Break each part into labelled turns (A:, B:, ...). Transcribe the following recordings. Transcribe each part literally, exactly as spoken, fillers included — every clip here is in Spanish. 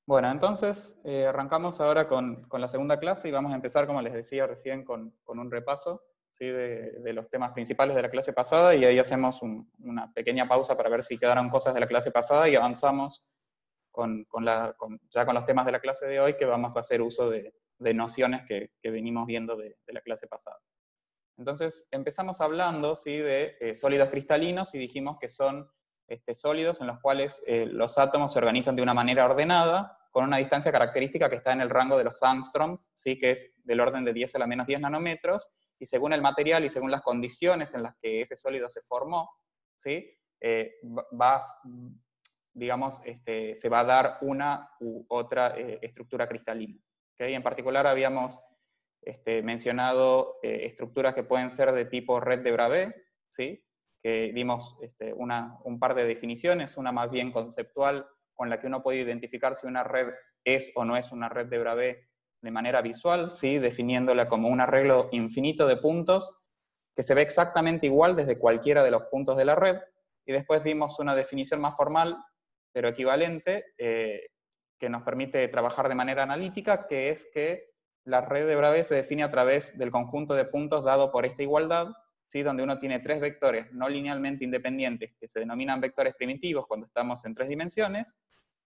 A: Bueno, entonces eh, arrancamos ahora con, con la segunda clase y vamos a empezar, como les decía recién, con, con un repaso, ¿sí? de, de los temas principales de la clase pasada, y ahí hacemos un, una pequeña pausa para ver si quedaron cosas de la clase pasada y avanzamos con, con la, con, ya con los temas de la clase de hoy, que vamos a hacer uso de, de nociones que, que venimos viendo de, de la clase pasada. Entonces empezamos hablando, ¿sí? de eh, sólidos cristalinos, y dijimos que son este, sólidos en los cuales eh, los átomos se organizan de una manera ordenada, con una distancia característica que está en el rango de los angstroms, ¿sí? que es del orden de diez a la menos diez nanómetros, y según el material y según las condiciones en las que ese sólido se formó, ¿sí? eh, va, digamos, este, se va a dar una u otra eh, estructura cristalina. ¿Okay? En particular habíamos Este, mencionado eh, estructuras que pueden ser de tipo red de Bravais, ¿sí? que dimos este, una, un par de definiciones, una más bien conceptual, con la que uno puede identificar si una red es o no es una red de Bravais de manera visual, ¿sí? definiéndola como un arreglo infinito de puntos que se ve exactamente igual desde cualquiera de los puntos de la red, y después dimos una definición más formal, pero equivalente, eh, que nos permite trabajar de manera analítica, que es que la red de Bravais se define a través del conjunto de puntos dado por esta igualdad, ¿sí? donde uno tiene tres vectores no linealmente independientes, que se denominan vectores primitivos cuando estamos en tres dimensiones,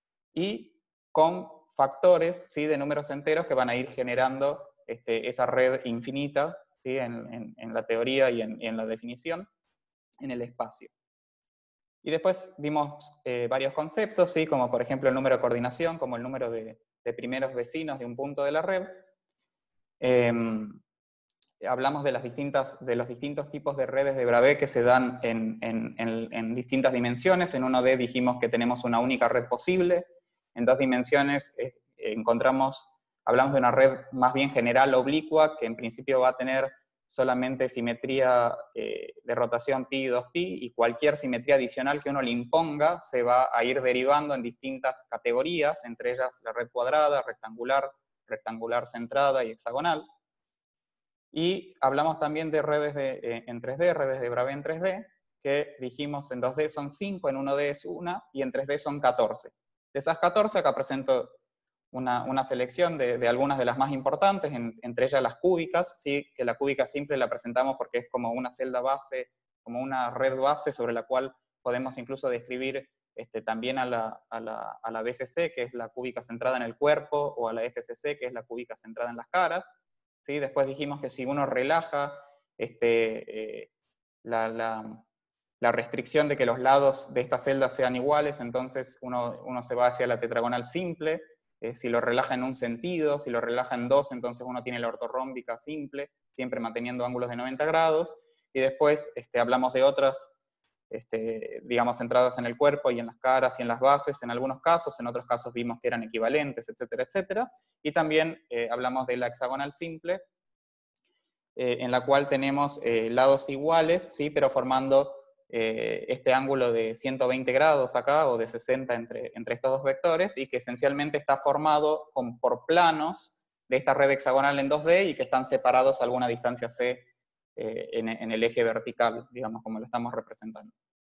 A: y con factores, ¿sí? de números enteros que van a ir generando este, esa red infinita, ¿sí? en, en, en la teoría y en, y en la definición, en el espacio. Y después vimos eh, varios conceptos, ¿sí? como por ejemplo el número de coordinación, como el número de, de primeros vecinos de un punto de la red. Eh, hablamos de, las distintas, de los distintos tipos de redes de Bravais que se dan en, en, en, en distintas dimensiones. En uno D dijimos que tenemos una única red posible. En dos dimensiones eh, encontramos, hablamos de una red más bien general oblicua, que en principio va a tener solamente simetría eh, de rotación pi y dos pi, y cualquier simetría adicional que uno le imponga se va a ir derivando en distintas categorías, entre ellas la red cuadrada, rectangular, rectangular centrada y hexagonal. Y hablamos también de redes de, eh, en tres D, redes de Bravais en tres D, que dijimos en dos D son cinco, en uno D es una, y en tres D son catorce. De esas catorce, acá presento una, una selección de, de algunas de las más importantes, en, entre ellas las cúbicas, ¿sí? que la cúbica simple la presentamos porque es como una celda base, como una red base sobre la cual podemos incluso describir este, también a la, a, la, a la B C C, que es la cúbica centrada en el cuerpo, o a la F C C, que es la cúbica centrada en las caras. ¿Sí? Después dijimos que si uno relaja este, eh, la, la, la restricción de que los lados de esta celda sean iguales, entonces uno, uno se va hacia la tetragonal simple. Eh, si lo relaja en un sentido, si lo relaja en dos, entonces uno tiene la ortorrómbica simple, siempre manteniendo ángulos de noventa grados. Y después este, hablamos de otras, este, digamos, centradas en el cuerpo y en las caras y en las bases en algunos casos, en otros casos vimos que eran equivalentes, etcétera, etcétera. Y también eh, hablamos de la hexagonal simple, eh, en la cual tenemos eh, lados iguales, ¿sí? pero formando eh, este ángulo de ciento veinte grados acá, o de sesenta entre, entre estos dos vectores, y que esencialmente está formado con, por planos de esta red hexagonal en dos D, y que están separados a alguna distancia c eh, en, en el eje vertical, digamos, como lo estamos representando.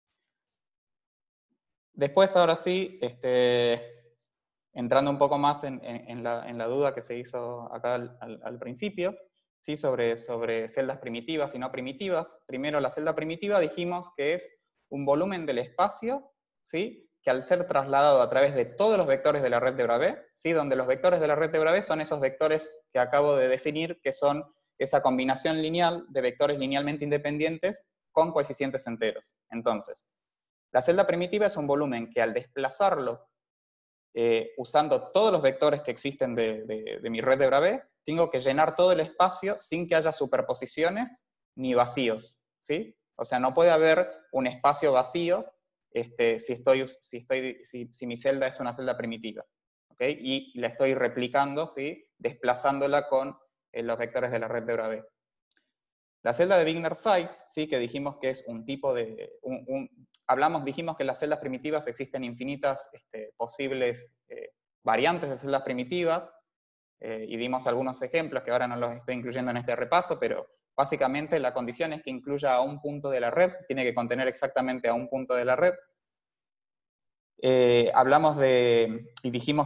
A: Después, ahora sí, este, entrando un poco más en, en, en, la, en la duda que se hizo acá al, al, al principio, ¿sí? sobre, sobre celdas primitivas y no primitivas. Primero, la celda primitiva dijimos que es un volumen del espacio, ¿sí? que al ser trasladado a través de todos los vectores de la red de Bravais, ¿sí? donde los vectores de la red de Bravais son esos vectores que acabo de definir, que son esa combinación lineal de vectores linealmente independientes con coeficientes enteros. Entonces, la celda primitiva es un volumen que al desplazarlo eh, usando todos los vectores que existen de, de, de mi red de Bravais, tengo que llenar todo el espacio sin que haya superposiciones ni vacíos, ¿sí? O sea, no puede haber un espacio vacío este, si, estoy, si, estoy, si, si mi celda es una celda primitiva, ¿okay? Y la estoy replicando, ¿sí? desplazándola con eh, los vectores de la red de Bravais. La celda de Wigner-Sykes, ¿sí? que dijimos que es un tipo de... Un, un, hablamos, dijimos que en las celdas primitivas existen infinitas este, posibles eh, variantes de celdas primitivas, eh, y dimos algunos ejemplos que ahora no los estoy incluyendo en este repaso, pero básicamente la condición es que incluya a un punto de la red, tiene que contener exactamente a un punto de la red. Eh, hablamos de, y dijimos que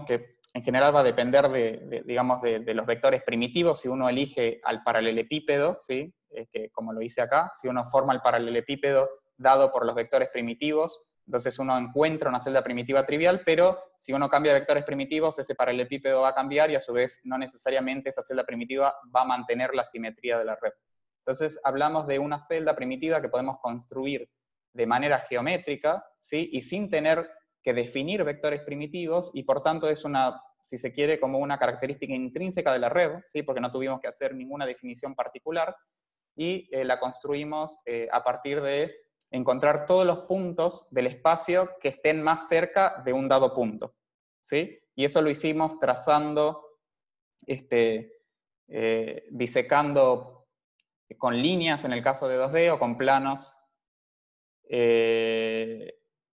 A: en general va a depender de, de digamos, de, de los vectores primitivos. Si uno elige al paralelepípedo, ¿sí? Es que, como lo hice acá, si uno forma el paralelepípedo dado por los vectores primitivos, entonces uno encuentra una celda primitiva trivial, pero si uno cambia de vectores primitivos, ese paralelepípedo va a cambiar y a su vez no necesariamente esa celda primitiva va a mantener la simetría de la red. Entonces hablamos de una celda primitiva que podemos construir de manera geométrica, ¿sí? Y sin tener que definir vectores primitivos, y por tanto es una, si se quiere, como una característica intrínseca de la red, ¿sí? Porque no tuvimos que hacer ninguna definición particular, y eh, la construimos eh, a partir de encontrar todos los puntos del espacio que estén más cerca de un dado punto, ¿sí? Y eso lo hicimos trazando, este, eh, disecando con líneas en el caso de dos D o con planos. Eh,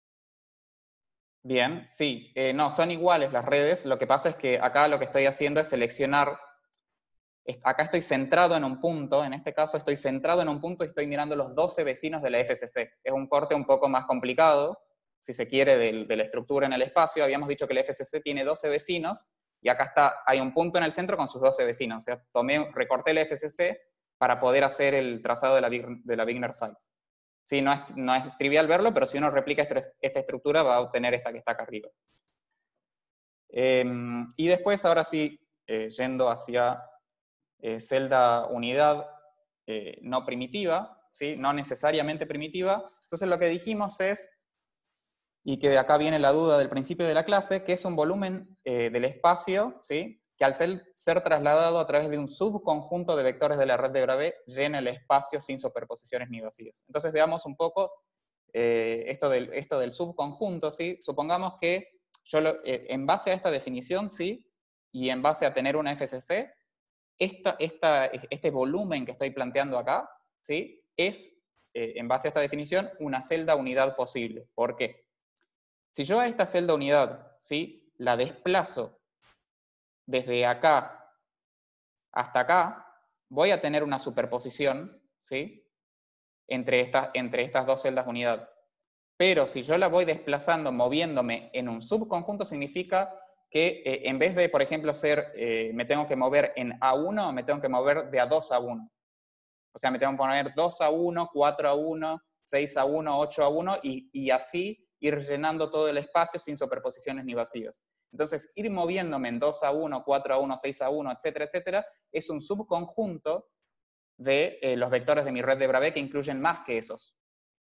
A: bien, sí, eh, no, son iguales las redes, lo que pasa es que acá lo que estoy haciendo es seleccionar. Acá estoy centrado en un punto, en este caso estoy centrado en un punto y estoy mirando los doce vecinos de la F C C. Es un corte un poco más complicado, si se quiere, de, de la estructura en el espacio. Habíamos dicho que la F C C tiene doce vecinos, y acá está, hay un punto en el centro con sus doce vecinos. O sea, tomé, recorté la F C C para poder hacer el trazado de la, de la Wigner Sites. Sí, no es, no es trivial verlo, pero si uno replica esta, esta estructura va a obtener esta que está acá arriba. Eh, y después, ahora sí, eh, yendo hacia Eh, celda unidad eh, no primitiva, ¿sí? No necesariamente primitiva. Entonces lo que dijimos es, y que de acá viene la duda del principio de la clase, que es un volumen eh, del espacio, ¿sí? Que al ser, ser trasladado a través de un subconjunto de vectores de la red de Bravais llena el espacio sin superposiciones ni vacíos. Entonces veamos un poco eh, esto, del, esto del subconjunto, ¿sí? Supongamos que yo lo, eh, en base a esta definición, ¿sí? Y en base a tener una F C C, Esta, esta, este volumen que estoy planteando acá, ¿sí? Es, eh, en base a esta definición, una celda unidad posible. ¿Por qué? Si yo a esta celda unidad, ¿sí? La desplazo desde acá hasta acá, voy a tener una superposición, ¿sí? Entre, esta, entre estas dos celdas unidad. Pero si yo la voy desplazando, moviéndome en un subconjunto, significa que eh, en vez de, por ejemplo, ser, eh, me tengo que mover en A uno, me tengo que mover de A dos a uno. O sea, me tengo que poner dos a uno, cuatro a uno, seis a uno, ocho a uno, y, y así ir llenando todo el espacio sin superposiciones ni vacíos. Entonces, ir moviéndome en dos a uno, cuatro a uno, seis a uno, etcétera, etcétera, es un subconjunto de eh, los vectores de mi red de Bravais que incluyen más que esos.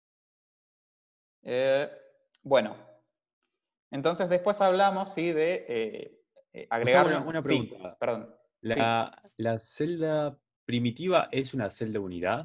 A: Eh, bueno, entonces después hablamos, sí, de eh, eh,
B: Gustavo,
A: agregarle...
B: una, una
A: Sí,
B: pregunta.
A: perdón. Sí,
B: ¿La, la celda primitiva es una celda unidad?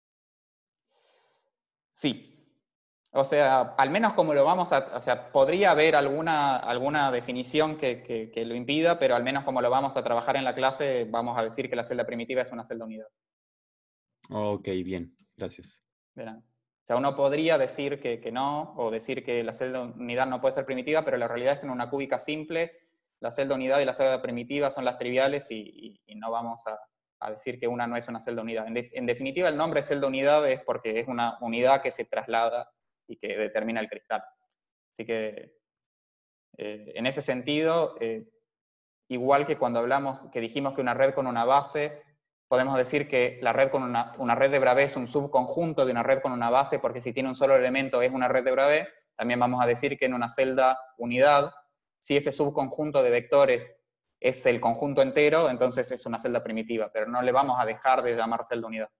A: sí. O sea, al menos como lo vamos a... O sea, podría haber alguna, alguna definición que, que, que lo impida, pero al menos como lo vamos a trabajar en la clase, vamos a decir que la celda primitiva es una celda unidad.
B: Ok, bien, gracias.
A: ¿Verán? O sea, uno podría decir que, que no, o decir que la celda unidad no puede ser primitiva, pero la realidad es que en una cúbica simple, la celda unidad y la celda primitiva son las triviales, y, y, y no vamos a, a decir que una no es una celda unidad. En, de, en definitiva, el nombre celda unidad es porque es una unidad que se traslada y que determina el cristal. Así que, eh, en ese sentido, eh, igual que cuando hablamos, que dijimos que una red con una base, podemos decir que la red con una, una red de Bravais es un subconjunto de una red con una base, porque si tiene un solo elemento es una red de Bravais. También vamos a decir que en una celda unidad, si ese subconjunto de vectores es el conjunto entero, entonces es una celda primitiva, pero no le vamos a dejar de llamar celda unidad.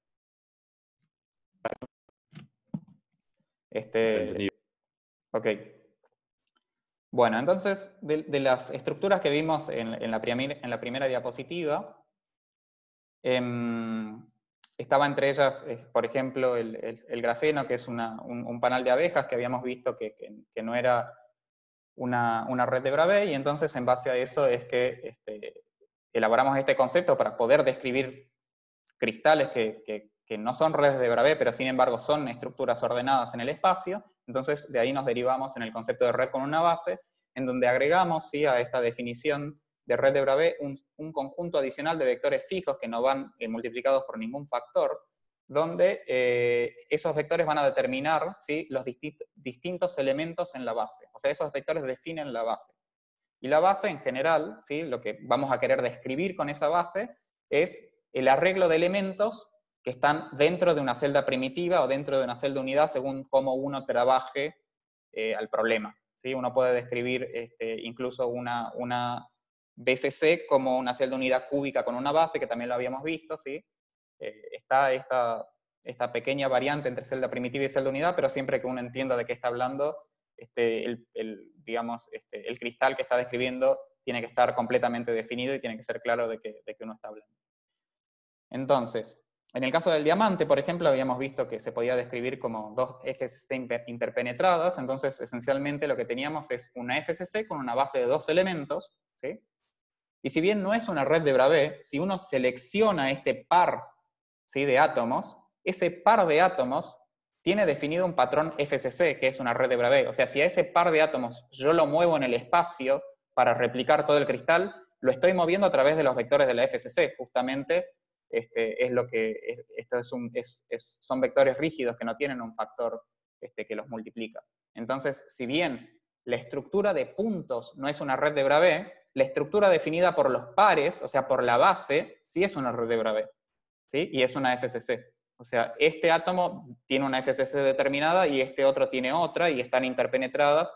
A: Este,
B: Entendido.
A: ok. Bueno, entonces, de, de las estructuras que vimos en, en, la, primer, en la primera diapositiva, Eh, estaba entre ellas, eh, por ejemplo, el, el, el grafeno, que es una, un, un, panal de abejas que habíamos visto que, que, que no era una, una, red de Bravais, y entonces en base a eso es que este, elaboramos este concepto para poder describir cristales que, que, que no son redes de Bravais, pero sin embargo son estructuras ordenadas en el espacio. Entonces de ahí nos derivamos en el concepto de red con una base, en donde agregamos, ¿sí?, a esta definición de red de Bravais un, un conjunto adicional de vectores fijos que no van eh, multiplicados por ningún factor, donde eh, esos vectores van a determinar, ¿sí?, los distintos, distintos elementos en la base. O sea, esos vectores definen la base. Y la base en general, ¿sí? Lo que vamos a querer describir con esa base es el arreglo de elementos que están dentro de una celda primitiva o dentro de una celda unidad según cómo uno trabaje eh, al problema. ¿Sí? Uno puede describir este, incluso una, una B C C como una celda unidad cúbica con una base, que también lo habíamos visto, ¿sí? Eh, está esta, esta pequeña variante entre celda primitiva y celda unidad, pero siempre que uno entienda de qué está hablando, este, el, el, digamos, este, el cristal que está describiendo tiene que estar completamente definido y tiene que ser claro de qué, de qué uno está hablando. Entonces, en el caso del diamante, por ejemplo, habíamos visto que se podía describir como dos F C C interpenetradas, entonces esencialmente lo que teníamos es una F C C con una base de dos elementos, ¿sí? Y si bien no es una red de Bravais, si uno selecciona este par, ¿sí?, de átomos, ese par de átomos tiene definido un patrón F C C, que es una red de Bravais. O sea, si a ese par de átomos yo lo muevo en el espacio para replicar todo el cristal, lo estoy moviendo a través de los vectores de la F C C, justamente. Este, es lo que, es, esto es un, es, es, son vectores rígidos que no tienen un factor este, que los multiplica. Entonces, si bien la estructura de puntos no es una red de Bravais, la estructura definida por los pares, o sea, por la base, sí es una red de Bravais, ¿sí? Y es una F C C. O sea, este átomo tiene una F C C determinada y este otro tiene otra y están interpenetradas.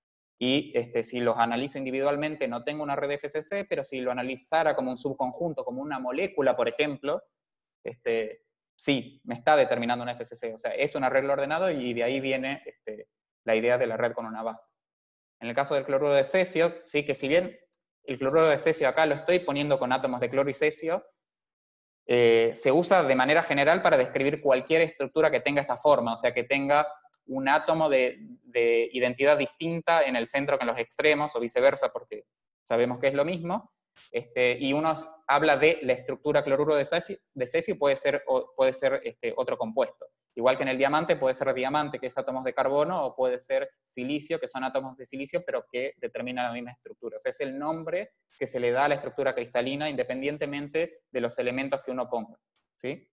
A: Y este, si los analizo individualmente no tengo una red de F C C, pero si lo analizara como un subconjunto, como una molécula, por ejemplo, este, sí, me está determinando una F C C. O sea, es un arreglo ordenado y de ahí viene este, la idea de la red con una base. En el caso del cloruro de cesio, sí, que si bien el cloruro de cesio acá lo estoy poniendo con átomos de cloro y cesio, eh, se usa de manera general para describir cualquier estructura que tenga esta forma, o sea, que tenga un átomo de, de identidad distinta en el centro que en los extremos, o viceversa, porque sabemos que es lo mismo, este, y uno habla de la estructura cloruro de cesio, de cesio puede ser, o puede ser este, otro compuesto. Igual que en el diamante puede ser diamante, que es átomos de carbono, o puede ser silicio, que son átomos de silicio, pero que determinan la misma estructura. O sea, es el nombre que se le da a la estructura cristalina independientemente de los elementos que uno ponga, ¿sí?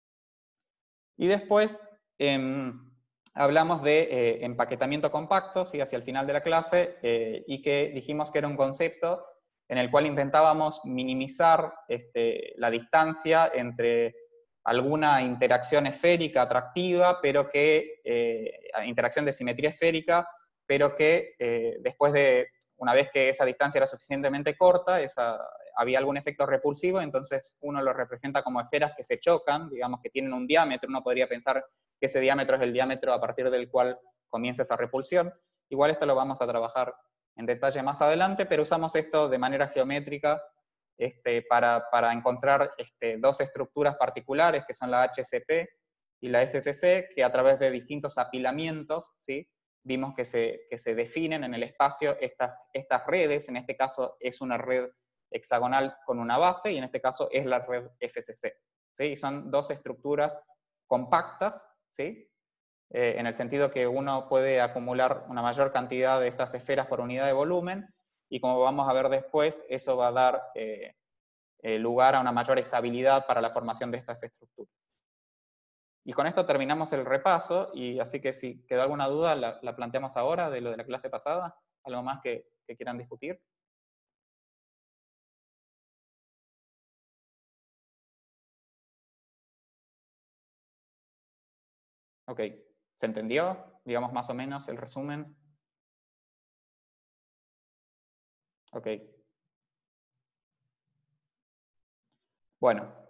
A: Y después eh, hablamos de eh, empaquetamiento compacto, ¿sí?, hacia el final de la clase, eh, y que dijimos que era un concepto en el cual intentábamos minimizar este, la distancia entre alguna interacción esférica atractiva, pero que, eh, interacción de simetría esférica, pero que eh, después de, una vez que esa distancia era suficientemente corta, esa, había algún efecto repulsivo, entonces uno lo representa como esferas que se chocan, digamos que tienen un diámetro, uno podría pensar que ese diámetro es el diámetro a partir del cual comienza esa repulsión. Igual esto lo vamos a trabajar en detalle más adelante, pero usamos esto de manera geométrica este, para, para encontrar este, dos estructuras particulares, que son la H C P y la F C C, que a través de distintos apilamientos, ¿sí?, vimos que se, que se definen en el espacio estas, estas redes. En este caso es una red hexagonal con una base, y en este caso es la red F C C. ¿Sí? Y son dos estructuras compactas, ¿sí?, eh, en el sentido que uno puede acumular una mayor cantidad de estas esferas por unidad de volumen, y como vamos a ver después, eso va a dar eh, eh, lugar a una mayor estabilidad para la formación de estas estructuras. Y con esto terminamos el repaso, y así que si quedó alguna duda, la, la planteamos ahora de lo de la clase pasada. ¿Algo más que, que quieran discutir? Ok, ¿se entendió? Digamos más o menos el resumen. Ok. Bueno.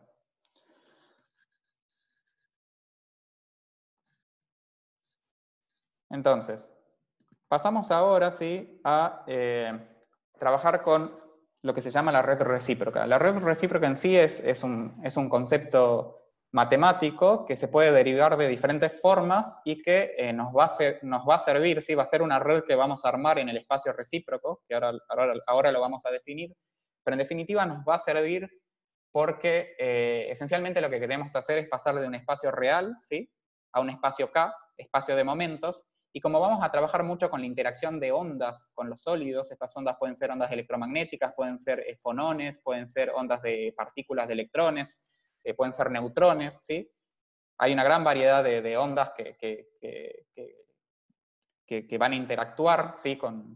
A: Entonces, pasamos ahora, ¿sí?, a eh, trabajar con lo que se llama la red recíproca. La red recíproca en sí es, es, un, es un concepto matemático que se puede derivar de diferentes formas y que eh, nos, va a ser, nos va a servir, ¿sí?, va a ser una red que vamos a armar en el espacio recíproco, que ahora, ahora, ahora lo vamos a definir, pero en definitiva nos va a servir porque eh, esencialmente lo que queremos hacer es pasar de un espacio real, ¿sí?, a un espacio K, espacio de momentos, y como vamos a trabajar mucho con la interacción de ondas con los sólidos, estas ondas pueden ser ondas electromagnéticas, pueden ser eh, fonones, pueden ser ondas de partículas de electrones, eh, pueden ser neutrones, ¿sí? Hay una gran variedad de, de ondas que, que, que, que, que van a interactuar, ¿sí?, con,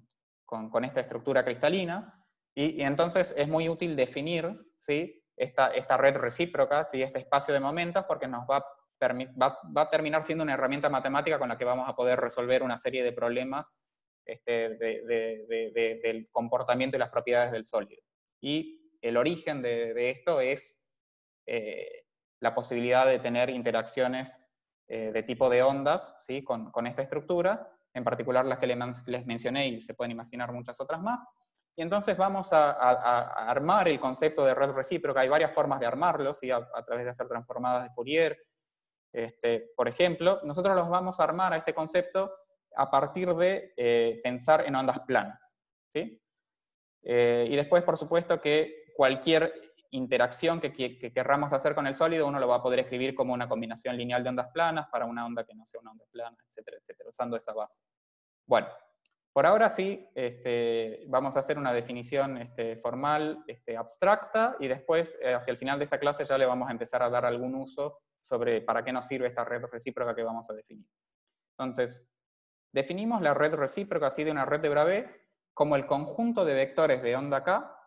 A: con, con esta estructura cristalina, y, y entonces es muy útil definir, ¿sí?, esta, esta red recíproca, ¿sí?, este espacio de momentos, porque nos va, va, va a terminar siendo una herramienta matemática con la que vamos a poder resolver una serie de problemas este, de, de, de, de, del comportamiento y las propiedades del sólido. Y el origen de, de esto es eh, la posibilidad de tener interacciones eh, de tipo de ondas, ¿sí?, con, con esta estructura, en particular las que les, les mencioné, y se pueden imaginar muchas otras más. Y entonces vamos a, a, a armar el concepto de red recíproca. Hay varias formas de armarlo, ¿sí?, a, a través de hacer transformadas de Fourier. Este, por ejemplo, nosotros los vamos a armar a este concepto a partir de eh, pensar en ondas planas, ¿sí? Eh, y después, por supuesto, que cualquier interacción que, que, que querramos hacer con el sólido, uno lo va a poder escribir como una combinación lineal de ondas planas para una onda que no sea una onda plana, etcétera, etcétera, usando esa base. Bueno, por ahora sí, este, vamos a hacer una definición este, formal, este, abstracta, y después, eh, hacia el final de esta clase, ya le vamos a empezar a dar algún uso sobre para qué nos sirve esta red recíproca que vamos a definir. Entonces, definimos la red recíproca, así, de una red de Bravais, como el conjunto de vectores de onda K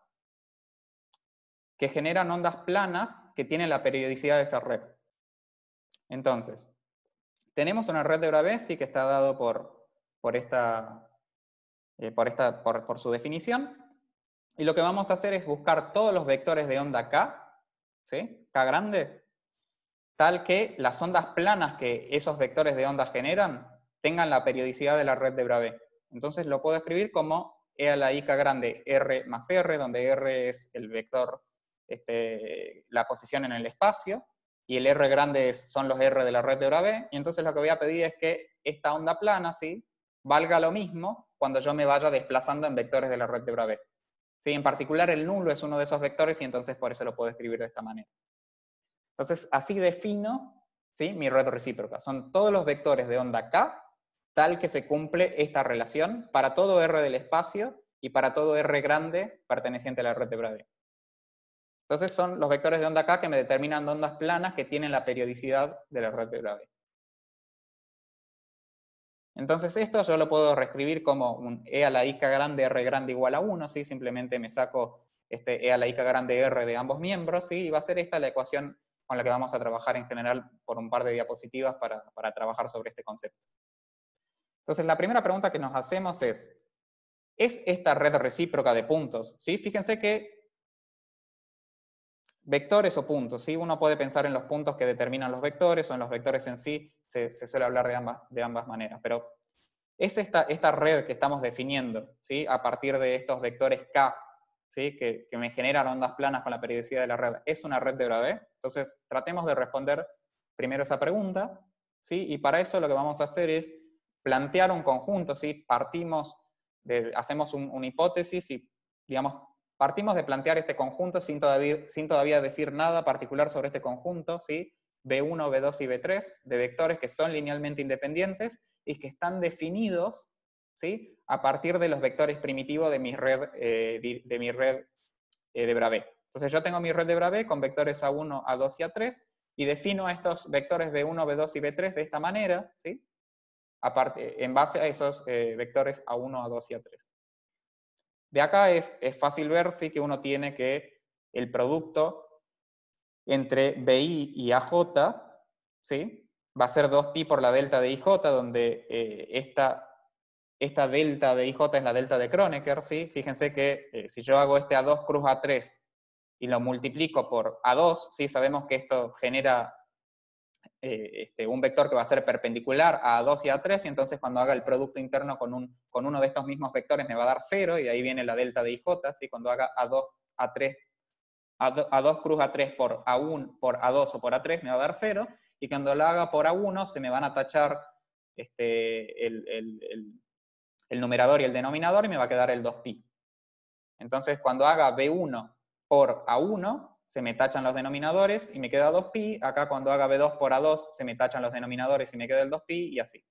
A: que generan ondas planas que tienen la periodicidad de esa red. Entonces, tenemos una red de Bravais, sí, que está dado por, por, esta, eh, por, esta, por, por su definición, y lo que vamos a hacer es buscar todos los vectores de onda K, ¿sí?, K grande, tal que las ondas planas que esos vectores de onda generan tengan la periodicidad de la red de Bravais. Entonces lo puedo escribir como E a la I K grande R más R, donde R es el vector, este, la posición en el espacio, y el R grande es, son los R de la red de Bravais, y entonces lo que voy a pedir es que esta onda plana, ¿sí?, valga lo mismo cuando yo me vaya desplazando en vectores de la red de Bravais. ¿Sí? En particular el nulo es uno de esos vectores, y entonces por eso lo puedo escribir de esta manera. Entonces, así defino, ¿sí?, mi red recíproca. Son todos los vectores de onda K, tal que se cumple esta relación para todo R del espacio y para todo R grande perteneciente a la red de Bravais. Entonces son los vectores de onda K que me determinan ondas planas que tienen la periodicidad de la red de Bravais. Entonces esto yo lo puedo reescribir como un E a la I K grande R grande igual a uno, ¿sí? Simplemente me saco este E a la I K grande R de ambos miembros, ¿sí? Y va a ser esta la ecuación con la que vamos a trabajar en general por un par de diapositivas para, para trabajar sobre este concepto. Entonces la primera pregunta que nos hacemos es, ¿es esta red recíproca de puntos? ¿Sí? Fíjense que vectores o puntos, ¿sí? Uno puede pensar en los puntos que determinan los vectores o en los vectores en sí, se, se suele hablar de ambas, de ambas maneras, pero es esta, esta red que estamos definiendo, ¿sí?, a partir de estos vectores K, ¿sí?, que, que me generan ondas planas con la periodicidad de la red. ¿Es una red de Bravais? Entonces, tratemos de responder primero esa pregunta, ¿sí? Y para eso lo que vamos a hacer es plantear un conjunto, ¿sí? Partimos de, hacemos un, una hipótesis y, digamos, partimos de plantear este conjunto sin todavía, sin todavía decir nada particular sobre este conjunto, ¿sí?, B uno, B dos y B tres, de vectores que son linealmente independientes y que están definidos, ¿sí?, a partir de los vectores primitivos de mi red, eh, de, de, mi red eh, de Bravais. Entonces yo tengo mi red de Bravais con vectores A uno, A dos y A tres, y defino estos vectores B uno, B dos y B tres de esta manera, ¿sí?, aparte, en base a esos eh, vectores A uno, A dos y A tres. De acá es, es fácil ver, ¿sí?, que uno tiene que el producto entre B I y A J, ¿sí?, va a ser dos pi por la delta de I J, donde eh, esta, esta delta de I J es la delta de Kronecker, ¿sí? Fíjense que eh, si yo hago este A dos cruz A tres y lo multiplico por A dos, ¿sí?, sabemos que esto genera eh, este, un vector que va a ser perpendicular a A dos y A tres, y entonces cuando haga el producto interno con, un, con uno de estos mismos vectores me va a dar cero, y de ahí viene la delta de I J, ¿sí? Cuando haga A dos, A tres, A dos cruz A tres por A uno, por A dos o por A tres me va a dar cero, y cuando lo haga por A uno se me van a tachar este, el, el, el, el numerador y el denominador y me va a quedar el dos pi. Entonces cuando haga B uno por A uno se me tachan los denominadores y me queda dos pi, acá cuando haga B dos por A dos se me tachan los denominadores y me queda el dos pi, y así.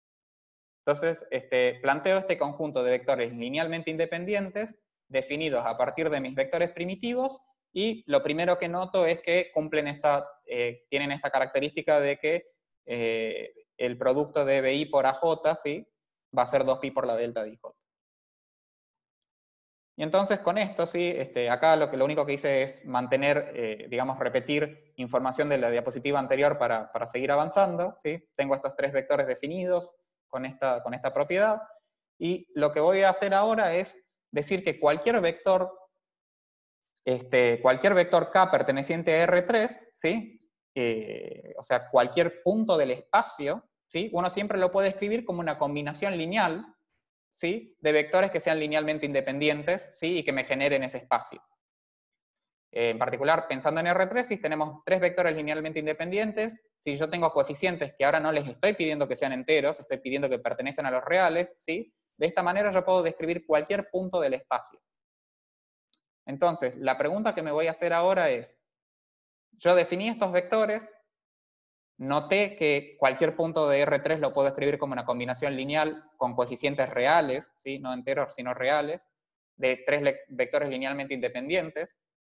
A: Entonces este, planteo este conjunto de vectores linealmente independientes definidos a partir de mis vectores primitivos, y lo primero que noto es que cumplen esta, eh, tienen esta característica de que eh, el producto de B I por A J, ¿sí?, va a ser dos pi por la delta de I J. Y entonces con esto, sí, este, acá lo, que, lo único que hice es mantener, eh, digamos, repetir información de la diapositiva anterior para, para seguir avanzando, ¿sí? Tengo estos tres vectores definidos con esta, con esta propiedad, y lo que voy a hacer ahora es decir que cualquier vector, este, cualquier vector K perteneciente a R tres, ¿sí? Eh, o sea, cualquier punto del espacio, ¿sí? Uno siempre lo puede escribir como una combinación lineal, ¿sí? De vectores que sean linealmente independientes, ¿sí? Y que me generen ese espacio. Eh, en particular, pensando en R tres, si tenemos tres vectores linealmente independientes, si yo tengo coeficientes que ahora no les estoy pidiendo que sean enteros, estoy pidiendo que pertenecen a los reales, ¿sí? De esta manera yo puedo describir cualquier punto del espacio. Entonces, la pregunta que me voy a hacer ahora es, yo definí estos vectores, noté que cualquier punto de R tres lo puedo escribir como una combinación lineal con coeficientes reales, ¿sí? No enteros, sino reales, de tres vectores linealmente independientes.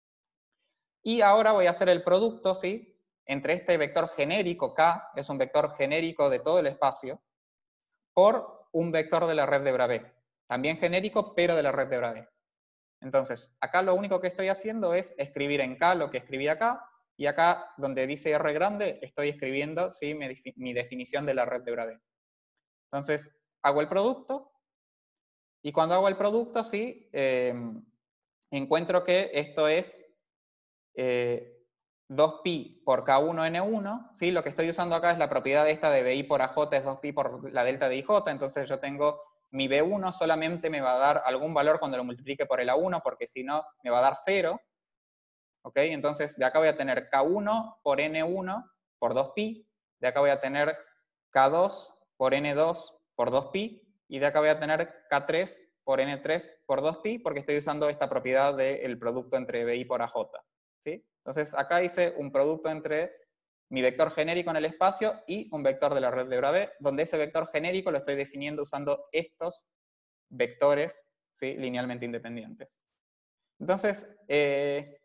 A: Y ahora voy a hacer el producto, ¿sí? Entre este vector genérico, K, es un vector genérico de todo el espacio, por un vector de la red de Bravais. También genérico, pero de la red de Bravais. Entonces, acá lo único que estoy haciendo es escribir en K lo que escribí acá, y acá, donde dice R grande, estoy escribiendo, ¿sí? mi, mi definición de la red de Bravais. Entonces, hago el producto, y cuando hago el producto, sí, eh, encuentro que esto es eh, dos pi por K uno N uno, ¿sí? Lo que estoy usando acá es la propiedad esta de B I por A J es dos pi por la delta de I J, entonces yo tengo mi B uno solamente me va a dar algún valor cuando lo multiplique por el A uno, porque si no me va a dar cero, ¿ok? Entonces de acá voy a tener K uno por N uno por dos pi, de acá voy a tener K dos por N dos por dos pi, y de acá voy a tener K tres por N tres por dos pi, porque estoy usando esta propiedad del producto entre B I por A J, ¿sí? Entonces acá hice un producto entre mi vector genérico en el espacio y un vector de la red de Bravais, donde ese vector genérico lo estoy definiendo usando estos vectores, ¿sí? Linealmente independientes. Entonces, eh,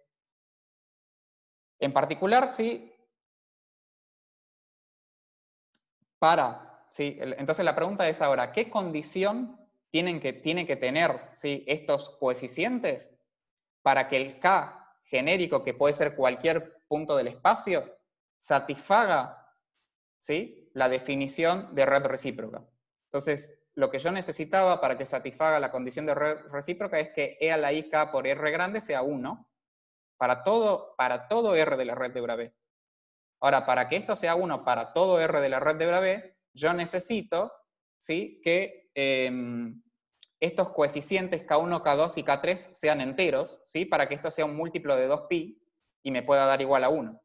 A: en particular, sí, para, sí, entonces la pregunta es ahora, ¿qué condición tienen que, tiene que tener, ¿sí? estos coeficientes para que el K genérico, que puede ser cualquier punto del espacio, satisfaga, ¿sí? la definición de red recíproca? Entonces, lo que yo necesitaba para que satisfaga la condición de red recíproca es que E a la I K por R grande sea uno para todo, para todo R de la red de Bravais. Ahora, para que esto sea uno para todo R de la red de Bravais, yo necesito, ¿sí? que eh, estos coeficientes K uno, K dos y K tres sean enteros, ¿sí? para que esto sea un múltiplo de dos pi y me pueda dar igual a uno.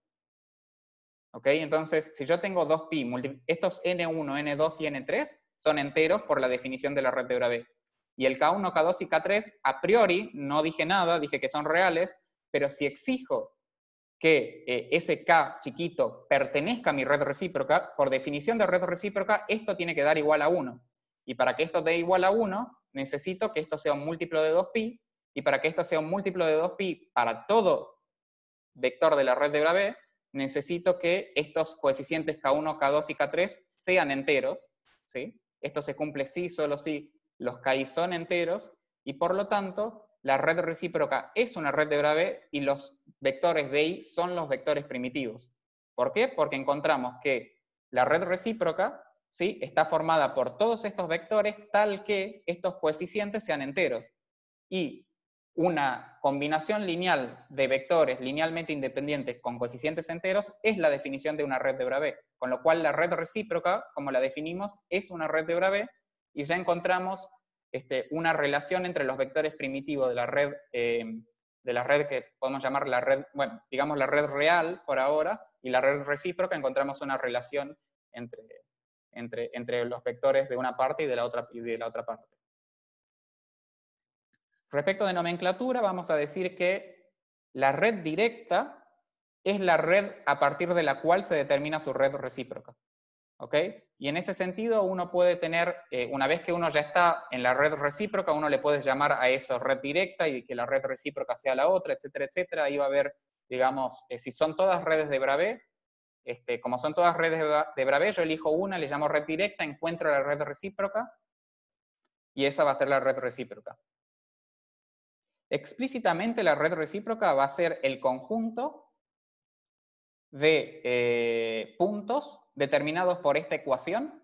A: ¿Ok? Entonces, si yo tengo dos pi, estos N uno, N dos y N tres son enteros por la definición de la red de Bravais. Y el K uno, K dos y K tres, a priori, no dije nada, dije que son reales, pero si exijo que eh, ese K chiquito pertenezca a mi red recíproca, por definición de red recíproca, esto tiene que dar igual a uno. Y para que esto dé igual a uno, necesito que esto sea un múltiplo de dos pi, y para que esto sea un múltiplo de dos pi para todo vector de la red de Bravais, necesito que estos coeficientes K uno, K dos y K tres sean enteros, ¿sí? Esto se cumple sí, solo si los K I son enteros, y por lo tanto, la red recíproca es una red de Bravais y los vectores B I son los vectores primitivos. ¿Por qué? Porque encontramos que la red recíproca, ¿sí? está formada por todos estos vectores tal que estos coeficientes sean enteros. Y una combinación lineal de vectores linealmente independientes con coeficientes enteros es la definición de una red de Bravais. Con lo cual la red recíproca, como la definimos, es una red de Bravais y ya encontramos este, una relación entre los vectores primitivos de la red, eh, de la red que podemos llamar la red, bueno, digamos la red real por ahora, y la red recíproca, encontramos una relación entre, entre, entre los vectores de una parte y de la otra, y de la otra parte. Respecto de nomenclatura, vamos a decir que la red directa es la red a partir de la cual se determina su red recíproca. ¿Ok? Y en ese sentido uno puede tener, eh, una vez que uno ya está en la red recíproca, uno le puede llamar a eso red directa y que la red recíproca sea la otra, etcétera, etcétera. Ahí va a haber, digamos, eh, si son todas redes de Bravais, este, como son todas redes de Bravais, yo elijo una, le llamo red directa, encuentro la red recíproca y esa va a ser la red recíproca. explícitamente la red recíproca va a ser el conjunto de eh, puntos determinados por esta ecuación,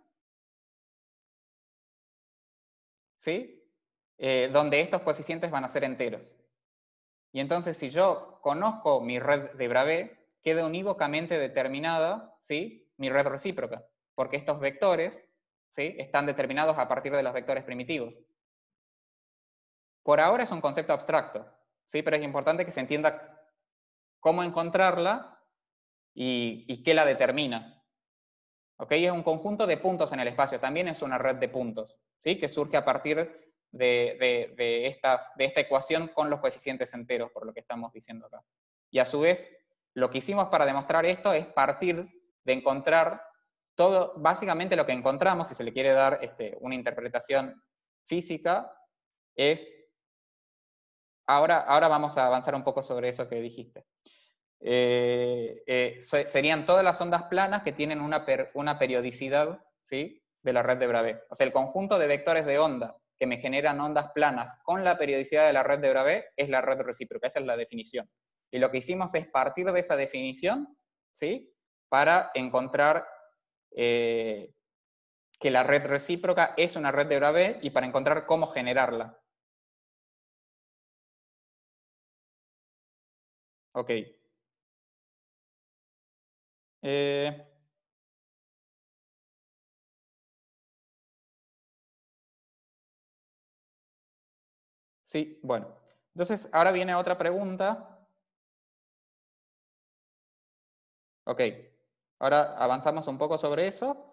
A: ¿sí? Eh, donde estos coeficientes van a ser enteros. Y entonces, si yo conozco mi red de Bravais, queda unívocamente determinada, ¿sí?, mi red recíproca, porque estos vectores, ¿sí?, están determinados a partir de los vectores primitivos. Por ahora es un concepto abstracto, ¿sí?, pero es importante que se entienda cómo encontrarla y, y qué la determina. ¿Ok? Es un conjunto de puntos en el espacio, también es una red de puntos, ¿sí?, que surge a partir de, de, de, estas, de esta ecuación con los coeficientes enteros, por lo que estamos diciendo acá. Y a su vez, lo que hicimos para demostrar esto es partir de encontrar todo, básicamente lo que encontramos, si se le quiere dar este, una interpretación física, es, ahora, ahora vamos a avanzar un poco sobre eso que dijiste. Eh, eh, serían todas las ondas planas que tienen una, per, una periodicidad, ¿sí?, de la red de Bravais. O sea, el conjunto de vectores de onda que me generan ondas planas con la periodicidad de la red de Bravais es la red recíproca, esa es la definición. Y lo que hicimos es partir de esa definición, ¿sí?, para encontrar eh, que la red recíproca es una red de Bravais y para encontrar cómo generarla. Ok. Eh, sí, bueno. Entonces, ahora viene otra pregunta. Ok, ahora avanzamos un poco sobre eso.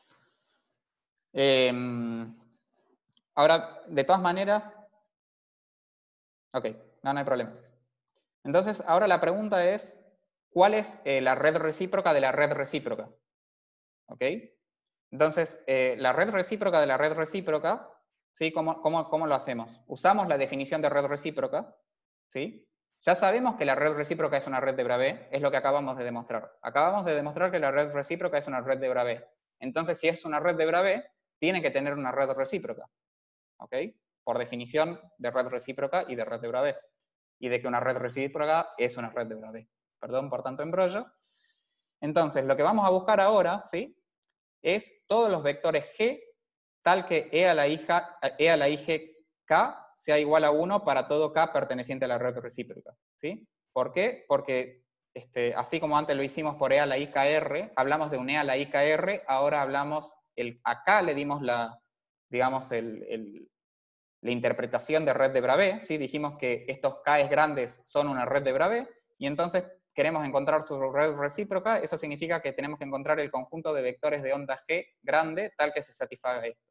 A: Eh, ahora, de todas maneras... Ok, no, no hay problema. Entonces, ahora la pregunta es, ¿cuál es eh, la red recíproca de la red recíproca? ¿Ok? Entonces, eh, la red recíproca de la red recíproca, ¿sí? ¿Cómo, cómo, cómo lo hacemos? Usamos la definición de red recíproca, ¿sí? Ya sabemos que la red recíproca es una red de Bravais, es lo que acabamos de demostrar. Acabamos de demostrar que la red recíproca es una red de Bravais. Entonces, si es una red de Bravais, tiene que tener una red recíproca, ¿ok? Por definición de red recíproca y de red de Bravais. Y de que una red recíproca es una red de Bravais. Perdón por tanto embrollo. Entonces, lo que vamos a buscar ahora, ¿sí?, es todos los vectores G, tal que E a la I, e a la I G K sea igual a uno para todo K perteneciente a la red recíproca, ¿sí? ¿Por qué? Porque este, así como antes lo hicimos por E a la I K R, hablamos de un E a la I K R, ahora hablamos, el, acá le dimos la, digamos, el, el, la interpretación de red de Bravais, ¿sí? Dijimos que estos K grandes son una red de Bravais, y entonces queremos encontrar su red recíproca, eso significa que tenemos que encontrar el conjunto de vectores de onda G grande tal que se satisfaga esto.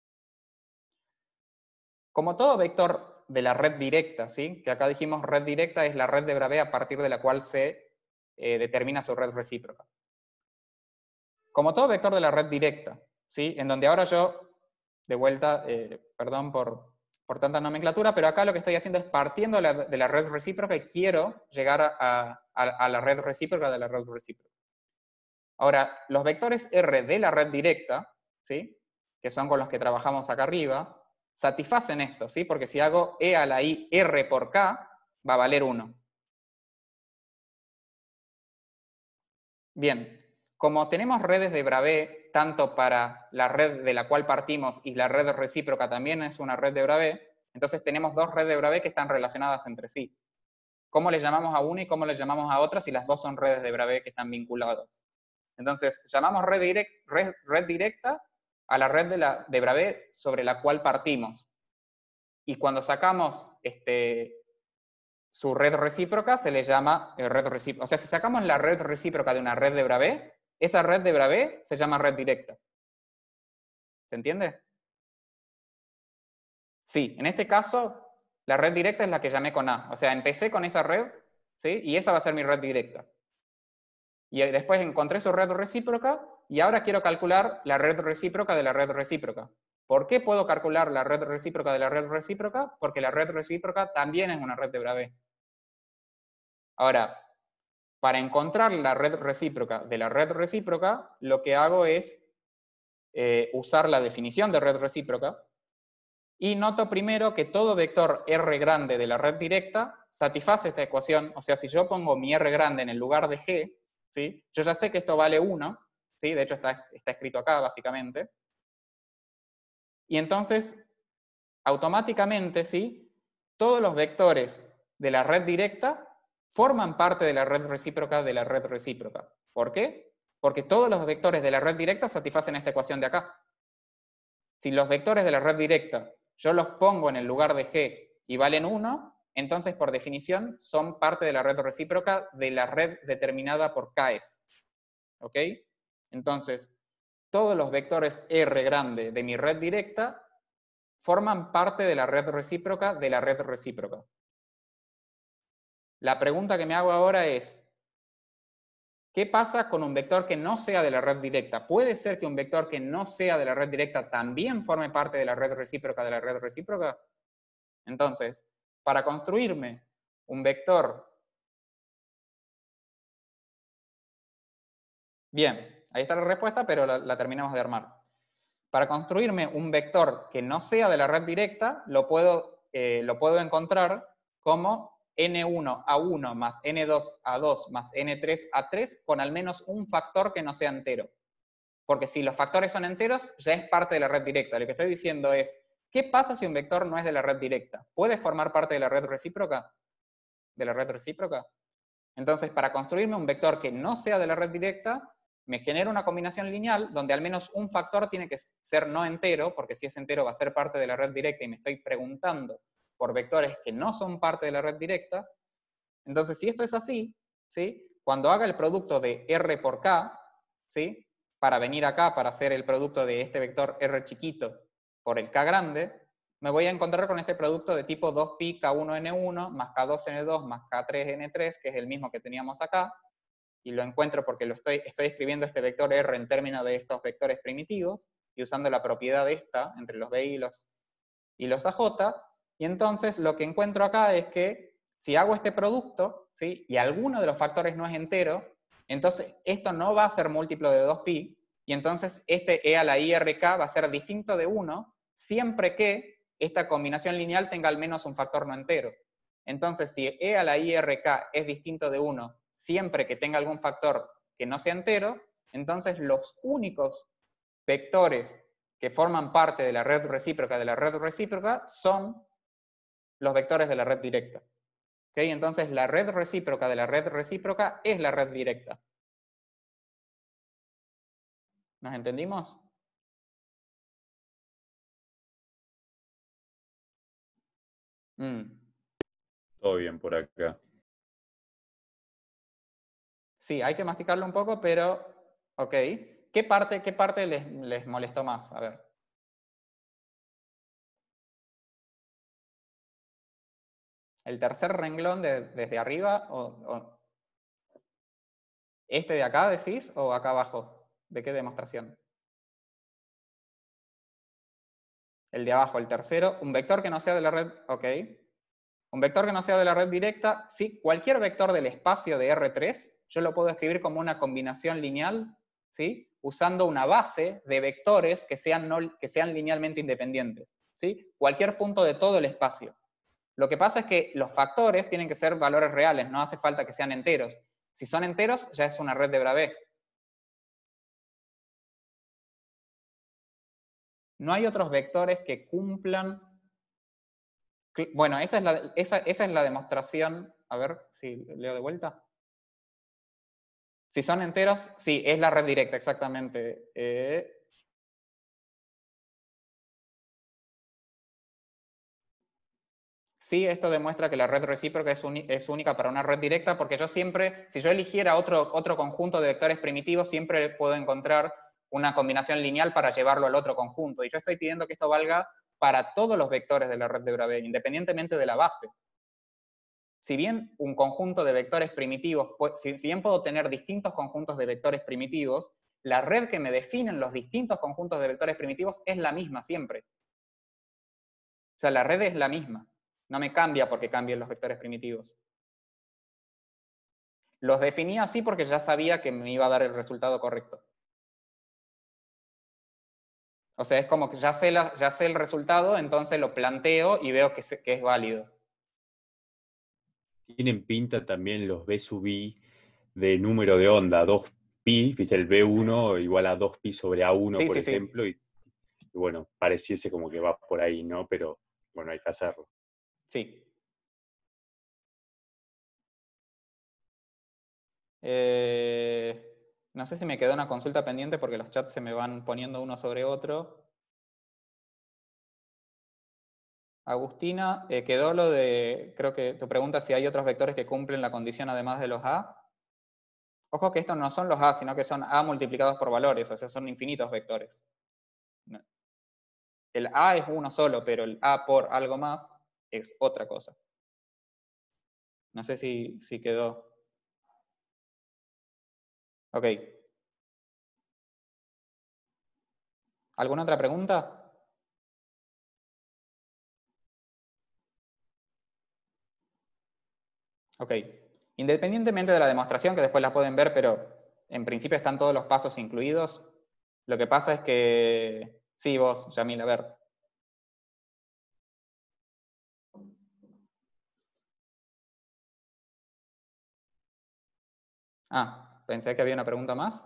A: Como todo vector de la red directa, ¿sí?, que acá dijimos red directa es la red de Bravais a partir de la cual se eh, determina su red recíproca. Como todo vector de la red directa, ¿sí?, en donde ahora yo, de vuelta, eh, perdón por, por tanta nomenclatura, pero acá lo que estoy haciendo es partiendo de la, de la red recíproca y quiero llegar a, a, a la red recíproca de la red recíproca. Ahora, los vectores R de la red directa, ¿sí?, que son con los que trabajamos acá arriba, satisfacen esto, ¿sí?, porque si hago E a la I R por K, va a valer uno. Bien, como tenemos redes de Bravais, tanto para la red de la cual partimos y la red recíproca también es una red de Bravais, entonces tenemos dos redes de Bravais que están relacionadas entre sí. ¿Cómo le llamamos a una y cómo le llamamos a otra si las dos son redes de Bravais que están vinculadas? Entonces, llamamos red, direct, red, red directa a la red de, la, de Bravais sobre la cual partimos. Y cuando sacamos este, su red recíproca, se le llama red recíproca. O sea, si sacamos la red recíproca de una red de Bravais, esa red de Bravais se llama red directa. ¿Se entiende? Sí, en este caso, la red directa es la que llamé con A. O sea, empecé con esa red, ¿sí?, y esa va a ser mi red directa. Y después encontré su red recíproca y ahora quiero calcular la red recíproca de la red recíproca. ¿Por qué puedo calcular la red recíproca de la red recíproca? Porque la red recíproca también es una red de Bravais. Ahora, para encontrar la red recíproca de la red recíproca, lo que hago es eh, usar la definición de red recíproca, Y noto primero que todo vector R grande de la red directa satisface esta ecuación. O sea, si yo pongo mi R grande en el lugar de G, ¿sí? Yo ya sé que esto vale uno, ¿sí? De hecho está, está escrito acá, básicamente. Y entonces, automáticamente, ¿sí? Todos los vectores de la red directa forman parte de la red recíproca de la red recíproca. ¿Por qué? Porque todos los vectores de la red directa satisfacen esta ecuación de acá. Si los vectores de la red directa yo los pongo en el lugar de G y valen uno, entonces por definición son parte de la red recíproca de la red determinada por K S. ¿Ok? Entonces, todos los vectores R grande de mi red directa forman parte de la red recíproca de la red recíproca. La pregunta que me hago ahora es, ¿qué pasa con un vector que no sea de la red directa? ¿Puede ser que un vector que no sea de la red directa también forme parte de la red recíproca de la red recíproca? Entonces, para construirme un vector... Bien, ahí está la respuesta, pero la, la terminamos de armar. Para construirme un vector que no sea de la red directa, lo puedo, eh, lo puedo encontrar como ene uno a uno más ene dos a dos más ene tres a tres con al menos un factor que no sea entero. Porque si los factores son enteros, ya es parte de la red directa. Lo que estoy diciendo es, ¿qué pasa si un vector no es de la red directa? ¿Puede formar parte de la red recíproca? ¿De la red recíproca? Entonces, para construirme un vector que no sea de la red directa, me genera una combinación lineal donde al menos un factor tiene que ser no entero, porque si es entero va a ser parte de la red directa y me estoy preguntando por vectores que no son parte de la red directa. Entonces, si esto es así, ¿sí? Cuando haga el producto de R por K, ¿sí? Para venir acá, para hacer el producto de este vector R chiquito por el K grande, me voy a encontrar con este producto de tipo dos pi K uno ene uno más K dos ene dos más K tres ene tres, que es el mismo que teníamos acá, y lo encuentro porque lo estoy, estoy escribiendo este vector R en términos de estos vectores primitivos, y usando la propiedad de esta, entre los B y los, y los A J, y entonces lo que encuentro acá es que si hago este producto, ¿sí? Y alguno de los factores no es entero, entonces esto no va a ser múltiplo de dos pi, y entonces este E a la I R K va a ser distinto de uno, siempre que esta combinación lineal tenga al menos un factor no entero. Entonces, si E a la I R K es distinto de uno, siempre que tenga algún factor que no sea entero, entonces los únicos vectores que forman parte de la red recíproca de la red recíproca son los vectores de la red directa. ¿Okay? Entonces, la red recíproca de la red recíproca es la red directa. ¿Nos entendimos? Mm.
B: Todo bien por acá.
A: Sí, hay que masticarlo un poco, pero... Ok. ¿Qué parte, qué parte les, les molestó más? A ver. ¿El tercer renglón de, desde arriba? O, o... ¿Este de acá decís? ¿O acá abajo? ¿De qué demostración? El de abajo, el tercero. Un vector que no sea de la red... Ok. Un vector que no sea de la red directa, sí, cualquier vector del espacio de R tres, yo lo puedo escribir como una combinación lineal, ¿sí? Usando una base de vectores que sean, no, que sean linealmente independientes, ¿sí? Cualquier punto de todo el espacio. Lo que pasa es que los factores tienen que ser valores reales, no hace falta que sean enteros. Si son enteros, ya es una red de Bravais. No hay otros vectores que cumplan... Bueno, esa es la, esa, esa es la demostración. A ver si leo de vuelta. Si son enteros, sí, es la red directa, exactamente. Eh... Sí, esto demuestra que la red recíproca es, es única para una red directa, porque yo siempre, si yo eligiera otro, otro conjunto de vectores primitivos, siempre puedo encontrar una combinación lineal para llevarlo al otro conjunto. Y yo estoy pidiendo que esto valga para todos los vectores de la red de Bravais, independientemente de la base. Si bien un conjunto de vectores primitivos, si bien puedo tener distintos conjuntos de vectores primitivos, la red que me definen los distintos conjuntos de vectores primitivos es la misma siempre. O sea, la red es la misma. No me cambia porque cambien los vectores primitivos. Los definí así porque ya sabía que me iba a dar el resultado correcto. O sea, es como que ya sé, la, ya sé el resultado, entonces lo planteo y veo que, se, que es válido.
B: Tienen pinta también los B sub i de número de onda, dos pi, viste, el B uno igual a dos pi sobre A uno,
A: Sí,
B: por
A: sí, sí.
B: ejemplo, y, y bueno, pareciese como que va por ahí, ¿no? Pero bueno, hay que hacerlo.
A: Sí. Eh, no sé si me quedó una consulta pendiente porque los chats se me van poniendo uno sobre otro. Agustina, eh, quedó lo de, creo que tu pregunta si hay otros vectores que cumplen la condición además de los A. Ojo que estos no son los A, sino que son A multiplicados por valores, o sea, son infinitos vectores. El A es uno solo, pero el A por algo más es otra cosa. No sé si, si quedó. Ok. ¿Alguna otra pregunta? Ok. Independientemente de la demostración, que después la pueden ver, pero en principio están todos los pasos incluidos, lo que pasa es que... Sí, vos, Yamil, a ver. Ah, pensé que había una pregunta más.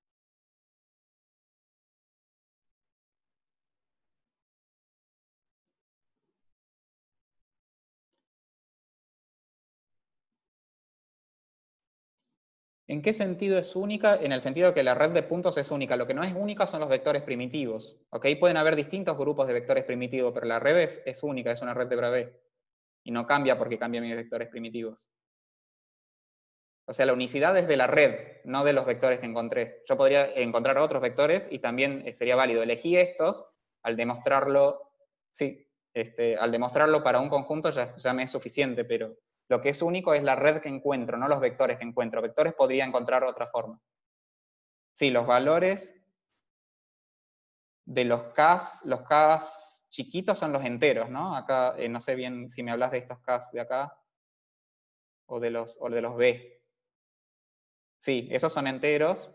A: ¿En qué sentido es única? En el sentido que la red de puntos es única. Lo que no es única son los vectores primitivos. ¿Ok? Pueden haber distintos grupos de vectores primitivos, pero la red es, es única, es una red de Bravais. Y no cambia porque cambian mis vectores primitivos. O sea, la unicidad es de la red, no de los vectores que encontré. Yo podría encontrar otros vectores y también sería válido. Elegí estos, al demostrarlo, sí, este, al demostrarlo para un conjunto ya, ya me es suficiente, pero lo que es único es la red que encuentro, no los vectores que encuentro. Vectores podría encontrar de otra forma. Sí, los valores de los Ks, los Ks chiquitos son los enteros, ¿no? Acá, eh, no sé bien si me hablas de estos Ks de acá, o de los, o de los B. Sí, esos son enteros,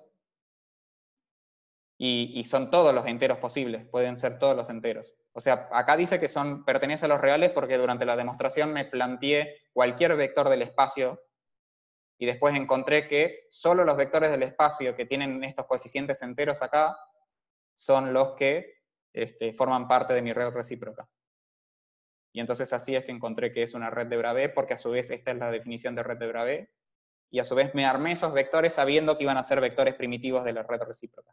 A: y, y son todos los enteros posibles, pueden ser todos los enteros. O sea, acá dice que son, pertenece a los reales porque durante la demostración me planteé cualquier vector del espacio, y después encontré que solo los vectores del espacio que tienen estos coeficientes enteros acá son los que este, forman parte de mi red recíproca. Y entonces así es que encontré que es una red de Bravais, porque a su vez esta es la definición de red de Bravais, y a su vez me armé esos vectores sabiendo que iban a ser vectores primitivos de la red recíproca.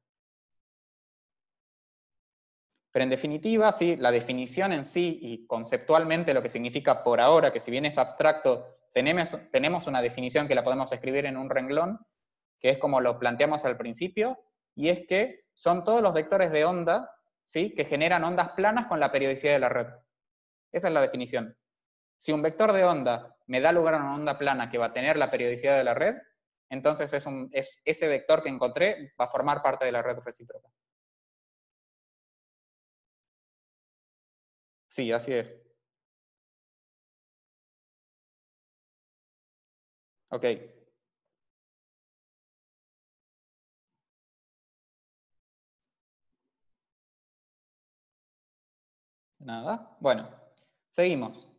A: Pero en definitiva, sí, la definición en sí y conceptualmente lo que significa por ahora, que si bien es abstracto, tenemos, tenemos una definición que la podemos escribir en un renglón, que es como lo planteamos al principio, y es que son todos los vectores de onda, ¿sí?, que generan ondas planas con la periodicidad de la red. Esa es la definición. Si un vector de onda me da lugar a una onda plana que va a tener la periodicidad de la red, entonces es un, es, ese vector que encontré va a formar parte de la red recíproca. Sí, así es. Ok. Nada. Bueno, seguimos.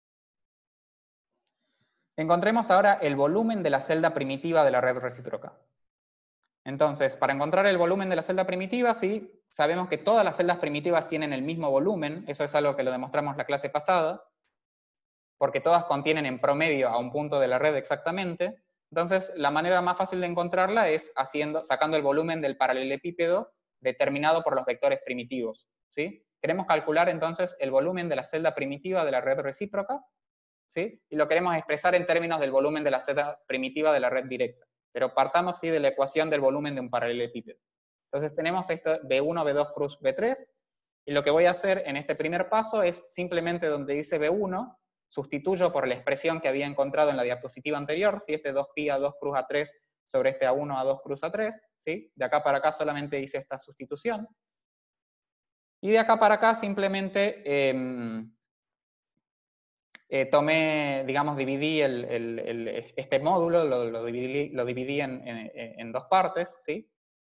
A: Encontremos ahora el volumen de la celda primitiva de la red recíproca. Entonces, para encontrar el volumen de la celda primitiva, sí, sabemos que todas las celdas primitivas tienen el mismo volumen, eso es algo que lo demostramos la clase pasada, porque todas contienen en promedio a un punto de la red exactamente. Entonces, la manera más fácil de encontrarla es haciendo, sacando el volumen del paralelepípedo determinado por los vectores primitivos, ¿sí? Queremos calcular entonces el volumen de la celda primitiva de la red recíproca, ¿sí? Y lo queremos expresar en términos del volumen de la celda primitiva de la red directa. Pero partamos, ¿sí?, de la ecuación del volumen de un paralelepípedo. Entonces tenemos esto B uno, B dos cruz B tres, y lo que voy a hacer en este primer paso es simplemente donde dice B uno, sustituyo por la expresión que había encontrado en la diapositiva anterior, ¿sí?, este dos pi a dos cruz A tres sobre este A uno a dos cruz A tres, ¿sí? De acá para acá solamente hice esta sustitución. Y de acá para acá simplemente eh, eh, tomé, digamos, dividí el, el, el, este módulo, lo, lo dividí, lo dividí en, en, en, dos partes, ¿sí?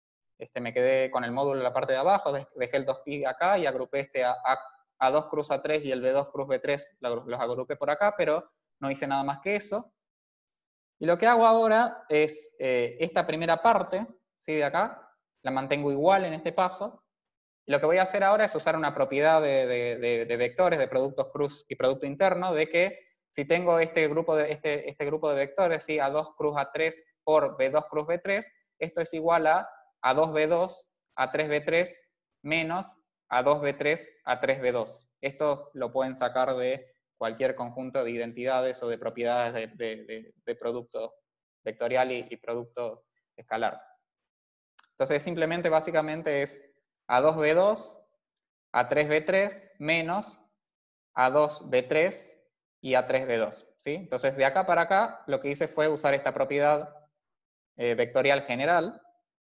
A: este, me quedé con el módulo en la parte de abajo, dejé el dos pi acá y agrupé este A, A, A2 cruz A tres y el B dos cruz B tres, los agrupé por acá, pero no hice nada más que eso. Y lo que hago ahora es, eh, esta primera parte, ¿sí? De acá, la mantengo igual en este paso, y lo que voy a hacer ahora es usar una propiedad de, de, de, de vectores, de productos cruz y producto interno, de que si tengo este grupo de, este, este grupo de vectores, ¿sí? A dos cruz A tres por B dos cruz B tres, esto es igual a A dos B dos, A tres B tres, menos A dos B tres, A tres B dos. Esto lo pueden sacar de cualquier conjunto de identidades o de propiedades de, de, de, de producto vectorial y, y producto escalar. Entonces, simplemente, básicamente es A dos B dos, A tres B tres, menos A dos B tres y A tres B dos. ¿Sí? Entonces, de acá para acá, lo que hice fue usar esta propiedad eh, vectorial general.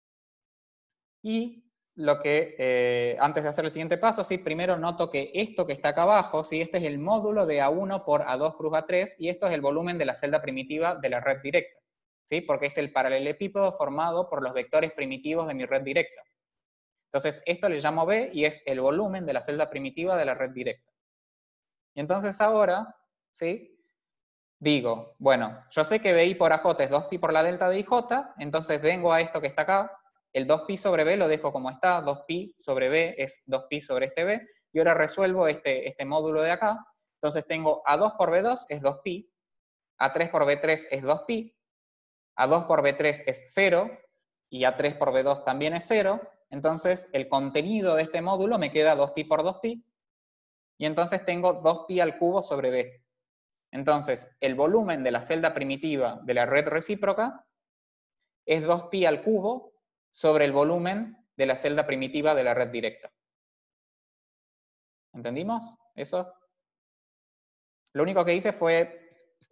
A: Y lo que, eh, antes de hacer el siguiente paso, ¿sí? Primero noto que esto que está acá abajo, ¿sí? Este es el módulo de A uno por A dos cruz A tres, y esto es el volumen de la celda primitiva de la red directa, ¿sí? Porque es el paralelepípedo formado por los vectores primitivos de mi red directa. Entonces, esto le llamo B y es el volumen de la celda primitiva de la red directa. Y entonces ahora, ¿sí? Digo, bueno, yo sé que B I por A J es dos pi por la delta de I J, entonces vengo a esto que está acá, el dos pi sobre B lo dejo como está, dos pi sobre B es dos pi sobre este B, y ahora resuelvo este, este módulo de acá. Entonces tengo A dos por B dos es dos pi, A tres por B tres es dos pi, A dos por B tres es cero, y A tres por B dos también es cero, entonces el contenido de este módulo me queda dos pi por dos pi, y entonces tengo dos pi al cubo sobre B. Entonces, el volumen de la celda primitiva de la red recíproca es dos pi al cubo sobre el volumen de la celda primitiva de la red directa. ¿Entendimos eso? Lo único que hice fue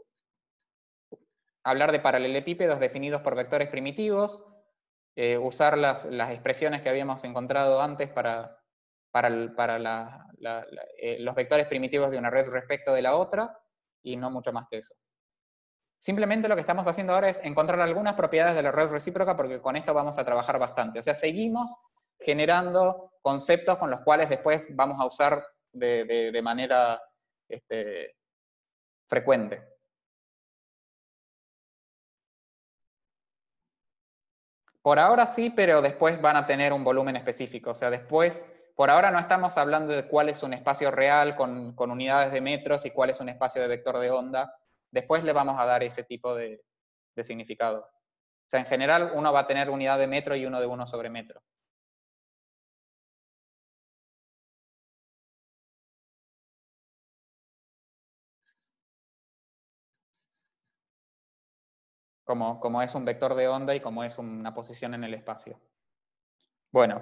A: hablar de paralelepípedos definidos por vectores primitivos, eh, usar las, las expresiones que habíamos encontrado antes para, para, para la, la, la, eh, los vectores primitivos de una red respecto de la otra, y no mucho más que eso. Simplemente lo que estamos haciendo ahora es encontrar algunas propiedades de la red recíproca, porque con esto vamos a trabajar bastante. O sea, seguimos generando conceptos con los cuales después vamos a usar de, de, de manera este, frecuente. Por ahora sí, pero después van a tener un volumen específico. O sea, después, por ahora no estamos hablando de cuál es un espacio real con, con unidades de metros y cuál es un espacio de vector de onda. Después le vamos a dar ese tipo de, de significado. O sea, en general uno va a tener unidad de metro y uno de uno sobre metro. Como, como es un vector de onda y como es una posición en el espacio. Bueno.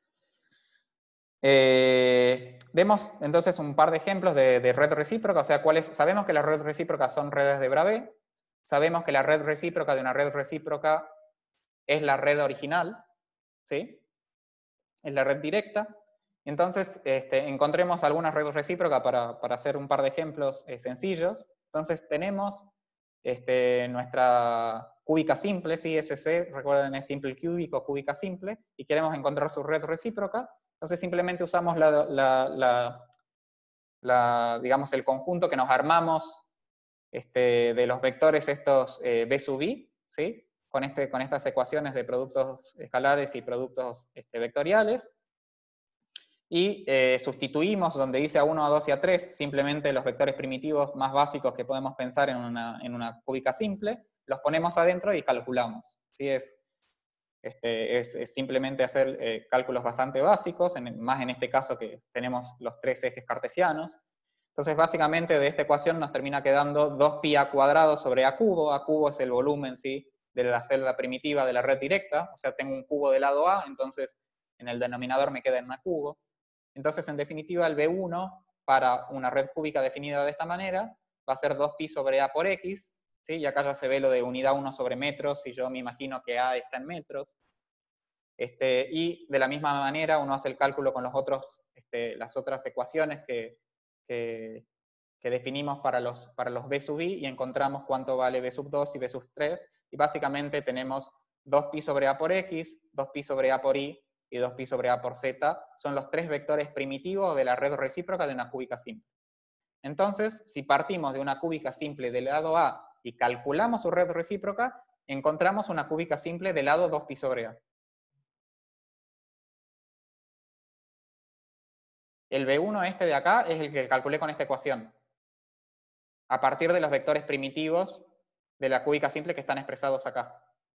A: Eh, demos entonces un par de ejemplos de, de red recíproca. O sea, ¿cuáles? Sabemos que las redes recíprocas son redes de Bravais. Sabemos que la red recíproca de una red recíproca es la red original, ¿sí? Es la red directa. Entonces, este, encontremos alguna red recíproca para, para hacer un par de ejemplos eh, sencillos. Entonces, tenemos este, nuestra cúbica simple, ¿sí? S C, recuerden, es simple cúbico, cúbica simple, y queremos encontrar su red recíproca. Entonces, simplemente usamos la, la, la, la, digamos, el conjunto que nos armamos este, de los vectores estos eh, B sub I, ¿sí? Con, este, con estas ecuaciones de productos escalares y productos este, vectoriales. Y eh, sustituimos donde dice A uno, A dos y A tres, simplemente los vectores primitivos más básicos que podemos pensar en una, en una cúbica simple, los ponemos adentro y calculamos. ¿Sí? Es, este, es, es simplemente hacer eh, cálculos bastante básicos, en, más en este caso que tenemos los tres ejes cartesianos. Entonces, básicamente, de esta ecuación nos termina quedando dos pi a cuadrado sobre a cubo. A cubo es el volumen, ¿sí?, de la celda primitiva de la red directa. O sea, tengo un cubo del lado A, entonces en el denominador me queda en a cubo. Entonces, en definitiva, el B uno para una red cúbica definida de esta manera va a ser dos pi sobre A por X, ¿sí? Y acá ya se ve lo de unidad uno sobre metros, y yo me imagino que A está en metros. Este, y de la misma manera uno hace el cálculo con los otros, este, las otras ecuaciones que, que, que definimos para los, para los B sub I, y encontramos cuánto vale B sub dos y B sub tres, y básicamente tenemos dos pi sobre A por X, dos pi sobre A por Y y dos pi sobre A por Z son los tres vectores primitivos de la red recíproca de una cúbica simple. Entonces, si partimos de una cúbica simple del lado A y calculamos su red recíproca, encontramos una cúbica simple del lado dos pi sobre A. El B uno este de acá es el que calculé con esta ecuación, a partir de los vectores primitivos de la cúbica simple que están expresados acá.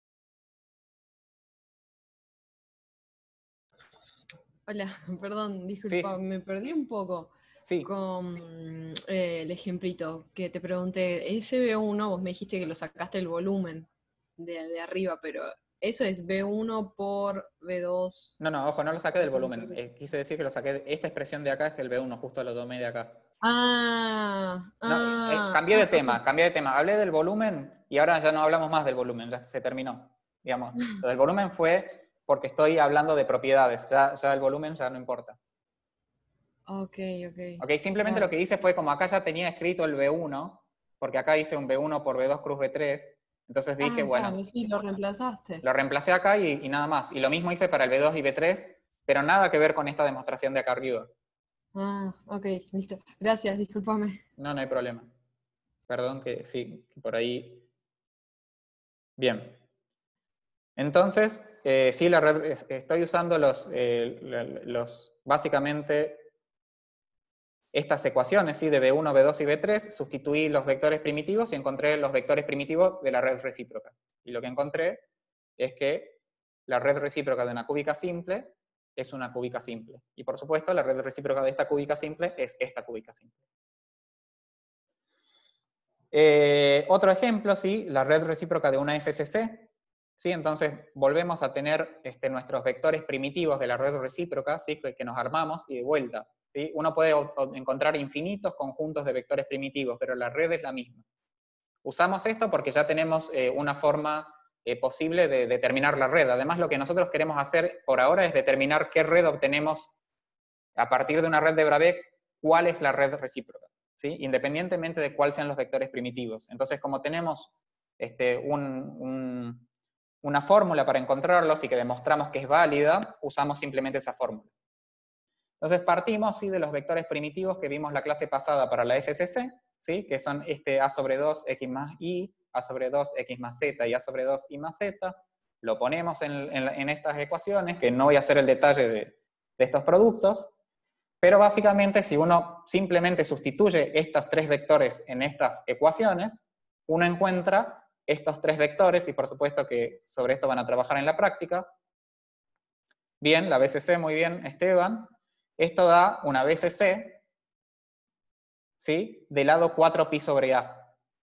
C: Hola, perdón,
A: Sí,
C: disculpa,
A: sí.
C: me perdí un poco
A: Sí.
C: con eh, el ejemplito que te pregunté. Ese B uno, vos me dijiste que lo sacaste el volumen de, de arriba, pero eso es B uno por B dos.
A: No, no, ojo, no lo saqué del volumen. Eh, quise decir que lo saqué, de, esta expresión de acá es el B uno, justo lo tomé de acá.
C: Ah,
A: No, eh,
C: ah,
A: cambié de
C: ah,
A: tema,
C: ok.
A: cambié de tema. Hablé del volumen y ahora ya no hablamos más del volumen, ya se terminó. Digamos, lo del volumen fue porque estoy hablando de propiedades, ya, ya el volumen ya no importa.
C: Ok, ok.
A: Ok, simplemente
C: Claro.
A: lo que hice fue, como acá ya tenía escrito el B uno, porque acá hice un B uno por B dos cruz B tres, entonces dije,
C: Ah,
A: bueno,
C: claro, sí, lo reemplazaste.
A: lo reemplacé acá y, y nada más. Y lo mismo hice para el B dos y B tres, pero nada que ver con esta demostración de acá arriba.
C: Ah, ok, listo. Gracias, discúlpame.
A: No, no hay problema. Perdón que sí, que por ahí. Bien. Entonces, eh, sí, la red, estoy usando los, eh, los, básicamente, estas ecuaciones, ¿sí? De B uno, B dos y B tres, sustituí los vectores primitivos y encontré los vectores primitivos de la red recíproca. Y lo que encontré es que la red recíproca de una cúbica simple es una cúbica simple. Y por supuesto, la red recíproca de esta cúbica simple es esta cúbica simple. Eh, otro ejemplo, ¿sí? La red recíproca de una F C C. ¿Sí? Entonces, volvemos a tener este, nuestros vectores primitivos de la red recíproca, ¿sí? que, que nos armamos, y de vuelta. ¿Sí? Uno puede encontrar infinitos conjuntos de vectores primitivos, pero la red es la misma. Usamos esto porque ya tenemos eh, una forma eh, posible de determinar la red. Además, lo que nosotros queremos hacer por ahora es determinar qué red obtenemos a partir de una red de Brabec, cuál es la red recíproca, ¿sí? Independientemente de cuáles sean los vectores primitivos. Entonces, como tenemos este, un, un, una fórmula para encontrarlos y que demostramos que es válida, usamos simplemente esa fórmula. Entonces partimos ¿sí? de los vectores primitivos que vimos la clase pasada para la F C C, ¿sí? Que son este A sobre dos X más Y, A sobre dos X más Z y A sobre dos Y más Z. Lo ponemos en, en, en estas ecuaciones, que no voy a hacer el detalle de, de estos productos, pero básicamente si uno simplemente sustituye estos tres vectores en estas ecuaciones, uno encuentra estos tres vectores, y por supuesto que sobre esto van a trabajar en la práctica. Bien, la B C C, muy bien, Esteban. Esto da una B C C, ¿sí? De lado cuatro pi sobre A.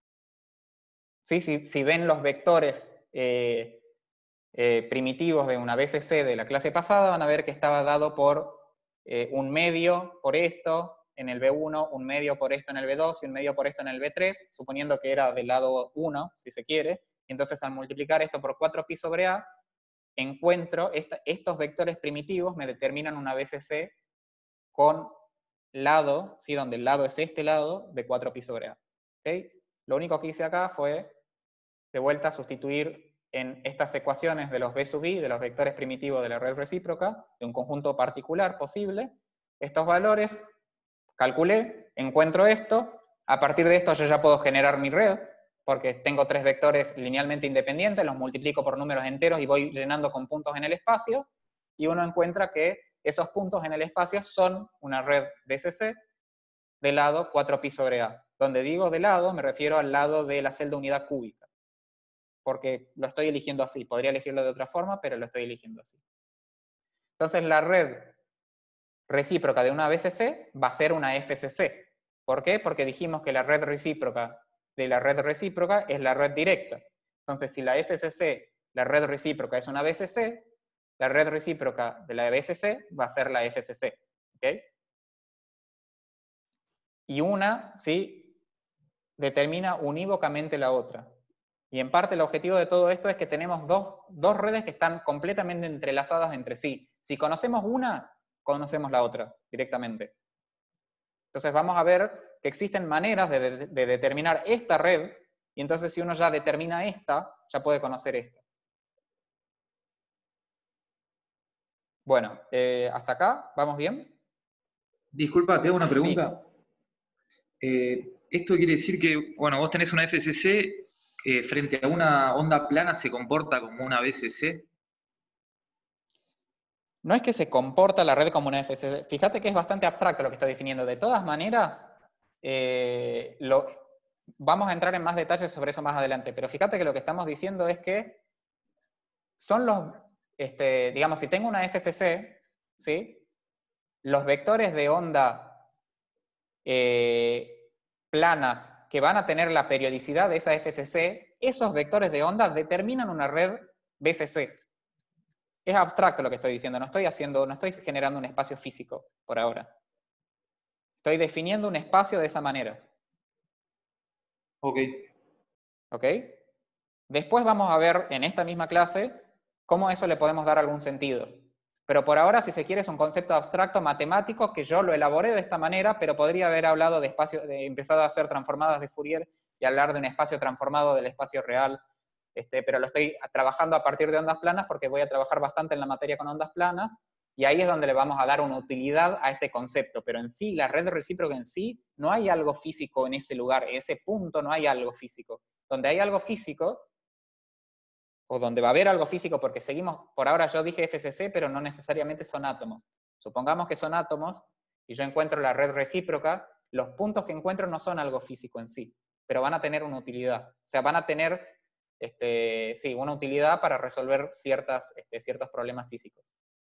A: ¿Sí? Si, si ven los vectores eh, eh, primitivos de una B C C de la clase pasada, van a ver que estaba dado por eh, un medio por esto en el B uno, un medio por esto en el B dos y un medio por esto en el B tres, suponiendo que era del lado uno, si se quiere. Y entonces al multiplicar esto por cuatro pi sobre A, encuentro esta, estos vectores primitivos me determinan una B C C con lado, ¿sí? Donde el lado es este lado, de cuatro pi sobre A. ¿Okay? Lo único que hice acá fue, de vuelta, sustituir en estas ecuaciones de los B sub i, de los vectores primitivos de la red recíproca, de un conjunto particular posible, estos valores, calculé, encuentro esto, a partir de esto yo ya puedo generar mi red, porque tengo tres vectores linealmente independientes, los multiplico por números enteros y voy llenando con puntos en el espacio, y uno encuentra que esos puntos en el espacio son una red B C C de lado cuatro pi sobre A. Donde digo de lado, me refiero al lado de la celda unidad cúbica, porque lo estoy eligiendo así. Podría elegirlo de otra forma, pero lo estoy eligiendo así. Entonces la red recíproca de una B C C va a ser una F C C. ¿Por qué? Porque dijimos que la red recíproca de la red recíproca es la red directa. Entonces, si la F C C, la red recíproca es una B C C, la red recíproca de la B C C va a ser la F C C. ¿Ok? Y una, ¿sí? Determina unívocamente la otra. Y en parte el objetivo de todo esto es que tenemos dos, dos redes que están completamente entrelazadas entre sí. Si conocemos una, conocemos la otra directamente. Entonces vamos a ver que existen maneras de, de, de determinar esta red, y entonces si uno ya determina esta, ya puede conocer esta. Bueno, eh, hasta acá, ¿vamos bien?
D: Disculpa, te hago una pregunta.
A: Sí.
D: Eh, esto quiere decir que, bueno, vos tenés una F C C, eh, frente a una onda plana se comporta como una B C C.
A: No es que se comporta la red como una F C C. Fíjate que es bastante abstracto lo que estoy definiendo. De todas maneras, eh, lo, vamos a entrar en más detalles sobre eso más adelante, pero fíjate que lo que estamos diciendo es que son los, este, digamos, si tengo una F C C, ¿sí? Los vectores de onda eh, planas que van a tener la periodicidad de esa F C C, esos vectores de onda determinan una red B C C. Es abstracto lo que estoy diciendo, no estoy haciendo, no estoy generando un espacio físico por ahora. Estoy definiendo un espacio de esa manera.
D: Ok.
A: ¿Ok? Después vamos a ver en esta misma clase cómo eso le podemos dar algún sentido. Pero por ahora, si se quiere, es un concepto abstracto matemático que yo lo elaboré de esta manera, pero podría haber hablado de espacio, de empezado a hacer transformadas de Fourier y hablar de un espacio transformado del espacio real. Este, pero lo estoy trabajando a partir de ondas planas porque voy a trabajar bastante en la materia con ondas planas, y ahí es donde le vamos a dar una utilidad a este concepto. Pero en sí, la red recíproca en sí, no hay algo físico en ese lugar, en ese punto no hay algo físico. Donde hay algo físico, o donde va a haber algo físico, porque seguimos, por ahora yo dije F C C, pero no necesariamente son átomos. Supongamos que son átomos, y yo encuentro la red recíproca, los puntos que encuentro no son algo físico en sí, pero van a tener una utilidad. O sea, van a tener, este, sí, una utilidad para resolver ciertas, este, ciertos problemas físicos.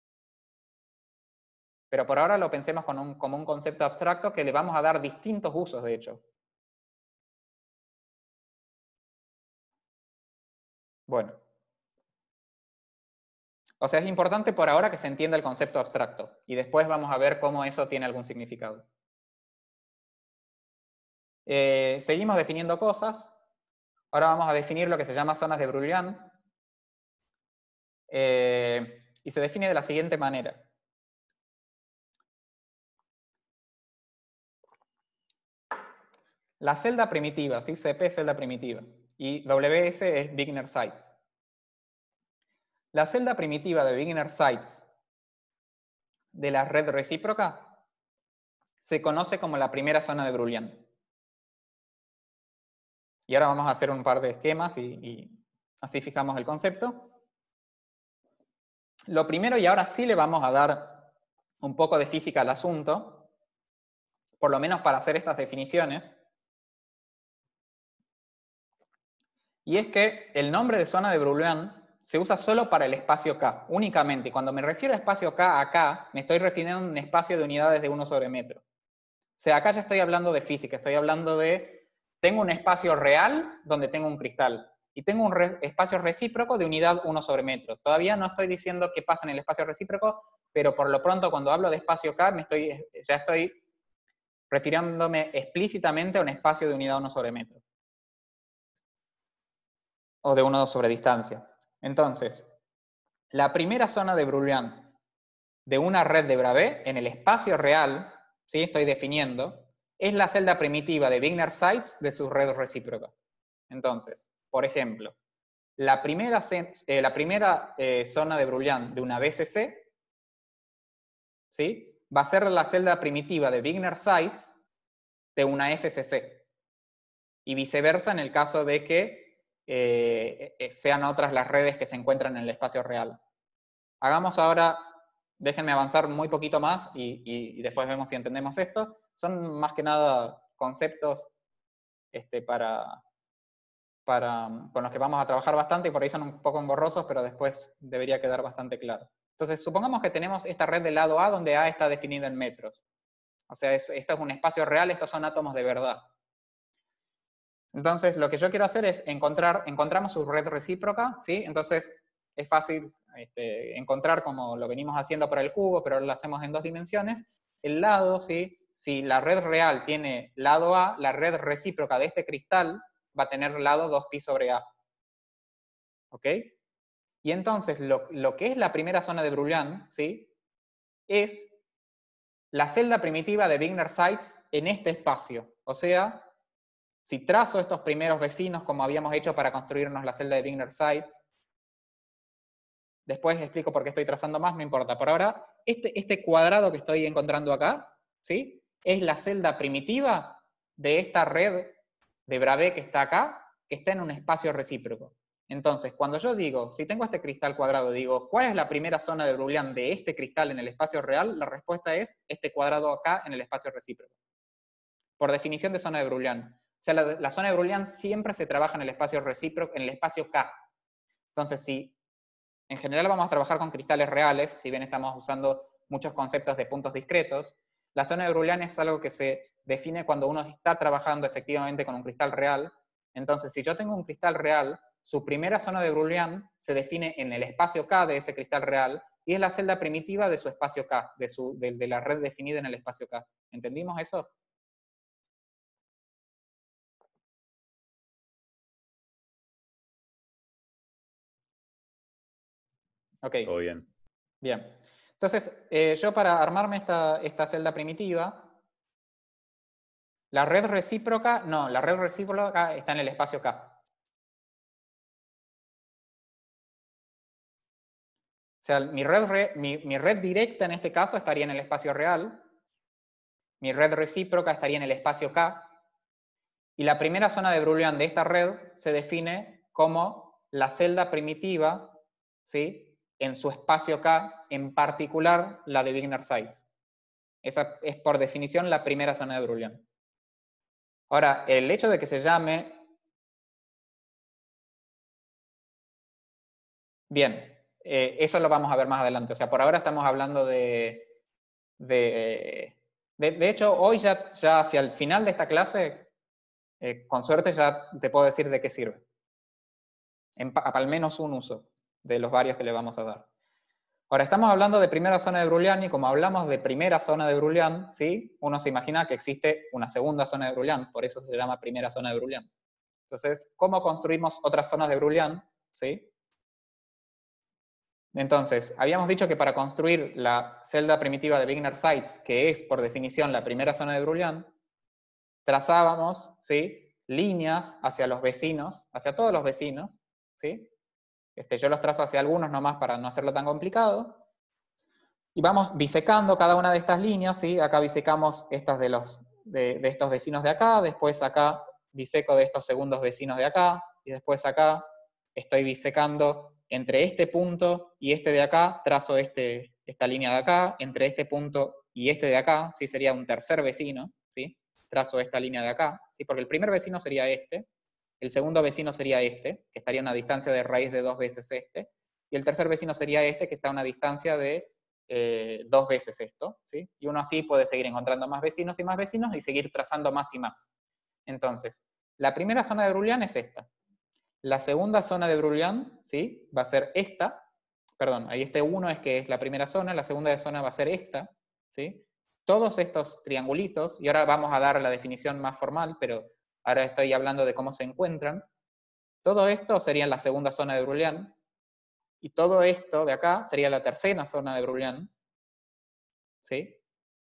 A: Pero por ahora lo pensemos con un, como un concepto abstracto que le vamos a dar distintos usos, de hecho. Bueno. O sea, es importante por ahora que se entienda el concepto abstracto, y después vamos a ver cómo eso tiene algún significado. Eh, seguimos definiendo cosas. Ahora vamos a definir lo que se llama zonas de Brouillard. Eh, y se define de la siguiente manera. La celda primitiva, ¿sí? C P es celda primitiva, y W S es Wigner Sites. La celda primitiva de Wigner Sites de la red recíproca se conoce como la primera zona de Brouillard. Y ahora vamos a hacer un par de esquemas y, y así fijamos el concepto. Lo primero, y ahora sí le vamos a dar un poco de física al asunto, por lo menos para hacer estas definiciones, y es que el nombre de zona de Brouillard se usa solo para el espacio K, únicamente. Cuando me refiero a espacio K a K, me estoy refiriendo a un espacio de unidades de uno sobre metro. O sea, acá ya estoy hablando de física, estoy hablando de, tengo un espacio real donde tengo un cristal, y tengo un re, espacio recíproco de unidad uno sobre metro. Todavía no estoy diciendo qué pasa en el espacio recíproco, pero por lo pronto cuando hablo de espacio K, me estoy, ya estoy refiriéndome explícitamente a un espacio de unidad uno sobre metro. O de uno sobre distancia. Entonces, la primera zona de Brouillard de una red de Bravais en el espacio real, ¿sí? Estoy definiendo, es la celda primitiva de Wigner Sites de su red recíproca. Entonces, por ejemplo, la primera, eh, la primera eh, zona de Brouillard de una B C C, ¿sí? Va a ser la celda primitiva de Wigner Sites de una F C C. Y viceversa en el caso de que eh, sean otras las redes que se encuentran en el espacio real. Hagamos ahora, déjenme avanzar muy poquito más y, y, y después vemos si entendemos esto. Son más que nada conceptos este, para, para, con los que vamos a trabajar bastante, y por ahí son un poco engorrosos, pero después debería quedar bastante claro. Entonces, supongamos que tenemos esta red del lado A donde A está definida en metros. O sea, es, esto es un espacio real, estos son átomos de verdad. Entonces, lo que yo quiero hacer es encontrar, encontramos su red recíproca, ¿sí? Entonces, es fácil este, encontrar como lo venimos haciendo para el cubo, pero ahora lo hacemos en dos dimensiones. El lado, ¿sí? Si la red real tiene lado A, la red recíproca de este cristal va a tener lado dos pi sobre A. ¿Ok? Y entonces, lo, lo que es la primera zona de Brouillard, ¿sí? Es la celda primitiva de Wigner Sites en este espacio. O sea, si trazo estos primeros vecinos como habíamos hecho para construirnos la celda de Wigner Sites, Después explico por qué estoy trazando más, no importa. Por ahora, este, este cuadrado que estoy encontrando acá, ¿sí? Es la celda primitiva de esta red de Bravais que está acá, que está en un espacio recíproco. Entonces, cuando yo digo, si tengo este cristal cuadrado, digo, ¿cuál es la primera zona de Brouillard de este cristal en el espacio real? La respuesta es este cuadrado acá en el espacio recíproco. Por definición de zona de Brouillard. O sea, la, la zona de Brouillard siempre se trabaja en el espacio recíproco, en el espacio K. Entonces, si en general vamos a trabajar con cristales reales, si bien estamos usando muchos conceptos de puntos discretos, la zona de Brouillard es algo que se define cuando uno está trabajando efectivamente con un cristal real. Entonces, si yo tengo un cristal real, su primera zona de Brouillard se define en el espacio K de ese cristal real, y es la celda primitiva de su espacio K, de, su, de, de la red definida en el espacio K. ¿Entendimos eso? Ok.
B: Todo bien.
A: Bien. Entonces, eh, yo para armarme esta, esta celda primitiva, la red recíproca, no, la red recíproca está en el espacio K. O sea, mi red, re, mi, mi red directa en este caso estaría en el espacio real, mi red recíproca estaría en el espacio K, y la primera zona de Brouillard de esta red se define como la celda primitiva, ¿sí?, en su espacio K, en particular la de Wigner-Seitz. Esa es por definición la primera zona de Brouillard. Ahora, el hecho de que se llame... Bien. Eh, eso lo vamos a ver más adelante. O sea, por ahora estamos hablando de... De, de, de hecho, hoy ya, ya hacia el final de esta clase, eh, con suerte ya te puedo decir de qué sirve. En, al menos un uso de los varios que le vamos a dar. Ahora, estamos hablando de primera zona de Brouillard, y como hablamos de primera zona de Brouillard, ¿sí?, uno se imagina que existe una segunda zona de Brouillard, por eso se llama primera zona de Brouillard. Entonces, ¿cómo construimos otras zonas de Brouillard? ¿Sí? Entonces, habíamos dicho que para construir la celda primitiva de Wigner-Seitz, que es por definición la primera zona de Brouillard, trazábamos, ¿sí?, líneas hacia los vecinos, hacia todos los vecinos, ¿sí? Este, yo los trazo hacia algunos nomás para no hacerlo tan complicado, y vamos bisecando cada una de estas líneas, ¿sí? Acá bisecamos estas de, los, de, de estos vecinos de acá, después acá biseco de estos segundos vecinos de acá, y después acá estoy bisecando entre este punto y este de acá, trazo este, esta línea de acá, entre este punto y este de acá, ¿sí?, sería un tercer vecino, ¿sí?, trazo esta línea de acá, ¿sí?, porque el primer vecino sería este, el segundo vecino sería este, que estaría a una distancia de raíz de dos veces este, y el tercer vecino sería este, que está a una distancia de eh, dos veces esto, ¿sí? Y uno así puede seguir encontrando más vecinos y más vecinos y seguir trazando más y más. Entonces, la primera zona de Brouillard es esta. La segunda zona de Brouillard, ¿sí?, va a ser esta, perdón, ahí este uno es que es la primera zona, la segunda zona va a ser esta, ¿sí? Todos estos triangulitos, y ahora vamos a dar la definición más formal, pero ahora estoy hablando de cómo se encuentran. Todo esto sería la segunda zona de Brouillard, y todo esto de acá sería la tercera zona de Brouillard, ¿sí?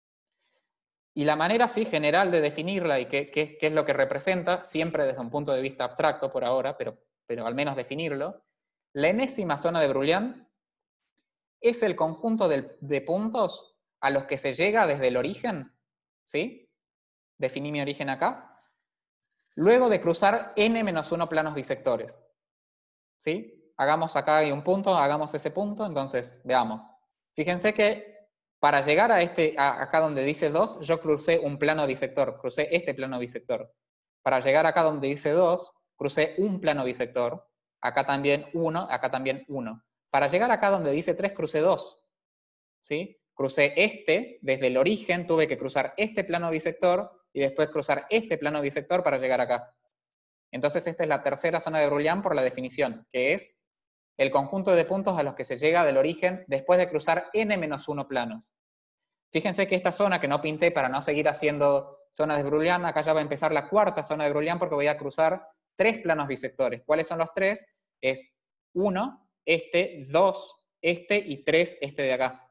A: Y la manera así general de definirla y qué, qué, qué es lo que representa, siempre desde un punto de vista abstracto por ahora, pero, pero al menos definirlo, la enésima zona de Brouillard es el conjunto de, de puntos a los que se llega desde el origen, ¿sí? Definí mi origen acá, luego de cruzar n menos uno planos bisectores, ¿sí? Hagamos acá hay un punto, hagamos ese punto, entonces, veamos. Fíjense que para llegar a este, a, acá donde dice dos, yo crucé un plano bisector, crucé este plano bisector. Para llegar acá donde dice dos, crucé un plano bisector, acá también uno, acá también uno. Para llegar acá donde dice tres, crucé dos, ¿sí? Crucé este, desde el origen tuve que cruzar este plano bisector y después cruzar este plano bisector para llegar acá. Entonces esta es la tercera zona de Brouillard por la definición, que es el conjunto de puntos a los que se llega del origen después de cruzar n menos uno planos. Fíjense que esta zona que no pinté para no seguir haciendo zonas de Brouillard, acá ya va a empezar la cuarta zona de Brouillard porque voy a cruzar tres planos bisectores. ¿Cuáles son los tres? Es uno, este, dos, este y tres, este de acá.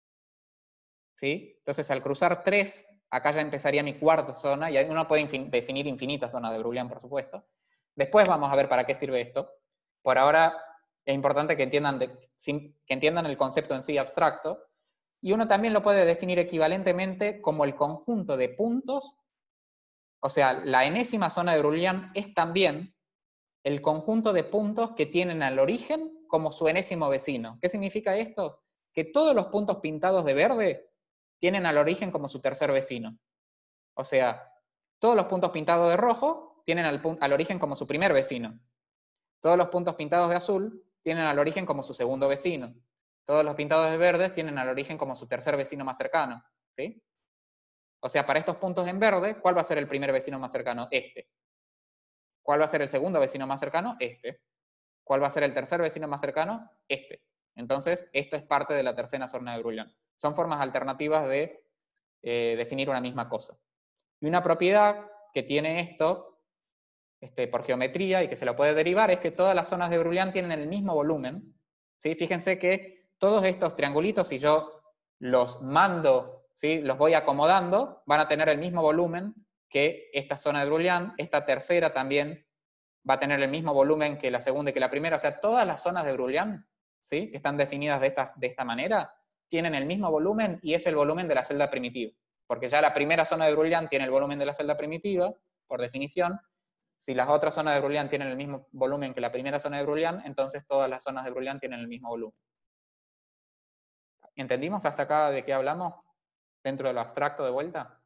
A: ¿Sí? Entonces al cruzar tres, acá ya empezaría mi cuarta zona, y uno puede infin- definir infinitas zonas de Brouillard, por supuesto. Después vamos a ver para qué sirve esto. Por ahora es importante que entiendan, de, que entiendan el concepto en sí abstracto, y uno también lo puede definir equivalentemente como el conjunto de puntos, o sea, la enésima zona de Brillouin es también el conjunto de puntos que tienen al origen como su enésimo vecino. ¿Qué significa esto? Que todos los puntos pintados de verde tienen al origen como su tercer vecino. O sea, todos los puntos pintados de rojo tienen al, al origen como su primer vecino. Todos los puntos pintados de azul tienen al origen como su segundo vecino. Todos los pintados de verde tienen al origen como su tercer vecino más cercano. ¿Sí? O sea, para estos puntos en verde, ¿cuál va a ser el primer vecino más cercano? Este. ¿Cuál va a ser el segundo vecino más cercano? Este. ¿Cuál va a ser el tercer vecino más cercano? Este. Entonces, esto es parte de la tercera zona de Brillouin. Son formas alternativas de eh, definir una misma cosa. Y una propiedad que tiene esto, este, por geometría, y que se lo puede derivar, es que todas las zonas de Brillouin tienen el mismo volumen. ¿Sí? Fíjense que todos estos triangulitos, si yo los mando, ¿sí? los voy acomodando, van a tener el mismo volumen que esta zona de Brillouin. Esta tercera también va a tener el mismo volumen que la segunda y que la primera. O sea, todas las zonas de Brillouin, ¿sí? que están definidas de esta, de esta manera, tienen el mismo volumen y es el volumen de la celda primitiva. Porque ya la primera zona de Brillouin tiene el volumen de la celda primitiva, por definición. Si las otras zonas de Brillouin tienen el mismo volumen que la primera zona de Brillouin, entonces todas las zonas de Brillouin tienen el mismo volumen. ¿Entendimos hasta acá de qué hablamos? Dentro de lo abstracto de vuelta.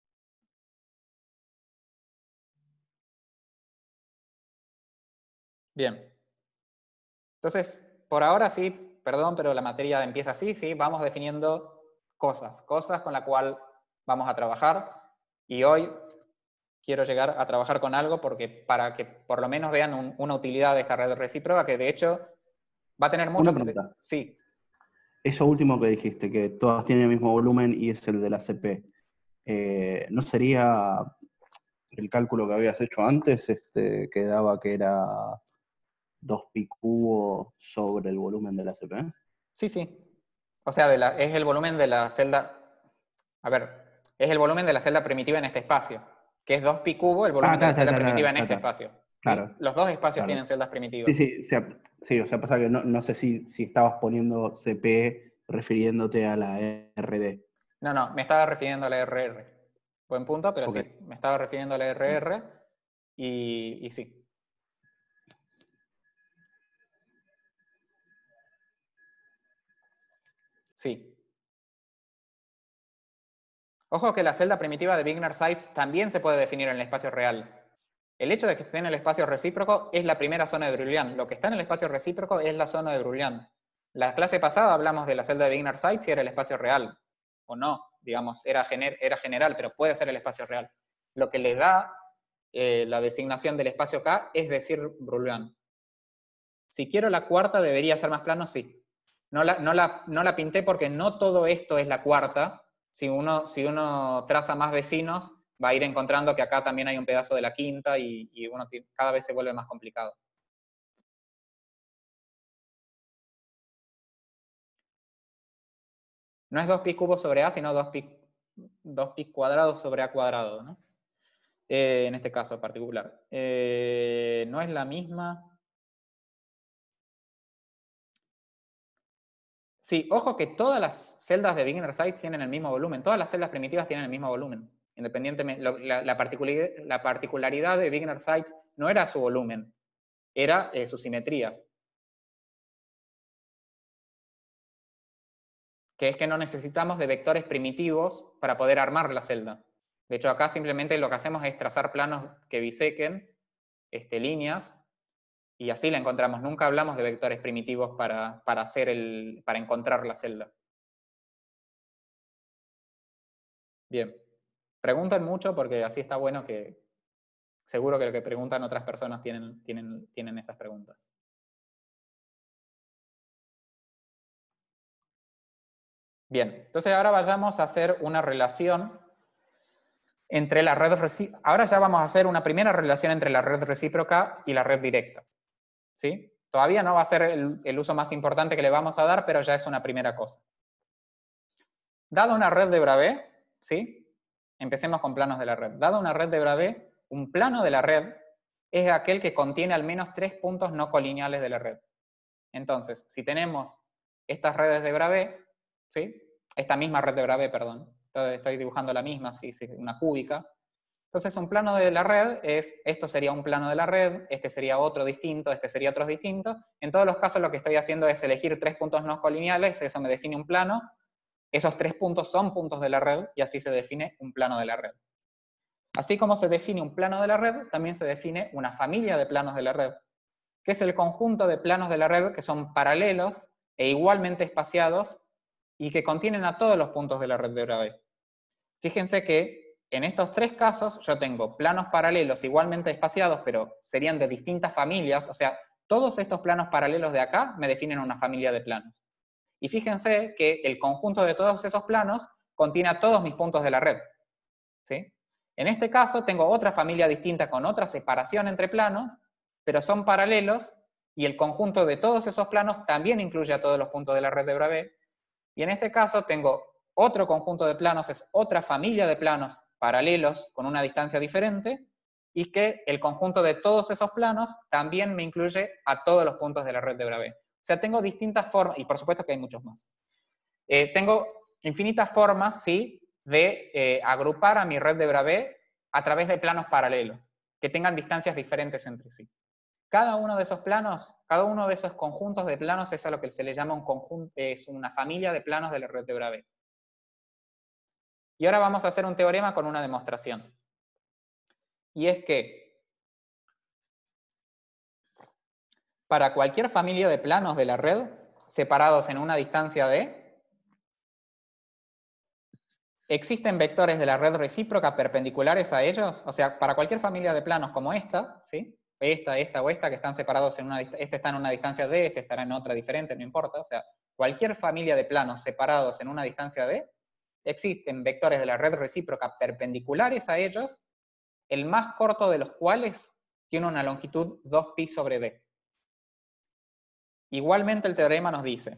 A: Bien. Entonces, por ahora sí, perdón, pero la materia empieza así, ¿sí? Vamos definiendo cosas, cosas con las cuales vamos a trabajar. Y hoy quiero llegar a trabajar con algo porque, para que por lo menos vean un, una utilidad de esta red recíproca, que de hecho va a tener mucho...
E: Una pregunta.
A: Que, sí.
E: Eso último que dijiste, que todas tienen el mismo volumen y es el de la C P, eh, ¿no sería el cálculo que habías hecho antes, este, que daba que era dos pi cubo sobre el volumen de la C P?
A: Sí, sí. O sea, de la, es el volumen de la celda... A ver, es el volumen de la celda primitiva en este espacio, que es dos pi cubo, el volumen
E: Ah, ta,
A: de la
E: ta,
A: celda
E: ta,
A: primitiva
E: ta,
A: en
E: ta,
A: este
E: ta.
A: espacio. ¿Sí?
E: Claro.
A: Los dos espacios
E: Claro.
A: tienen celdas primitivas.
E: Sí, sí, o sea, sí, o sea, pasa que no, no sé si, si estabas poniendo C P refiriéndote a la R D.
A: No, no, me estaba refiriendo a la R R. Buen punto, pero
E: Ok.
A: sí, me estaba refiriendo a la R R y, y sí. Sí. Ojo que la celda primitiva de Wigner-Seitz también se puede definir en el espacio real. El hecho de que esté en el espacio recíproco es la primera zona de Brillouin. Lo que está en el espacio recíproco es la zona de Brillouin. La clase pasada hablamos de la celda de Wigner-Seitz y era el espacio real. O no, digamos, era, gener era general, pero puede ser el espacio real. Lo que le da eh, la designación del espacio K es decir Brillouin. Si quiero la cuarta, ¿debería ser más plano? Sí. No la, no la, no la pinté porque no todo esto es la cuarta. Si uno, si uno traza más vecinos, va a ir encontrando que acá también hay un pedazo de la quinta y, y uno cada vez se vuelve más complicado. No es dos pi cubos sobre A, sino dos pi, dos pi cuadrados sobre A cuadrado, ¿no? Eh, en este caso particular. Eh, no es la misma... Sí, ojo que todas las celdas de Wigner-Seitz tienen el mismo volumen, todas las celdas primitivas tienen el mismo volumen, independientemente, la, la, particularidad, la particularidad de Wigner-Seitz no era su volumen, era eh, su simetría. Que es que no necesitamos de vectores primitivos para poder armar la celda. De hecho, acá simplemente lo que hacemos es trazar planos que bisequen este, líneas, y así la encontramos. Nunca hablamos de vectores primitivos para, para, hacer el, para encontrar la celda. Bien. Preguntan mucho porque así está bueno que seguro que lo que preguntan otras personas tienen, tienen, tienen esas preguntas. Bien, entonces ahora vayamos a hacer una relación entre la red recíproca. Ahora ya vamos a hacer una primera relación entre la red recíproca y la red directa. ¿Sí? Todavía no va a ser el, el uso más importante que le vamos a dar, pero ya es una primera cosa. Dada una red de Bravais, ¿sí? Empecemos con planos de la red. Dada una red de Bravais, un plano de la red es aquel que contiene al menos tres puntos no colineales de la red. Entonces, si tenemos estas redes de Bravais, ¿sí? Esta misma red de Bravais, perdón, estoy dibujando la misma, sí, sí, una cúbica. Entonces, un plano de la red es, esto sería un plano de la red, este sería otro distinto, este sería otro distinto. En todos los casos lo que estoy haciendo es elegir tres puntos no colineales, eso me define un plano. Esos tres puntos son puntos de la red, y así se define un plano de la red. Así como se define un plano de la red, también se define una familia de planos de la red, que es el conjunto de planos de la red que son paralelos e igualmente espaciados y que contienen a todos los puntos de la red de Bravais. Fíjense que en estos tres casos yo tengo planos paralelos igualmente espaciados, pero serían de distintas familias, o sea, todos estos planos paralelos de acá me definen una familia de planos. Y fíjense que el conjunto de todos esos planos contiene a todos mis puntos de la red, ¿sí? En este caso tengo otra familia distinta con otra separación entre planos, pero son paralelos, y el conjunto de todos esos planos también incluye a todos los puntos de la red de Bravais. Y en este caso tengo otro conjunto de planos, es otra familia de planos paralelos con una distancia diferente, y que el conjunto de todos esos planos también me incluye a todos los puntos de la red de Bravais. O sea, tengo distintas formas, y por supuesto que hay muchos más. Eh, tengo infinitas formas, sí, de eh, agrupar a mi red de Bravais a través de planos paralelos, que tengan distancias diferentes entre sí. Cada uno de esos planos, cada uno de esos conjuntos de planos es a lo que se le llama un conjunto, es una familia de planos de la red de Bravais. Y ahora vamos a hacer un teorema con una demostración. Y es que para cualquier familia de planos de la red, separados en una distancia de, existen vectores de la red recíproca perpendiculares a ellos, o sea, para cualquier familia de planos como esta, ¿sí? Esta, esta o esta, que están separados en una distancia, este está en una distancia D, este estará en otra diferente, no importa, o sea, cualquier familia de planos separados en una distancia D, existen vectores de la red recíproca perpendiculares a ellos, el más corto de los cuales tiene una longitud dos pi sobre D. Igualmente el teorema nos dice,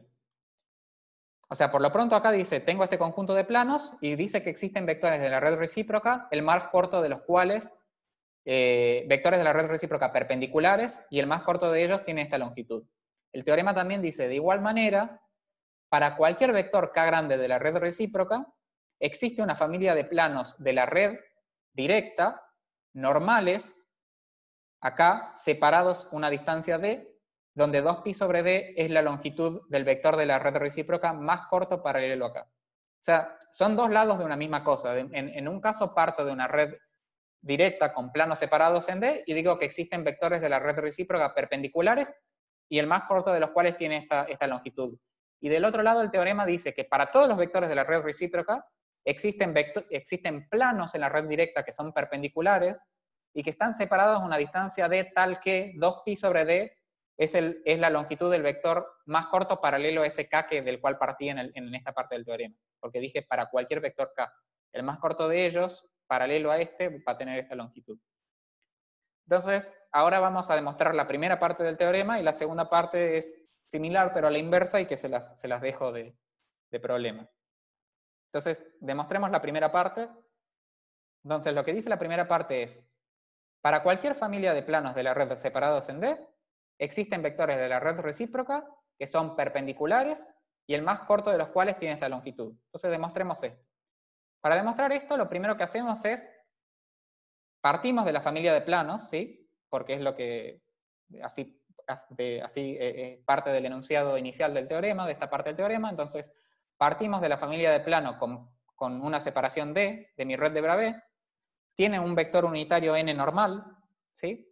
A: o sea, por lo pronto acá dice, tengo este conjunto de planos, y dice que existen vectores de la red recíproca, el más corto de los cuales, eh, vectores de la red recíproca perpendiculares, y el más corto de ellos tiene esta longitud. El teorema también dice, de igual manera, para cualquier vector k grande de la red recíproca, existe una familia de planos de la red directa, normales, acá, separados una distancia d, donde dos pi sobre d es la longitud del vector de la red recíproca más corto paralelo acá. O sea, son dos lados de una misma cosa. En, en un caso parto de una red directa con planos separados en d, y digo que existen vectores de la red recíproca perpendiculares, y el más corto de los cuales tiene esta, esta longitud. Y del otro lado el teorema dice que para todos los vectores de la red recíproca existen, existen planos en la red directa que son perpendiculares, y que están separados a una distancia d tal que dos pi sobre d es, el, es la longitud del vector más corto paralelo a ese k que, del cual partí en, el, en esta parte del teorema. Porque dije para cualquier vector k. El más corto de ellos, paralelo a este, va a tener esta longitud. Entonces, ahora vamos a demostrar la primera parte del teorema, y la segunda parte es similar, pero a la inversa, y que se las, se las dejo de, de problema. Entonces, demostremos la primera parte. Entonces, lo que dice la primera parte es, para cualquier familia de planos de la red separados en D, existen vectores de la red recíproca que son perpendiculares, y el más corto de los cuales tiene esta longitud. Entonces, demostremos esto. Para demostrar esto, lo primero que hacemos es, partimos de la familia de planos, ¿sí? Porque es lo que, así, de, así eh, es parte del enunciado inicial del teorema, de esta parte del teorema. Entonces, partimos de la familia de plano con, con una separación D, de mi red de Bravais, tiene un vector unitario n normal, ¿sí?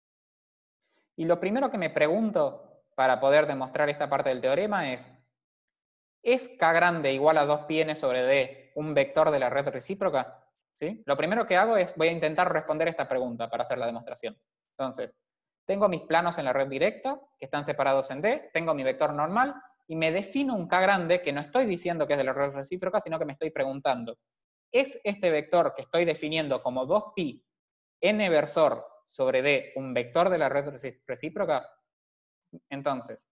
A: Y lo primero que me pregunto para poder demostrar esta parte del teorema es, ¿es k grande igual a dos pi n sobre d un vector de la red recíproca? ¿Sí? Lo primero que hago es, voy a intentar responder esta pregunta para hacer la demostración. Entonces, tengo mis planos en la red directa, que están separados en D, tengo mi vector normal, y me defino un k grande que no estoy diciendo que es de la red recíproca, sino que me estoy preguntando, ¿es este vector que estoy definiendo como dos pi n versor sobre D un vector de la red recíproca? Entonces,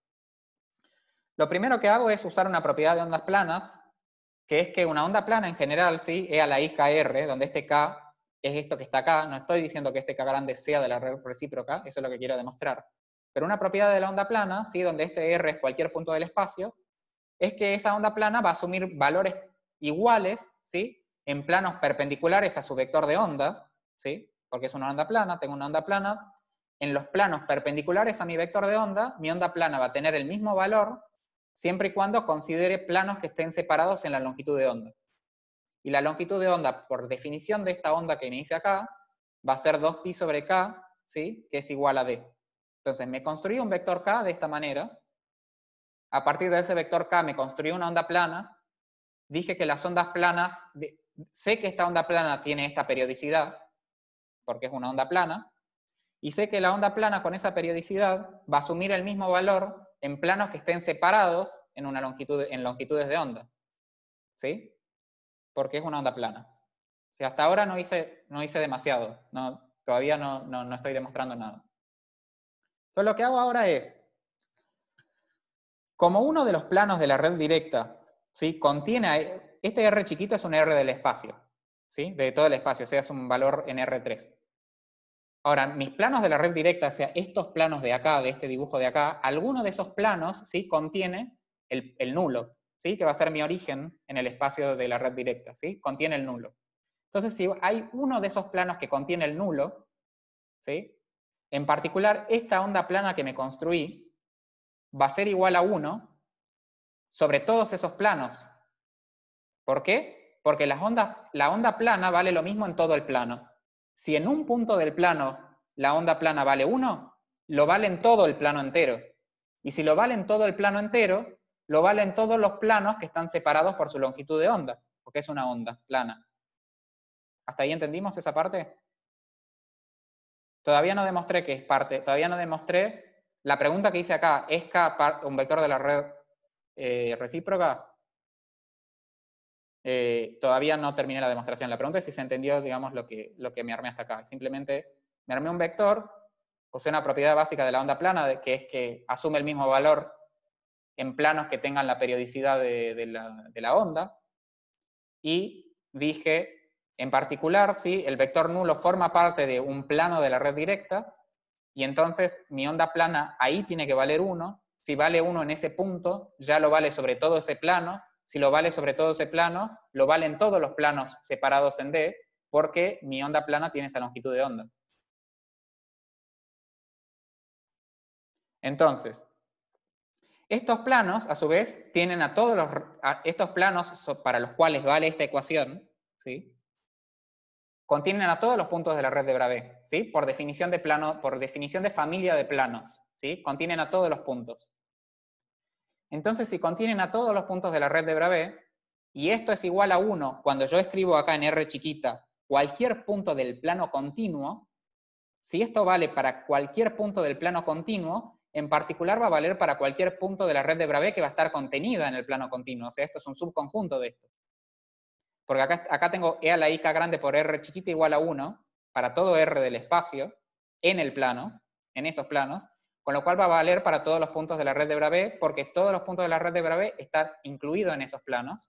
A: lo primero que hago es usar una propiedad de ondas planas, que es que una onda plana en general, ¿sí? E a la I K R, donde este K es esto que está acá, no estoy diciendo que este K grande sea de la red recíproca, eso es lo que quiero demostrar. Pero una propiedad de la onda plana, ¿sí? Donde este R es cualquier punto del espacio, es que esa onda plana va a asumir valores iguales, ¿sí? En planos perpendiculares a su vector de onda, ¿sí? Porque es una onda plana, tengo una onda plana. En los planos perpendiculares a mi vector de onda, mi onda plana va a tener el mismo valor siempre y cuando considere planos que estén separados en la longitud de onda. Y la longitud de onda, por definición de esta onda que me hice acá, va a ser dos pi sobre k, ¿sí? Que es igual a d. Entonces, me construí un vector k de esta manera. A partir de ese vector k me construí una onda plana. Dije que las ondas planas, sé que esta onda plana tiene esta periodicidad, porque es una onda plana, y sé que la onda plana con esa periodicidad va a asumir el mismo valor en planos que estén separados en, una longitud, en longitudes de onda. ¿Sí? Porque es una onda plana. O sea, hasta ahora no hice, no hice demasiado, no, todavía no, no, no estoy demostrando nada. Entonces lo que hago ahora es, como uno de los planos de la red directa, ¿sí? Contiene, este R chiquito es un R del espacio, ¿sí? De todo el espacio, o sea, es un valor en R tres. Ahora, mis planos de la red directa, o sea, estos planos de acá, de este dibujo de acá, alguno de esos planos, ¿sí? Contiene el, el nulo, ¿sí? Que va a ser mi origen en el espacio de la red directa, ¿sí? Contiene el nulo. Entonces, si hay uno de esos planos que contiene el nulo, ¿sí? En particular, esta onda plana que me construí va a ser igual a uno sobre todos esos planos. ¿Por qué? Porque las ondas, la onda plana vale lo mismo en todo el plano. Si en un punto del plano la onda plana vale uno, lo vale en todo el plano entero. Y si lo vale en todo el plano entero, lo vale en todos los planos que están separados por su longitud de onda, porque es una onda plana. ¿Hasta ahí entendimos esa parte? Todavía no demostré que es parte, todavía no demostré, la pregunta que hice acá, ¿es K un vector de la red eh, recíproca? Eh, todavía no terminé la demostración. La pregunta es si se entendió, digamos, lo que, lo que me armé hasta acá. Simplemente me armé un vector, usé una propiedad básica de la onda plana, de, que es que asume el mismo valor en planos que tengan la periodicidad de, de, la, de la onda, y dije, en particular, ¿sí? El vector nulo forma parte de un plano de la red directa, y entonces mi onda plana ahí tiene que valer uno. Si vale uno en ese punto, ya lo vale sobre todo ese plano. Si lo vale sobre todo ese plano, lo vale en todos los planos separados en D, porque mi onda plana tiene esa longitud de onda. Entonces, estos planos, a su vez, tienen a todos los, a estos planos para los cuales vale esta ecuación, ¿sí? Contienen a todos los puntos de la red de Bravais, ¿sí? Por definición de plano, por definición de familia de planos, ¿sí? Contienen a todos los puntos. Entonces, si contienen a todos los puntos de la red de Bravais, y esto es igual a uno, cuando yo escribo acá en R chiquita, cualquier punto del plano continuo, si esto vale para cualquier punto del plano continuo, en particular va a valer para cualquier punto de la red de Bravais que va a estar contenida en el plano continuo. O sea, esto es un subconjunto de esto. Porque acá, acá tengo E a la I K grande por R chiquita igual a uno, para todo R del espacio, en el plano, en esos planos, con lo cual va a valer para todos los puntos de la red de Bravais, porque todos los puntos de la red de Bravais están incluidos en esos planos,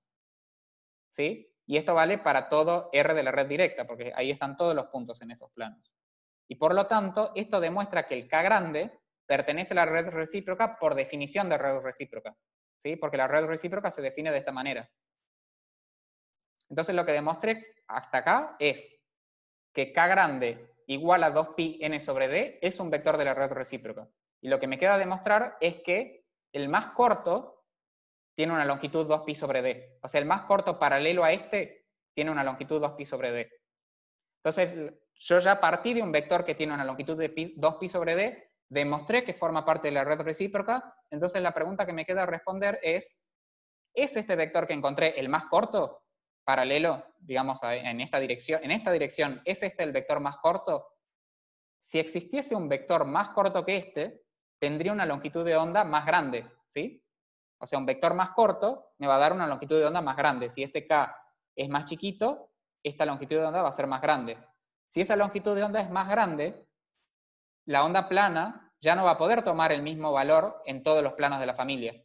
A: ¿sí? Y esto vale para todo R de la red directa, porque ahí están todos los puntos en esos planos. Y por lo tanto, esto demuestra que el K grande pertenece a la red recíproca por definición de red recíproca, ¿sí? Porque la red recíproca se define de esta manera. Entonces lo que demostré hasta acá es que K grande igual a dos pi n sobre D es un vector de la red recíproca. Y lo que me queda demostrar es que el más corto tiene una longitud dos pi sobre D. O sea, el más corto paralelo a este tiene una longitud dos pi sobre D. Entonces, yo ya partí de un vector que tiene una longitud de dos pi sobre D, demostré que forma parte de la red recíproca, entonces la pregunta que me queda responder es, ¿es este vector que encontré el más corto? Paralelo, digamos, en esta dirección, en esta dirección, ¿es este el vector más corto? Si existiese un vector más corto que este, tendría una longitud de onda más grande, ¿sí? O sea, un vector más corto me va a dar una longitud de onda más grande. Si este K es más chiquito, esta longitud de onda va a ser más grande. Si esa longitud de onda es más grande, la onda plana ya no va a poder tomar el mismo valor en todos los planos de la familia.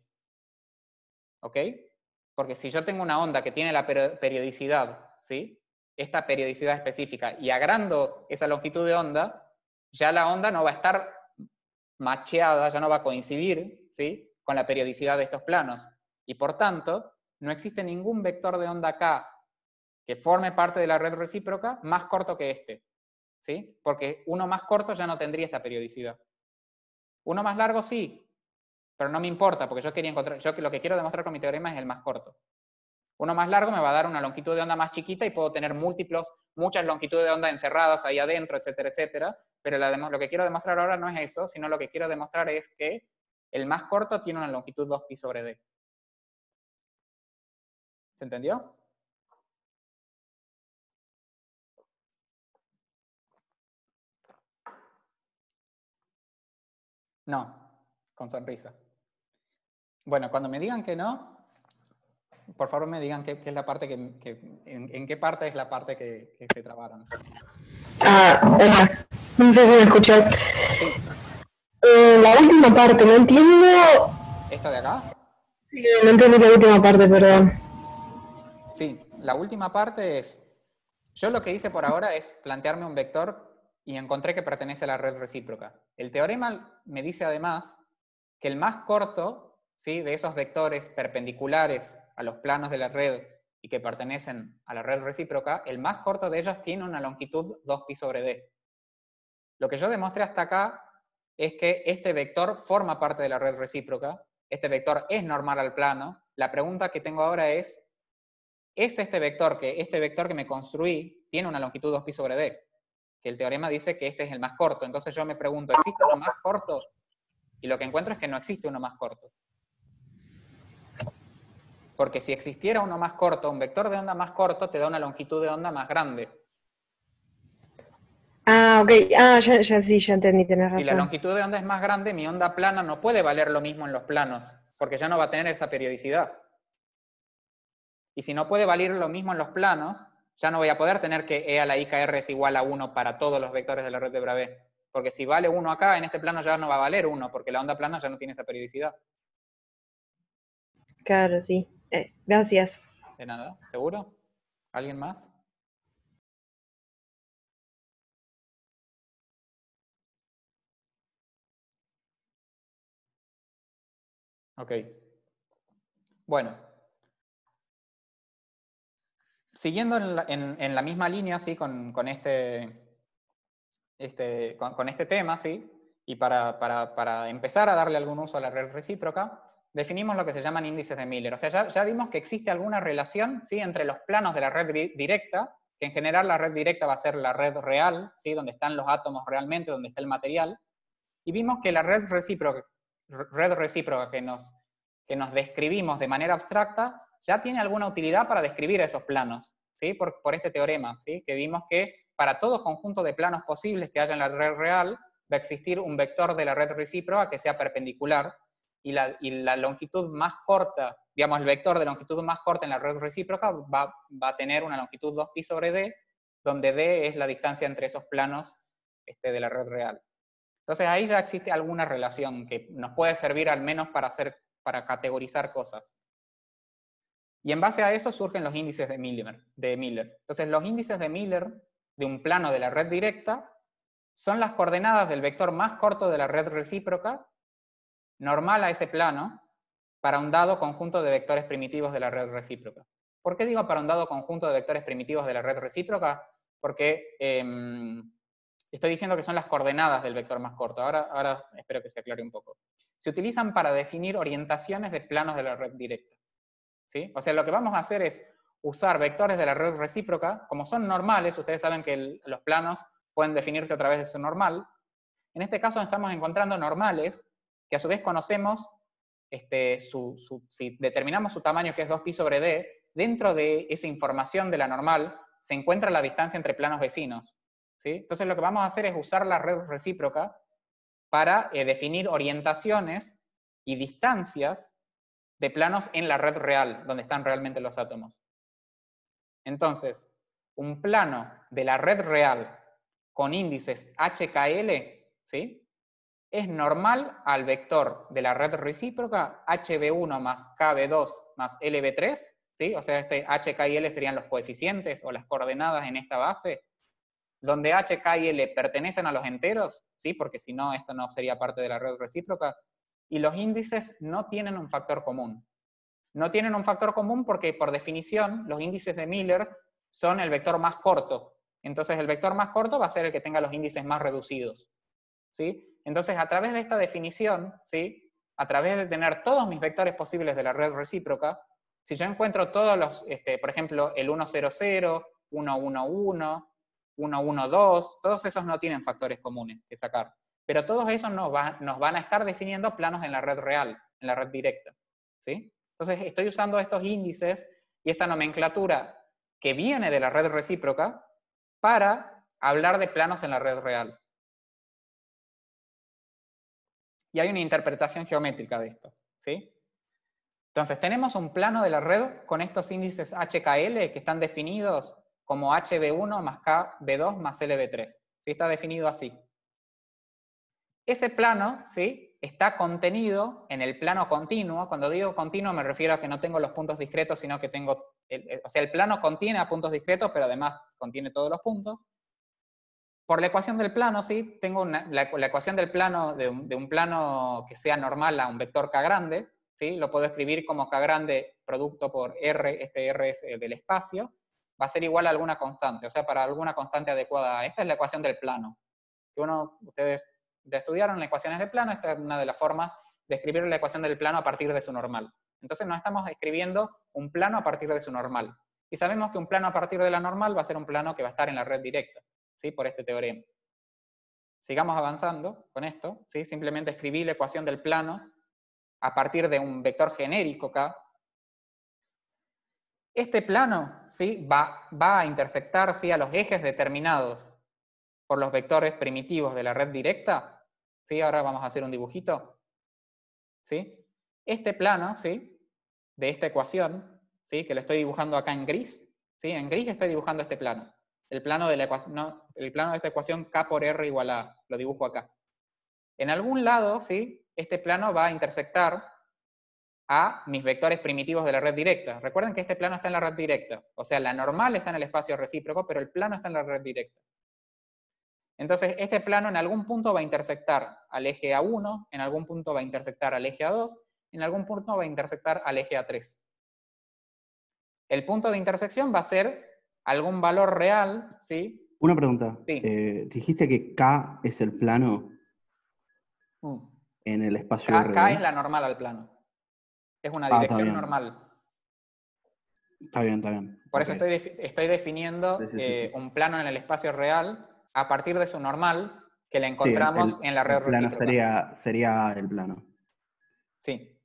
A: ¿Ok? Porque si yo tengo una onda que tiene la periodicidad, ¿sí? Esta periodicidad específica, y agrando esa longitud de onda, ya la onda no va a estar macheada, ya no va a coincidir, ¿sí?, con la periodicidad de estos planos. Y por tanto, no existe ningún vector de onda K que forme parte de la red recíproca más corto que este, ¿sí? Porque uno más corto ya no tendría esta periodicidad. Uno más largo sí, pero no me importa, porque yo quería encontrar, yo lo que quiero demostrar con mi teorema es el más corto. Uno más largo me va a dar una longitud de onda más chiquita y puedo tener múltiplos, muchas longitudes de onda encerradas ahí adentro, etcétera, etcétera. Pero la, lo que quiero demostrar ahora no es eso, sino lo que quiero demostrar es que el más corto tiene una longitud dos pi sobre d. ¿Se entendió? No, con sonrisa. Bueno, cuando me digan que no, por favor me digan qué, qué es la parte que, que en, en qué parte es la parte que, que se trabaron.
F: Ah, hola. No sé si me escuchas.
A: Sí.
F: Eh, la última parte, no entiendo.
A: ¿Esta de acá?
F: Sí, no entiendo la última parte, perdón.
A: Sí, la última parte es, yo lo que hice por ahora es plantearme un vector y encontré que pertenece a la red recíproca. El teorema me dice además que el más corto, ¿sí?, de esos vectores perpendiculares a los planos de la red y que pertenecen a la red recíproca, el más corto de ellos tiene una longitud dos pi sobre d. Lo que yo demostré hasta acá es que este vector forma parte de la red recíproca, este vector es normal al plano. La pregunta que tengo ahora es, ¿es este vector que, este vector que me construí tiene una longitud dos pi sobre d? Que el teorema dice que este es el más corto. Entonces yo me pregunto, ¿existe uno más corto? Y lo que encuentro es que no existe uno más corto. Porque si existiera uno más corto, un vector de onda más corto te da una longitud de onda más grande.
F: Ah, ok. Ah, ya, ya sí, ya entendí, tenés razón.
A: Si la longitud de onda es más grande, mi onda plana no puede valer lo mismo en los planos, porque ya no va a tener esa periodicidad. Y si no puede valer lo mismo en los planos, ya no voy a poder tener que E a la I K R es igual a uno para todos los vectores de la red de Bravais. Porque si vale uno acá, en este plano ya no va a valer uno, porque la onda plana ya no tiene esa periodicidad.
F: Claro, sí. Eh, gracias.
A: De nada. ¿Seguro? ¿Alguien más? Ok. Bueno. Siguiendo en la, en, en la misma línea, ¿sí?, con, con, este, este, con, con este tema, ¿sí?, y para, para, para empezar a darle algún uso a la red recíproca, definimos lo que se llaman índices de Miller. O sea, ya, ya vimos que existe alguna relación, ¿sí?, entre los planos de la red directa, que en general la red directa va a ser la red real, ¿sí?, donde están los átomos realmente, donde está el material, y vimos que la red recíproca, red recíproca que, nos, que nos describimos de manera abstracta ya tiene alguna utilidad para describir esos planos, ¿sí?, por, por este teorema, ¿sí?, que vimos que para todo conjunto de planos posibles que haya en la red real, va a existir un vector de la red recíproca que sea perpendicular, y la, y la longitud más corta, digamos, el vector de longitud más corta en la red recíproca va, va a tener una longitud dos pi sobre d, donde d es la distancia entre esos planos este, de la red real. Entonces ahí ya existe alguna relación que nos puede servir al menos para, hacer, para categorizar cosas. Y en base a eso surgen los índices de Miller, de Miller. Entonces los índices de Miller de un plano de la red directa son las coordenadas del vector más corto de la red recíproca, normal a ese plano, para un dado conjunto de vectores primitivos de la red recíproca. ¿Por qué digo para un dado conjunto de vectores primitivos de la red recíproca? Porque eh, estoy diciendo que son las coordenadas del vector más corto. Ahora, ahora espero que se aclare un poco. Se utilizan para definir orientaciones de planos de la red directa, ¿sí? O sea, lo que vamos a hacer es usar vectores de la red recíproca, como son normales, ustedes saben que el, los planos pueden definirse a través de su normal. En este caso estamos encontrando normales, que a su vez conocemos, este, su, su, si determinamos su tamaño, que es dos pi sobre d, dentro de esa información de la normal se encuentra la distancia entre planos vecinos, ¿sí? Entonces lo que vamos a hacer es usar la red recíproca para eh, definir orientaciones y distancias de planos en la red real, donde están realmente los átomos. Entonces, un plano de la red real con índices H K L, ¿sí?, es normal al vector de la red recíproca H B uno más K B dos más L B tres, ¿sí? O sea, este H, K y L serían los coeficientes o las coordenadas en esta base, donde H, K y L pertenecen a los enteros, ¿sí? Porque si no, esto no sería parte de la red recíproca, y los índices no tienen un factor común. No tienen un factor común porque, por definición, los índices de Miller son el vector más corto. Entonces, el vector más corto va a ser el que tenga los índices más reducidos, ¿sí? Entonces, a través de esta definición, ¿sí? A través de tener todos mis vectores posibles de la red recíproca, si yo encuentro todos los, este, por ejemplo, el uno, cero, cero, uno, uno, uno, uno, uno, dos, todos esos no tienen factores comunes que sacar. Pero todos esos nos, va, nos van a estar definiendo planos en la red real, en la red directa, ¿sí? Entonces estoy usando estos índices y esta nomenclatura que viene de la red recíproca para hablar de planos en la red real. Y hay una interpretación geométrica de esto, ¿sí? Entonces tenemos un plano de la red con estos índices H K L que están definidos como H B uno más K B dos más L B tres. ¿Sí? Está definido así. Ese plano, ¿sí? Está contenido en el plano continuo. Cuando digo continuo me refiero a que no tengo los puntos discretos, sino que tengo, el, el, o sea, el plano contiene a puntos discretos, pero además contiene todos los puntos. Por la ecuación del plano, ¿sí? Tengo una, la, la ecuación del plano, de un, de un plano que sea normal a un vector K grande, ¿sí? Lo puedo escribir como K grande producto por R, este R es el del espacio, va a ser igual a alguna constante, o sea, para alguna constante adecuada. Esta es la ecuación del plano. Que uno, ustedes ya estudiaron las ecuaciones de plano, esta es una de las formas de escribir la ecuación del plano a partir de su normal. Entonces no estamos escribiendo un plano a partir de su normal. Y sabemos que un plano a partir de la normal va a ser un plano que va a estar en la red directa, ¿sí? Por este teorema. Sigamos avanzando con esto, ¿sí? Simplemente escribí la ecuación del plano a partir de un vector genérico K. Este plano, ¿sí? va, va a intersectar, ¿sí? a los ejes determinados por los vectores primitivos de la red directa, ¿sí? Ahora vamos a hacer un dibujito, ¿sí? Este plano, ¿sí? De esta ecuación, ¿sí? Que lo estoy dibujando acá en gris, ¿sí? En gris estoy dibujando este plano. El plano de la ecuación, no, el plano de esta ecuación K por R igual a A, lo dibujo acá. En algún lado, ¿sí? Este plano va a intersectar a mis vectores primitivos de la red directa. Recuerden que este plano está en la red directa, o sea, la normal está en el espacio recíproco, pero el plano está en la red directa. Entonces, este plano en algún punto va a intersectar al eje A uno, en algún punto va a intersectar al eje A dos, en algún punto va a intersectar al eje A tres. El punto de intersección va a ser algún valor real, ¿sí?
E: Una pregunta.
A: Sí.
E: Eh, dijiste que K es el plano
A: Mm.
E: en el espacio
A: K,
E: R D.
A: K es la normal al plano. Es una
E: Ah, está
A: dirección
E: bien.
A: normal.
E: Está bien, está bien.
A: Por
E: Ok.
A: eso estoy, defi- estoy definiendo
E: Sí, sí, sí,
A: eh,
E: sí.
A: un plano en el espacio real a partir de su normal que la
E: Sí, el,
A: encontramos
E: el-
A: en la red
E: el plano
A: recíproca.
E: sería, sería el plano.
A: Sí.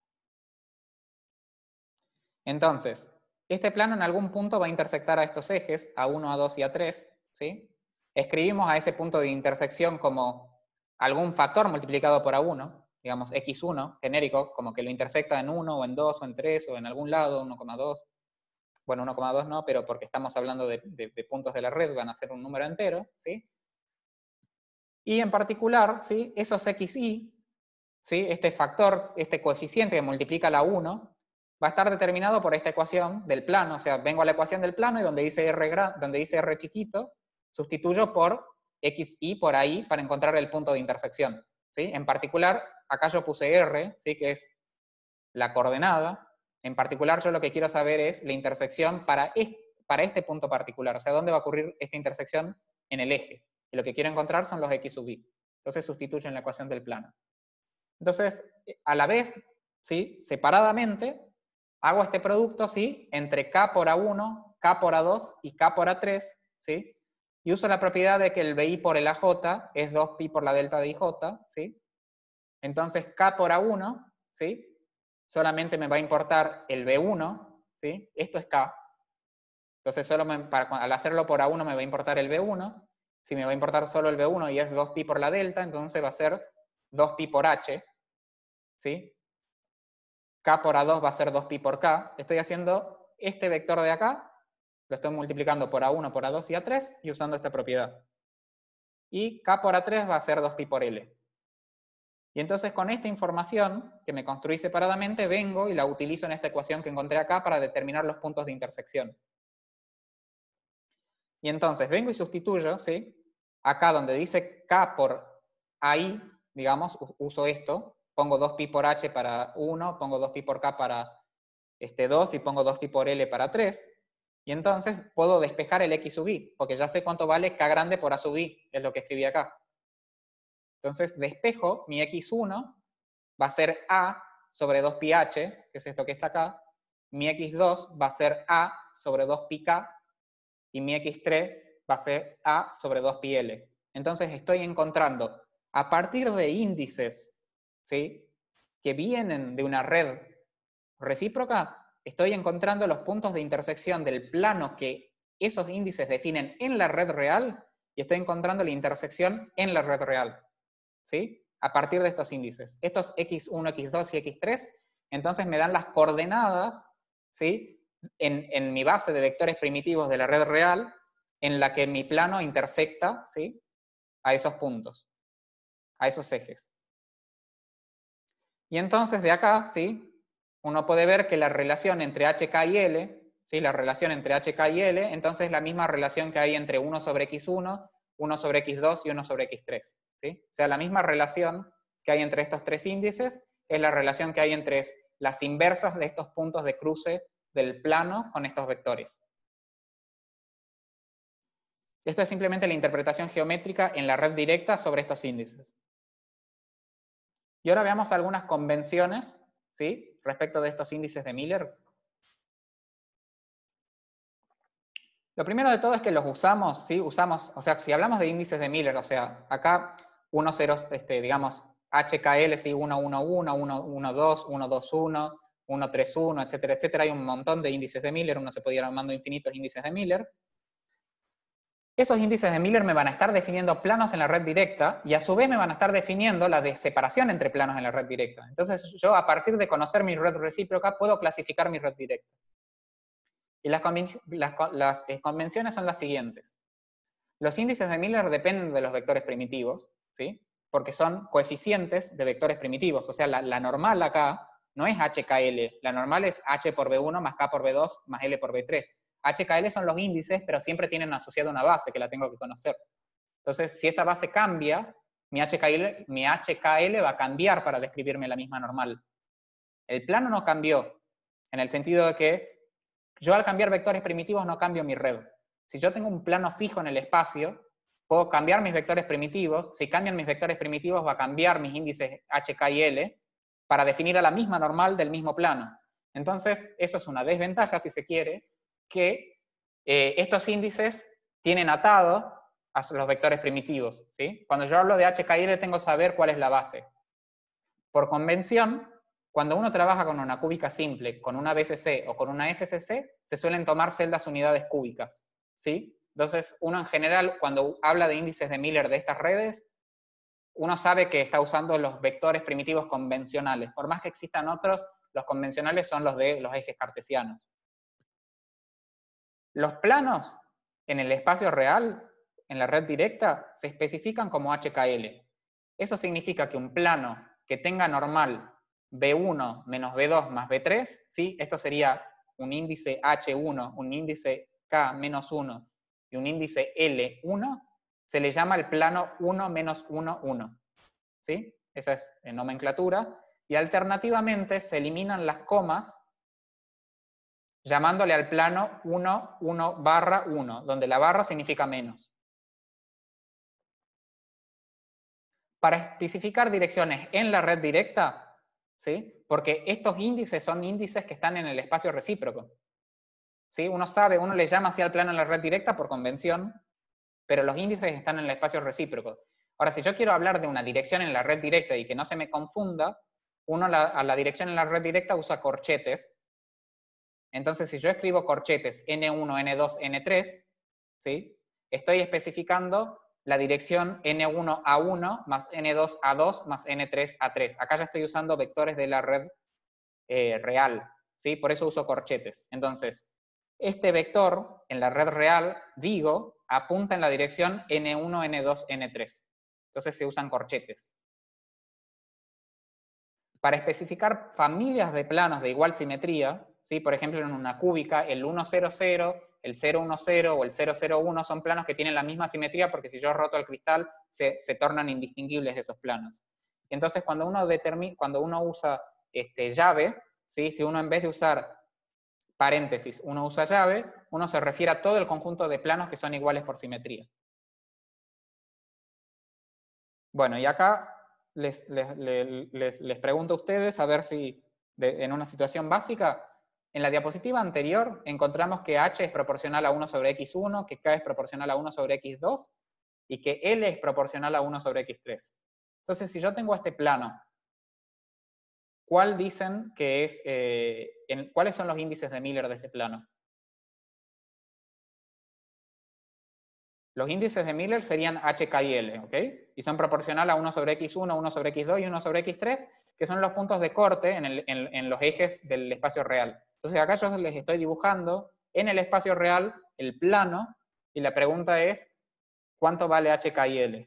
A: Entonces, este plano en algún punto va a intersectar a estos ejes, A uno, A dos y A tres, ¿sí? Escribimos a ese punto de intersección como algún factor multiplicado por A uno, digamos equis uno, genérico, como que lo intersecta en uno, o en dos, o en tres, o en algún lado, uno coma dos. Bueno, uno coma dos no, pero porque estamos hablando de, de, de puntos de la red, van a ser un número entero, ¿sí? Y en particular, ¿sí? Esos xy, ¿sí? Este factor, este coeficiente que multiplica la uno, va a estar determinado por esta ecuación del plano. O sea, vengo a la ecuación del plano y donde dice R, donde dice R chiquito, sustituyo por xy por ahí para encontrar el punto de intersección, ¿sí? En particular, acá yo puse R, ¿sí? Que es la coordenada. En particular, yo lo que quiero saber es la intersección para este, para este punto particular. O sea, ¿dónde va a ocurrir esta intersección? En el eje. Y lo que quiero encontrar son los x sub y. Entonces sustituyo en la ecuación del plano. Entonces, a la vez, ¿sí? Separadamente, hago este producto, ¿sí? Entre K por A uno, K por A dos y K por A tres, ¿sí? Y uso la propiedad de que el B I por el A J es dos pi por la delta de I J, ¿sí? Entonces, K por A uno, ¿sí? Solamente me va a importar el B uno, ¿sí? Esto es K. Entonces, solo me, para, al hacerlo por A uno me va a importar el B uno. Si me va a importar solo el B uno y es dos pi por la delta, entonces va a ser dos pi por H, ¿sí? K por A dos va a ser dos pi por K. Estoy haciendo este vector de acá, lo estoy multiplicando por A uno, por A dos y A tres, y usando esta propiedad. Y K por A tres va a ser dos pi por L. Y entonces con esta información que me construí separadamente, vengo y la utilizo en esta ecuación que encontré acá para determinar los puntos de intersección. Y entonces vengo y sustituyo, ¿sí? Acá donde dice K por A I, digamos, uso esto, pongo dos pi por H para uno, pongo dos pi por K para este, dos y pongo dos pi por L para tres. Y entonces puedo despejar el X sub I, porque ya sé cuánto vale K grande por A sub I, es lo que escribí acá. Entonces despejo mi X uno, va a ser A sobre dos pi H, que es esto que está acá. Mi X dos va a ser A sobre dos pi K, y mi X tres va a ser A sobre dos pi L. Entonces estoy encontrando, a partir de índices, ¿sí?, que vienen de una red recíproca, estoy encontrando los puntos de intersección del plano que esos índices definen en la red real, y estoy encontrando la intersección en la red real, ¿sí?, a partir de estos índices. Estos X uno, X dos y X tres, entonces me dan las coordenadas, ¿sí?, en, en mi base de vectores primitivos de la red real, en la que mi plano intersecta, ¿sí?, a esos puntos, a esos ejes. Y entonces de acá, ¿sí?, uno puede ver que la relación entre H K y L, ¿sí?, la relación entre H K y L, entonces es la misma relación que hay entre uno sobre X uno, uno sobre X dos y uno sobre X tres. ¿Sí? O sea, la misma relación que hay entre estos tres índices es la relación que hay entre las inversas de estos puntos de cruce del plano con estos vectores. Esto es simplemente la interpretación geométrica en la red directa sobre estos índices. Y ahora veamos algunas convenciones, ¿sí?, respecto de estos índices de Miller. Lo primero de todo es que los usamos, ¿sí? Usamos, o sea, si hablamos de índices de Miller, o sea, acá uno, cero, este, digamos, H K L, ¿sí?, uno, uno, uno, uno, uno, dos, uno, dos, uno, uno, tres, uno, etcétera, etcétera. Hay un montón de índices de Miller, uno se puede ir armando infinitos índices de Miller. Esos índices de Miller me van a estar definiendo planos en la red directa, y a su vez me van a estar definiendo la de separación entre planos en la red directa. Entonces yo, a partir de conocer mi red recíproca, puedo clasificar mi red directa. Y las, las, las eh, convenciones son las siguientes. Los índices de Miller dependen de los vectores primitivos, ¿sí?, porque son coeficientes de vectores primitivos. O sea, la, la normal acá no es H K L, la normal es H por B uno más K por B dos más L por B tres. H K L son los índices, pero siempre tienen asociada una base que la tengo que conocer. Entonces, si esa base cambia, mi H K L, mi H K L va a cambiar para describirme la misma normal. El plano no cambió, en el sentido de que yo al cambiar vectores primitivos no cambio mi red. Si yo tengo un plano fijo en el espacio, puedo cambiar mis vectores primitivos. Si cambian mis vectores primitivos, va a cambiar mis índices H, K y L para definir a la misma normal del mismo plano. Entonces, eso es una desventaja, si se quiere, que eh, estos índices tienen atado a los vectores primitivos, ¿sí? Cuando yo hablo de H, K y L, tengo que saber cuál es la base. Por convención, cuando uno trabaja con una cúbica simple, con una B C C o con una F C C, se suelen tomar celdas unidades cúbicas, ¿sí? Entonces, uno en general, cuando habla de índices de Miller de estas redes, uno sabe que está usando los vectores primitivos convencionales. Por más que existan otros, los convencionales son los de los ejes cartesianos. Los planos en el espacio real, en la red directa, se especifican como H K L. Eso significa que un plano que tenga normal B uno menos B dos más B tres, ¿sí?, esto sería un índice H uno, un índice K menos uno y un índice L uno, se le llama el plano uno menos uno, uno. ¿Sí? Esa es en nomenclatura. Y alternativamente se eliminan las comas llamándole al plano uno, uno barra uno, donde la barra significa menos. Para especificar direcciones en la red directa, ¿sí?, porque estos índices son índices que están en el espacio recíproco, ¿sí? Uno sabe, uno le llama así al plano en la red directa por convención, pero los índices están en el espacio recíproco. Ahora, si yo quiero hablar de una dirección en la red directa y que no se me confunda, uno la, a la dirección en la red directa usa corchetes. Entonces, si yo escribo corchetes ene uno, ene dos, ene tres, ¿sí?, estoy especificando la dirección ene uno a uno más ene dos a dos más ene tres a tres. Acá ya estoy usando vectores de la red eh, real, ¿sí? Por eso uso corchetes. Entonces, este vector en la red real, digo, apunta en la dirección ene uno, ene dos, ene tres. Entonces se usan corchetes. Para especificar familias de planos de igual simetría, ¿sí?, por ejemplo en una cúbica, el uno, cero, cero, el cero uno cero o el cero cero uno son planos que tienen la misma simetría, porque si yo roto el cristal, se, se tornan indistinguibles esos planos. Entonces, cuando uno, determina, cuando uno usa este, llave, ¿sí? Si uno en vez de usar paréntesis, uno usa llave, uno se refiere a todo el conjunto de planos que son iguales por simetría. Bueno, y acá les, les, les, les pregunto a ustedes a ver si de, en una situación básica, en la diapositiva anterior encontramos que H es proporcional a uno sobre equis uno, que K es proporcional a uno sobre equis dos, y que L es proporcional a uno sobre equis tres. Entonces, si yo tengo este plano, ¿cuál dicen que es, eh, en, cuáles son los índices de Miller de este plano? Los índices de Miller serían H, K y L, ¿ok? Y son proporcional a uno sobre equis uno, uno sobre equis dos y uno sobre equis tres, que son los puntos de corte en, el, en, en los ejes del espacio real. Entonces acá yo les estoy dibujando en el espacio real el plano, y la pregunta es, ¿cuánto vale H, K y L?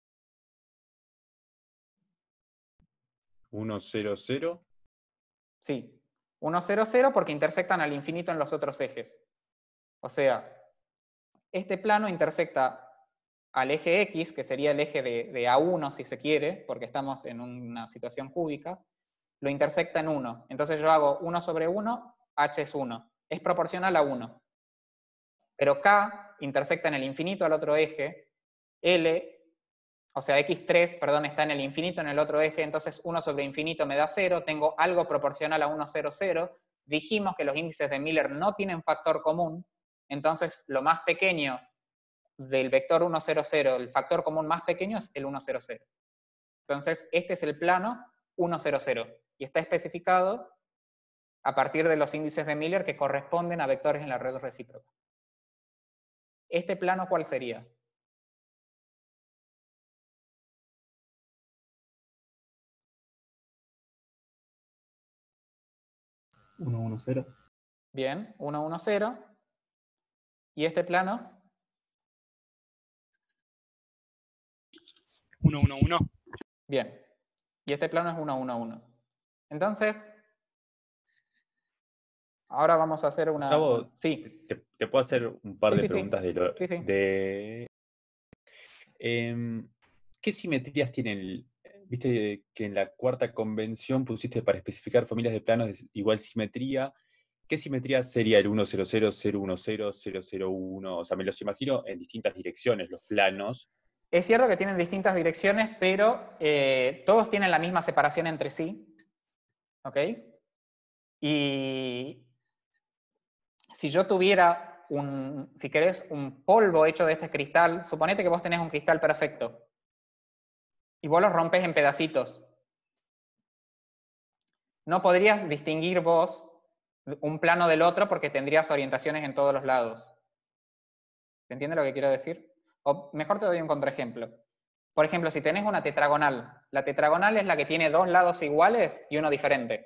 B: uno, cero, cero.
A: Sí, uno, cero, cero porque intersectan al infinito en los otros ejes. O sea, este plano intersecta al eje X, que sería el eje de, de A uno si se quiere, porque estamos en una situación cúbica, lo intersecta en uno. Entonces yo hago uno sobre uno, H es uno. Es proporcional a uno. Pero K intersecta en el infinito al otro eje, L, o sea, equis tres, perdón, está en el infinito en el otro eje, entonces uno sobre infinito me da cero, tengo algo proporcional a uno, cero, cero. Dijimos que los índices de Miller no tienen factor común, entonces lo más pequeño del vector uno, cero, cero, el factor común más pequeño es el uno, cero, cero. Entonces, este es el plano uno, cero, cero, y está especificado a partir de los índices de Miller que corresponden a vectores en la red recíproca. ¿Este plano cuál sería?
E: uno, uno, cero.
A: Bien, uno, uno, cero. ¿Y este plano?
G: uno, uno, uno.
A: Bien. Y este plano es uno, uno, uno. Entonces, ahora vamos a hacer una...
B: Gustavo,
A: sí.
B: te, te puedo hacer un par
A: Sí,
B: de
A: sí, sí.
B: preguntas de lo...
A: Sí, sí.
B: De, em, ¿qué simetrías tienen? Viste que en la cuarta convención pusiste para especificar familias de planos de igual simetría. ¿Qué simetría sería el uno, cero, cero, cero, uno, cero, cero, cero, uno? O sea, me los imagino en distintas direcciones, los planos.
A: Es cierto que tienen distintas direcciones, pero eh, todos tienen la misma separación entre sí. ¿Ok? Y si yo tuviera un, si querés, un polvo hecho de este cristal, suponete que vos tenés un cristal perfecto y vos lo rompes en pedacitos. No podrías distinguir vos un plano del otro porque tendrías orientaciones en todos los lados. ¿Se entiende lo que quiero decir? O mejor te doy un contraejemplo. Por ejemplo, si tenés una tetragonal, la tetragonal es la que tiene dos lados iguales y uno diferente.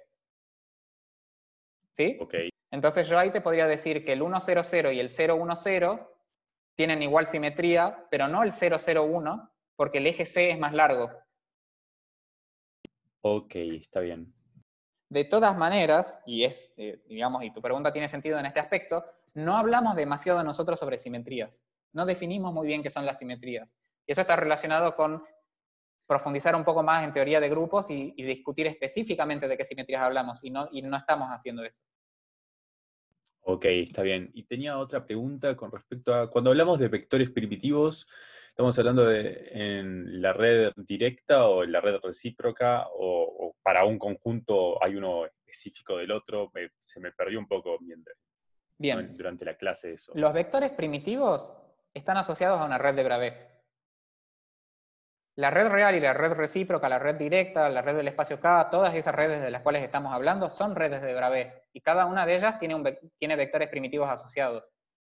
A: ¿Sí?
B: Ok.
A: Entonces yo ahí te podría decir que el uno, cero, cero y el cero, uno, cero tienen igual simetría, pero no el cero, cero, uno, porque el eje C es más largo.
B: Ok, está bien.
A: De todas maneras, y es, eh, digamos, y tu pregunta tiene sentido en este aspecto, no hablamos demasiado nosotros sobre simetrías. No definimos muy bien qué son las simetrías. Y eso está relacionado con profundizar un poco más en teoría de grupos y, y discutir específicamente de qué simetrías hablamos, y no, y no estamos haciendo eso.
B: Ok, está bien. Y tenía otra pregunta con respecto a, cuando hablamos de vectores primitivos, ¿estamos hablando de en la red directa o en la red recíproca, o, o para un conjunto hay uno específico del otro? Me- se me perdió un poco mientras,
A: Bien.
B: ¿no? Durante la clase eso.
A: Los vectores primitivos están asociados a una red de Bravais. La red real y la red recíproca, la red directa, la red del espacio K, todas esas redes de las cuales estamos hablando son redes de Bravais, y cada una de ellas tiene, un, tiene vectores primitivos asociados.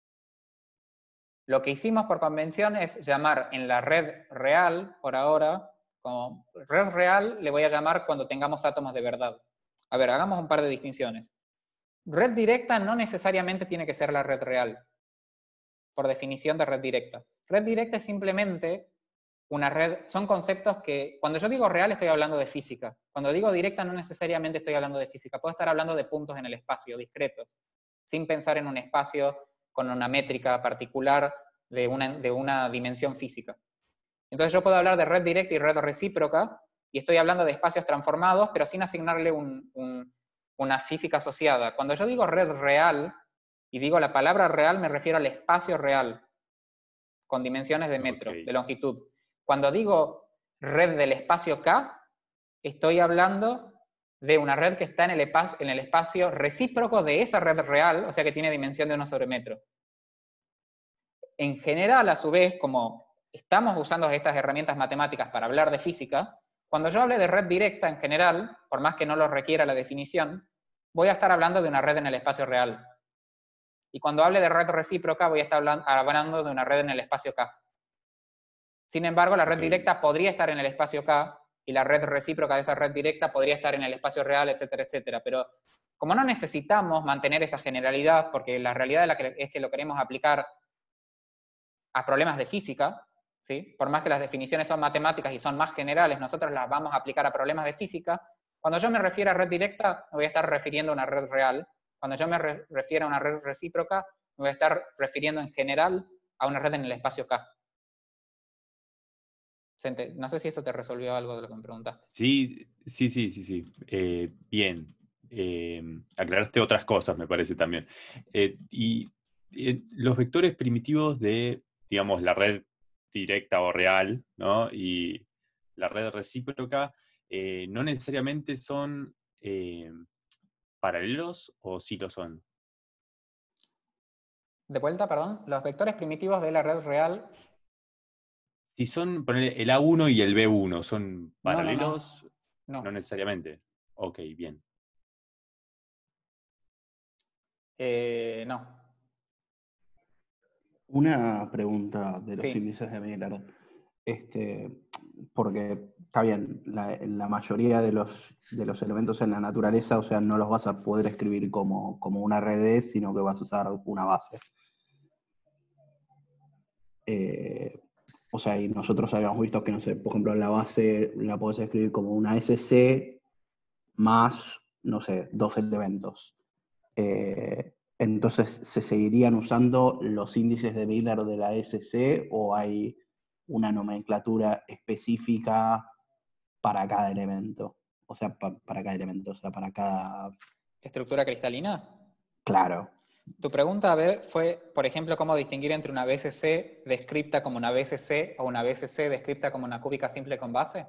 A: Lo que hicimos por convención es llamar en la red real, por ahora, como red real le voy a llamar cuando tengamos átomos de verdad. A ver, hagamos un par de distinciones. Red directa no necesariamente tiene que ser la red real, por definición de red directa. Red directa es simplemente una red, son conceptos que, cuando yo digo real estoy hablando de física, cuando digo directa no necesariamente estoy hablando de física, puedo estar hablando de puntos en el espacio, discretos, sin pensar en un espacio con una métrica particular de una, de una dimensión física. Entonces yo puedo hablar de red directa y red recíproca, y estoy hablando de espacios transformados, pero sin asignarle un, un, una física asociada. Cuando yo digo red real, y digo la palabra real, me refiero al espacio real, con dimensiones de metro,
B: Okay.
A: de longitud. Cuando digo red del espacio K, estoy hablando de una red que está en el, espacio, en el espacio recíproco de esa red real, o sea que tiene dimensión de uno sobre metro. En general, a su vez, como estamos usando estas herramientas matemáticas para hablar de física, cuando yo hable de red directa en general, por más que no lo requiera la definición, voy a estar hablando de una red en el espacio real. Y cuando hable de red recíproca, voy a estar hablando de una red en el espacio K. Sin embargo, la red
B: Okay.
A: directa podría estar en el espacio K, y la red recíproca de esa red directa podría estar en el espacio real, etcétera, etcétera. Pero como no necesitamos mantener esa generalidad, porque la realidad es que lo queremos aplicar a problemas de física, ¿sí? Por más que las definiciones son matemáticas y son más generales, nosotros las vamos a aplicar a problemas de física. Cuando yo me refiero a red directa, me voy a estar refiriendo a una red real. Cuando yo me re refiero a una red recíproca, me voy a estar refiriendo en general a una red en el espacio K. No sé si eso te resolvió algo de lo que me preguntaste.
B: Sí, sí, sí, sí, sí. Eh, bien. Eh, aclaraste otras cosas, me parece también. Eh, y eh, los vectores primitivos de, digamos, la red directa o real, ¿no? Y la red recíproca, eh, no necesariamente son eh, paralelos, o sí lo son.
A: De vuelta, perdón. Los vectores primitivos de la red real.
B: Si son, ponele, el A uno y el B uno, ¿son
A: No, no, no.
B: paralelos?
A: No.
B: No necesariamente. Ok, bien.
A: Eh, no.
E: Una pregunta de los
A: Sí.
E: índices de Miller. Este, porque está bien, la, la mayoría de los, de los elementos en la naturaleza, o sea, no los vas a poder escribir como, como una red, sino que vas a usar una base. Eh, o sea, y nosotros habíamos visto que, no sé, por ejemplo, la base la podés escribir como una S C más, no sé, dos elementos. Eh, entonces, ¿se seguirían usando los índices de Miller de la S C o hay una nomenclatura específica para cada elemento? O sea, pa para cada elemento, o sea, para cada...
A: ¿Estructura cristalina?
E: Claro.
A: Tu pregunta, a ver, fue, por ejemplo, cómo distinguir entre una B S C descripta como una B S C o una B S C descripta como una cúbica simple con base.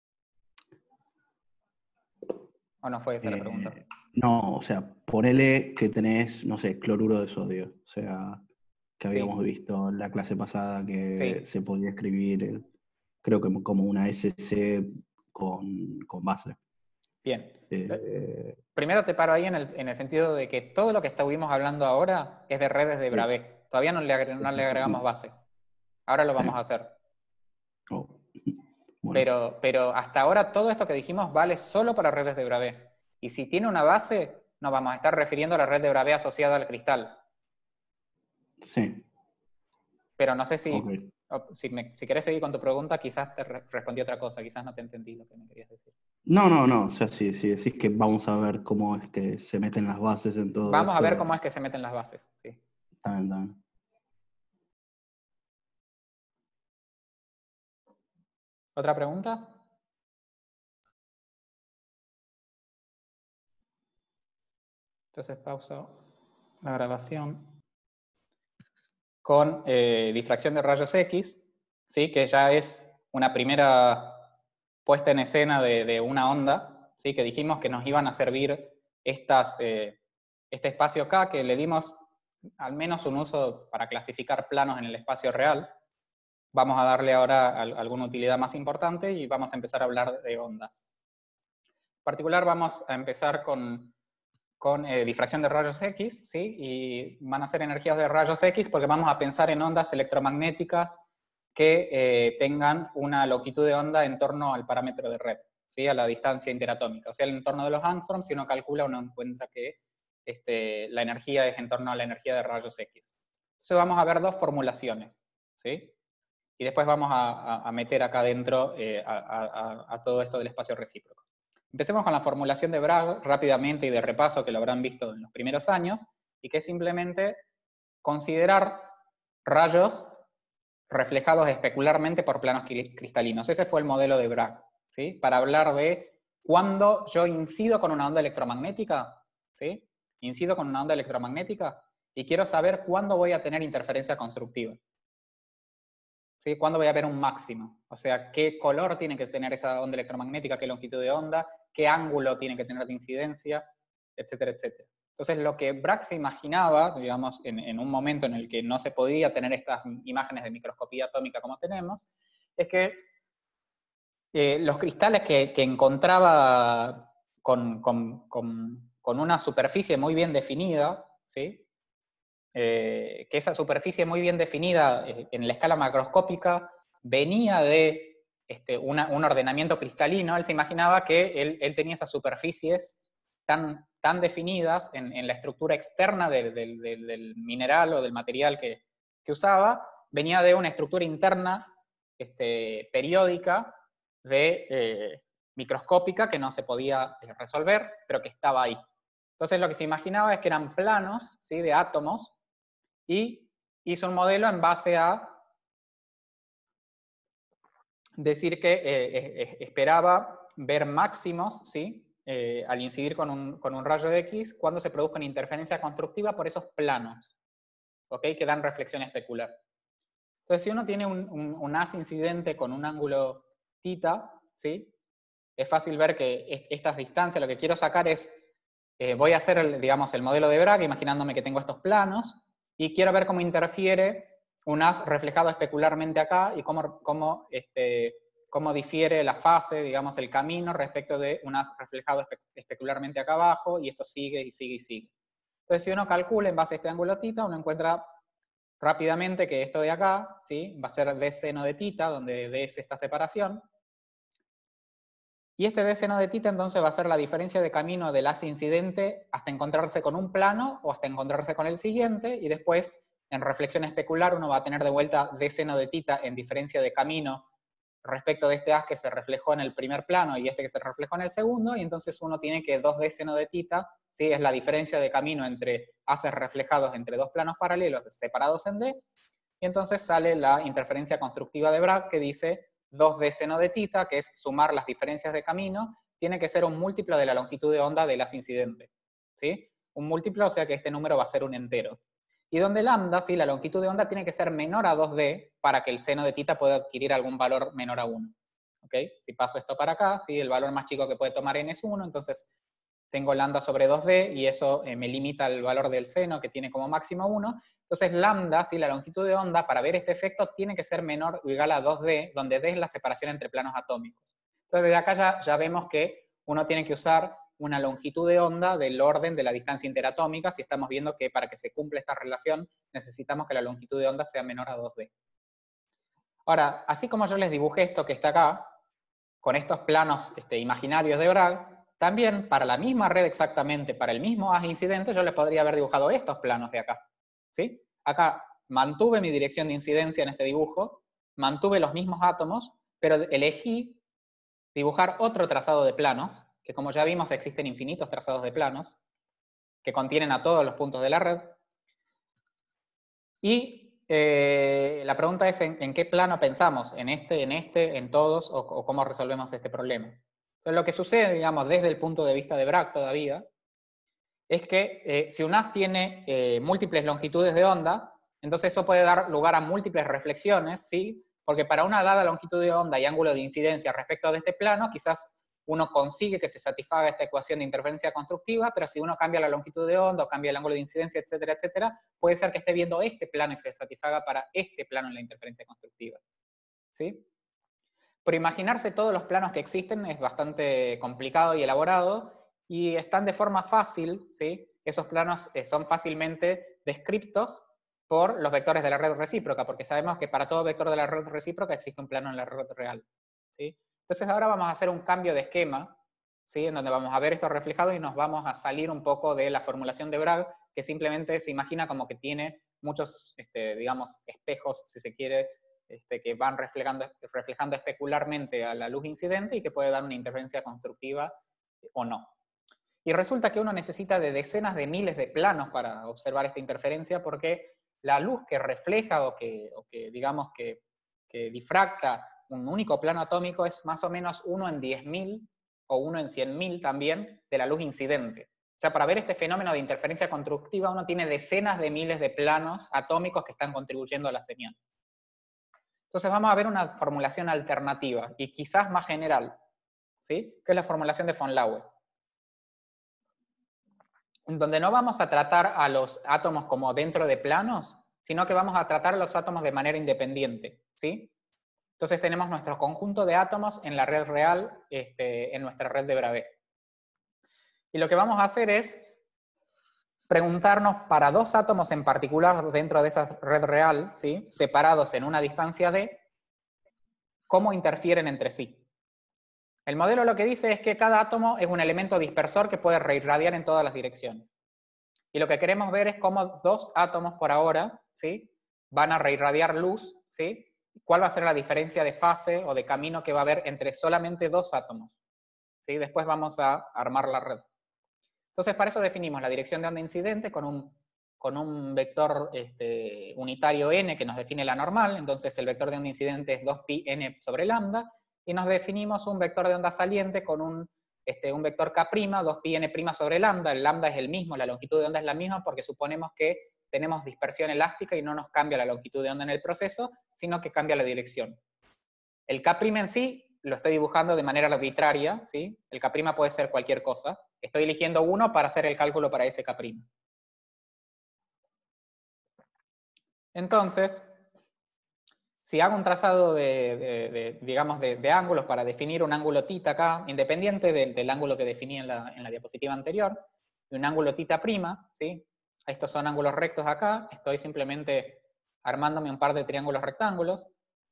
A: ¿O no fue esa la pregunta?
E: Eh, no, o sea, ponele que tenés, no sé, cloruro de sodio. O sea, que habíamos
A: Sí.
E: visto en la clase pasada que
A: Sí.
E: se podía escribir, creo que como una S C con, con base.
A: Bien.
E: Eh,
A: Primero te paro ahí en el, en el sentido de que todo lo que estuvimos hablando ahora es de redes de
E: sí.
A: Bravais. Todavía no le, agre no le agregamos base. Ahora lo
E: Sí.
A: vamos a hacer.
E: Oh. Bueno.
A: Pero, pero hasta ahora todo esto que dijimos vale solo para redes de Bravais. Y si tiene una base, nos vamos a estar refiriendo a la red de Bravais asociada al cristal.
E: Sí.
A: Pero no sé si,
E: Okay.
A: si, me, si querés seguir con tu pregunta, quizás te re respondí otra cosa, quizás no te entendí lo que me querías decir.
E: No, no, no, o sea, si, si decís que vamos a ver cómo es que se meten las bases en todo
A: Vamos
E: esto.
A: a ver cómo es que se meten las bases, sí.
E: Está bien, está bien.
A: ¿Otra pregunta? Entonces pauso la grabación con eh, difracción de rayos X, ¿sí? Que ya es una primera puesta en escena de, de una onda, ¿sí? Que dijimos que nos iban a servir estas, eh, este espacio K, que le dimos al menos un uso para clasificar planos en el espacio real. Vamos a darle ahora alguna utilidad más importante y vamos a empezar a hablar de ondas. En particular vamos a empezar con con eh, difracción de rayos X, ¿sí? Y van a ser energías de rayos X porque vamos a pensar en ondas electromagnéticas que eh, tengan una longitud de onda en torno al parámetro de red, ¿sí? A la distancia interatómica. O sea, en torno de los Angstrom, si uno calcula, uno encuentra que este, la energía es en torno a la energía de rayos X. Entonces vamos a ver dos formulaciones, ¿sí? Y después vamos a, a, a meter acá adentro eh, a, a, a todo esto del espacio recíproco. Empecemos con la formulación de Bragg rápidamente y de repaso, que lo habrán visto en los primeros años, y que es simplemente considerar rayos reflejados especularmente por planos cristalinos. Ese fue el modelo de Bragg, ¿sí? Para hablar de cuando yo incido con una onda electromagnética, ¿sí? Incido con una onda electromagnética y quiero saber cuándo voy a tener interferencia constructiva. ¿Sí? ¿Cuándo voy a ver un máximo? O sea, qué color tiene que tener esa onda electromagnética, qué longitud de onda, qué ángulo tiene que tener de incidencia, etcétera, etcétera. Entonces, lo que Bragg se imaginaba, digamos, en, en un momento en el que no se podía tener estas imágenes de microscopía atómica como tenemos, es que eh, los cristales que, que encontraba con, con, con, con una superficie muy bien definida, ¿sí? Eh, que esa superficie muy bien definida eh, en la escala macroscópica venía de este, una, un ordenamiento cristalino. Él se imaginaba que él, él tenía esas superficies tan, tan definidas en, en la estructura externa del, del, del, del mineral o del material que, que usaba, venía de una estructura interna este, periódica de eh, microscópica que no se podía resolver, pero que estaba ahí. Entonces lo que se imaginaba es que eran planos, ¿sí? De átomos, y hizo un modelo en base a decir que eh, eh, esperaba ver máximos, ¿sí? Eh, al incidir con un, con un rayo de X cuando se produzca una interferencia constructiva por esos planos, ¿ok? Que dan reflexión especular. Entonces, si uno tiene un, un, un haz incidente con un ángulo θ, ¿sí? Es fácil ver que est estas distancias, lo que quiero sacar es, eh, voy a hacer, el, digamos, el modelo de Bragg, imaginándome que tengo estos planos, y quiero ver cómo interfiere un haz reflejado especularmente acá, y cómo, cómo, este, cómo difiere la fase, digamos, el camino, respecto de un haz reflejado espe especularmente acá abajo, y esto sigue y sigue y sigue. Entonces, si uno calcula en base a este ángulo θ, uno encuentra rápidamente que esto de acá, ¿sí? Va a ser d seno de θ, donde d es esta separación. Y este d seno de θ entonces va a ser la diferencia de camino del haz incidente hasta encontrarse con un plano o hasta encontrarse con el siguiente, y después en reflexión especular uno va a tener de vuelta d seno de θ en diferencia de camino respecto de este haz que se reflejó en el primer plano y este que se reflejó en el segundo, y entonces uno tiene que dos d seno de θ, ¿sí? Es la diferencia de camino entre haces reflejados entre dos planos paralelos separados en d, y entonces sale la interferencia constructiva de Bragg que dice dos d seno de θ, que es sumar las diferencias de camino, tiene que ser un múltiplo de la longitud de onda del haz incidente, ¿sí? Un múltiplo, o sea que este número va a ser un entero. Y donde lambda, ¿sí? La longitud de onda tiene que ser menor a dos d para que el seno de θ pueda adquirir algún valor menor a uno. ¿Okay? Si paso esto para acá, ¿sí? El valor más chico que puede tomar n es uno, entonces tengo lambda sobre dos d, y eso eh, me limita el valor del seno, que tiene como máximo uno. Entonces lambda, ¿sí? La longitud de onda, para ver este efecto, tiene que ser menor o igual a dos d, donde d es la separación entre planos atómicos. Entonces desde acá ya, ya vemos que uno tiene que usar una longitud de onda del orden de la distancia interatómica, si estamos viendo que para que se cumpla esta relación necesitamos que la longitud de onda sea menor a dos d. Ahora, así como yo les dibujé esto que está acá, con estos planos este, imaginarios de Bragg, también para la misma red exactamente, para el mismo haz incidente, yo les podría haber dibujado estos planos de acá. ¿Sí? Acá mantuve mi dirección de incidencia en este dibujo, mantuve los mismos átomos, pero elegí dibujar otro trazado de planos, que como ya vimos existen infinitos trazados de planos, que contienen a todos los puntos de la red. Y eh, la pregunta es ¿en, en qué plano pensamos? ¿En este, en este, en todos? O, o cómo resolvemos este problema. Entonces lo que sucede, digamos, desde el punto de vista de Bragg todavía, es que eh, si un haz tiene eh, múltiples longitudes de onda, entonces eso puede dar lugar a múltiples reflexiones, ¿sí? Porque para una dada longitud de onda y ángulo de incidencia respecto de este plano, quizás uno consigue que se satisfaga esta ecuación de interferencia constructiva, pero si uno cambia la longitud de onda o cambia el ángulo de incidencia, etcétera, etcétera, puede ser que esté viendo este plano y se satisfaga para este plano en la interferencia constructiva. ¿Sí? Pero imaginarse todos los planos que existen es bastante complicado y elaborado, y están de forma fácil, ¿sí? Esos planos eh, son fácilmente descriptos por los vectores de la red recíproca, porque sabemos que para todo vector de la red recíproca existe un plano en la red real. ¿Sí? Entonces ahora vamos a hacer un cambio de esquema, ¿sí? En donde vamos a ver esto reflejado y nos vamos a salir un poco de la formulación de Bragg, que simplemente se imagina como que tiene muchos, este, digamos, espejos, si se quiere, este, que van reflejando, reflejando especularmente a la luz incidente y que puede dar una interferencia constructiva o no. Y resulta que uno necesita de decenas de miles de planos para observar esta interferencia, porque
G: la luz que refleja o que, o que digamos, que, que difracta un único plano atómico es más o menos uno en diez mil o uno en cien mil también de la luz incidente. O sea, para ver este fenómeno de interferencia constructiva uno tiene decenas de miles de planos atómicos que están contribuyendo a la señal. Entonces vamos a ver una formulación alternativa y quizás más general, ¿sí? Que es la formulación de von Laue, en donde no vamos a tratar a los átomos como dentro de planos, sino que vamos a tratar a los átomos de manera independiente, ¿sí? Entonces tenemos nuestro conjunto de átomos en la red real, este, en nuestra red de Bravais. Y lo que vamos a hacer es preguntarnos para dos átomos en particular dentro de esa red real, ¿sí? Separados en una distancia d, cómo interfieren entre sí. El modelo lo que dice es que cada átomo es un elemento dispersor que puede reirradiar en todas las direcciones. Y lo que queremos ver es cómo dos átomos por ahora, ¿sí? Van a reirradiar luz, ¿sí? ¿Cuál va a ser la diferencia de fase o de camino que va a haber entre solamente dos átomos? ¿Sí? Después vamos a armar la red. Entonces, para eso definimos la dirección de onda incidente con un, con un vector este, unitario n que nos define la normal. Entonces, el vector de onda incidente es dos pi n sobre lambda. Y nos definimos un vector de onda saliente con un, este, un vector k', dos pi n' sobre lambda. El lambda es el mismo, la longitud de onda es la misma porque suponemos que tenemos dispersión elástica y no nos cambia la longitud de onda en el proceso, sino que cambia la dirección. El k' en sí lo estoy dibujando de manera arbitraria, ¿sí? El k' puede ser cualquier cosa. Estoy eligiendo uno para hacer el cálculo para ese k'. Entonces, si hago un trazado de, de, de digamos, de, de ángulos para definir un ángulo θ acá, independiente del, del ángulo que definí en la, en la diapositiva anterior, y un ángulo θ', ¿sí? Estos son ángulos rectos acá, estoy simplemente armándome un par de triángulos rectángulos.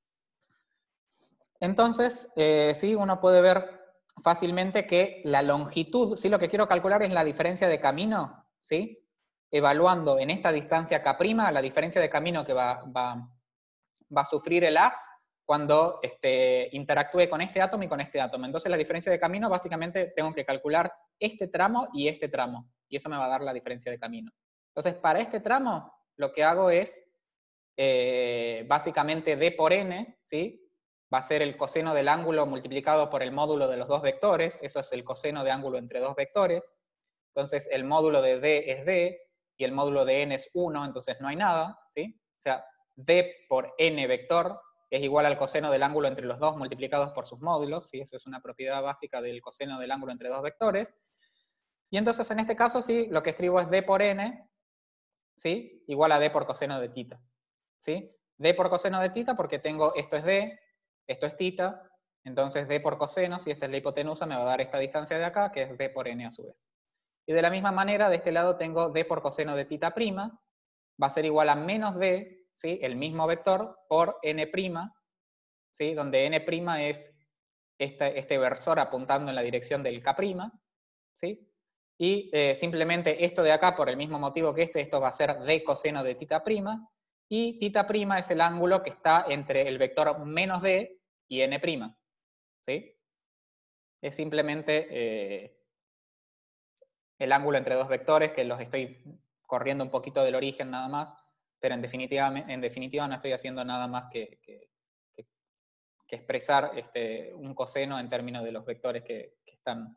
G: Entonces, eh, sí, uno puede ver fácilmente que la longitud, sí, lo que quiero calcular es la diferencia de camino, ¿sí? Evaluando en esta distancia k', la diferencia de camino que va, va, va a sufrir el haz cuando este, interactúe con este átomo y con este átomo. Entonces la diferencia de camino, básicamente tengo que calcular este tramo y este tramo, y eso me va a dar la diferencia de camino. Entonces, para este tramo, lo que hago es, eh, básicamente d por n, ¿sí? Va a ser el coseno del ángulo multiplicado por el módulo de los dos vectores, eso es el coseno de ángulo entre dos vectores. Entonces el módulo de d es d, y el módulo de n es uno, entonces no hay nada, ¿sí? O sea, d por n vector es igual al coseno del ángulo entre los dos multiplicados por sus módulos, ¿sí? Eso es una propiedad básica del coseno del ángulo entre dos vectores. Y entonces en este caso, sí, lo que escribo es d por n, ¿sí? Igual a d por coseno de θ, ¿sí? D por coseno de θ porque tengo, esto es d, esto es θ, entonces d por coseno, si esta es la hipotenusa, me va a dar esta distancia de acá, que es d por n a su vez. Y de la misma manera, de este lado tengo d por coseno de θ', va a ser igual a menos d, ¿sí? El mismo vector, por n', ¿sí? Donde n' es este, este versor apuntando en la dirección del k', ¿sí? Y eh, simplemente esto de acá, por el mismo motivo que este, esto va a ser d coseno de θ', y θ' es el ángulo que está entre el vector menos d y n', ¿sí? Es simplemente eh, el ángulo entre dos vectores, que los estoy corriendo un poquito del origen nada más, pero en definitiva, en definitiva no estoy haciendo nada más que, que, que, que expresar este, un coseno en términos de los vectores que, que están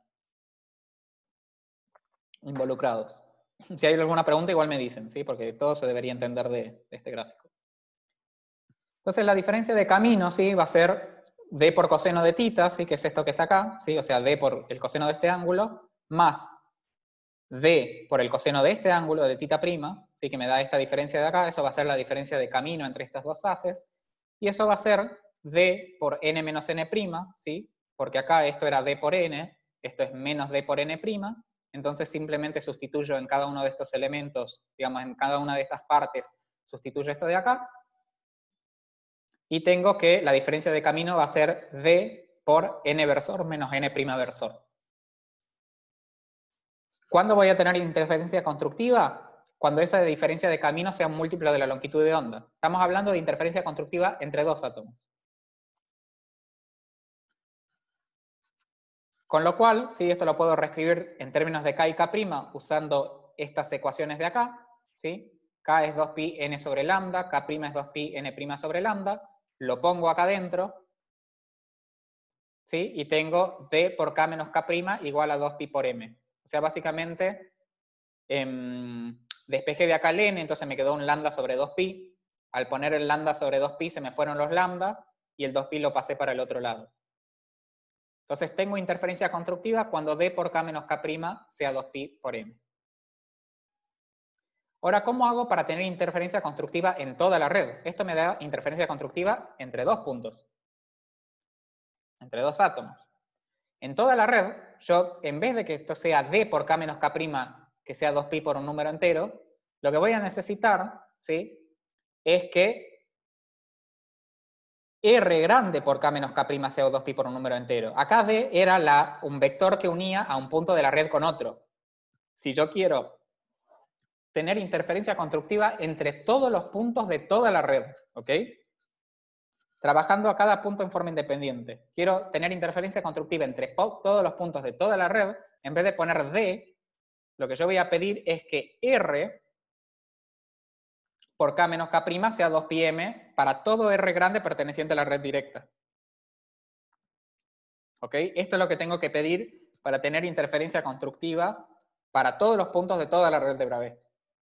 G: involucrados. Si hay alguna pregunta, igual me dicen, ¿sí? Porque todo se debería entender de, de este gráfico. Entonces la diferencia de camino, ¿sí? Va a ser d por coseno de θ, ¿sí? Que es esto que está acá, ¿sí? O sea, d por el coseno de este ángulo, más d por el coseno de este ángulo, de θ', ¿sí? Que me da esta diferencia de acá, eso va a ser la diferencia de camino entre estas dos haces, y eso va a ser d por n menos n', ¿sí? Porque acá esto era d por n, esto es menos d por n', entonces simplemente sustituyo en cada uno de estos elementos, digamos, en cada una de estas partes, sustituyo esto de acá, y tengo que la diferencia de camino va a ser d por n versor menos n' versor. ¿Cuándo voy a tener interferencia constructiva? Cuando esa diferencia de camino sea un múltiplo de la longitud de onda. Estamos hablando de interferencia constructiva entre dos átomos. Con lo cual, sí, esto lo puedo reescribir en términos de k y k' usando estas ecuaciones de acá, ¿sí? K es dos pi n sobre lambda, K' es dos pi n' sobre lambda, lo pongo acá adentro, ¿sí? Y tengo D por K menos K' igual a dos pi por M. O sea, básicamente, eh, despejé de acá el n, entonces me quedó un lambda sobre dos pi. Al poner el lambda sobre dos pi se me fueron los lambda, y el dos pi lo pasé para el otro lado. Entonces tengo interferencia constructiva cuando D por K menos K' sea dos pi por M. Ahora, ¿cómo hago para tener interferencia constructiva en toda la red? Esto me da interferencia constructiva entre dos puntos, entre dos átomos. En toda la red, yo, en vez de que esto sea D por K menos K', que sea dos pi por un número entero, lo que voy a necesitar, ¿sí?, es que R grande por K menos K' sea dos pi por un número entero. Acá D era la, un vector que unía a un punto de la red con otro. Si yo quiero tener interferencia constructiva entre todos los puntos de toda la red, ¿ok? Trabajando a cada punto en forma independiente. Quiero tener interferencia constructiva entre todos los puntos de toda la red. En vez de poner D, lo que yo voy a pedir es que R por K menos K' sea dos pi M para todo R grande perteneciente a la red directa. ¿Ok? Esto es lo que tengo que pedir para tener interferencia constructiva para todos los puntos de toda la red de Bravais.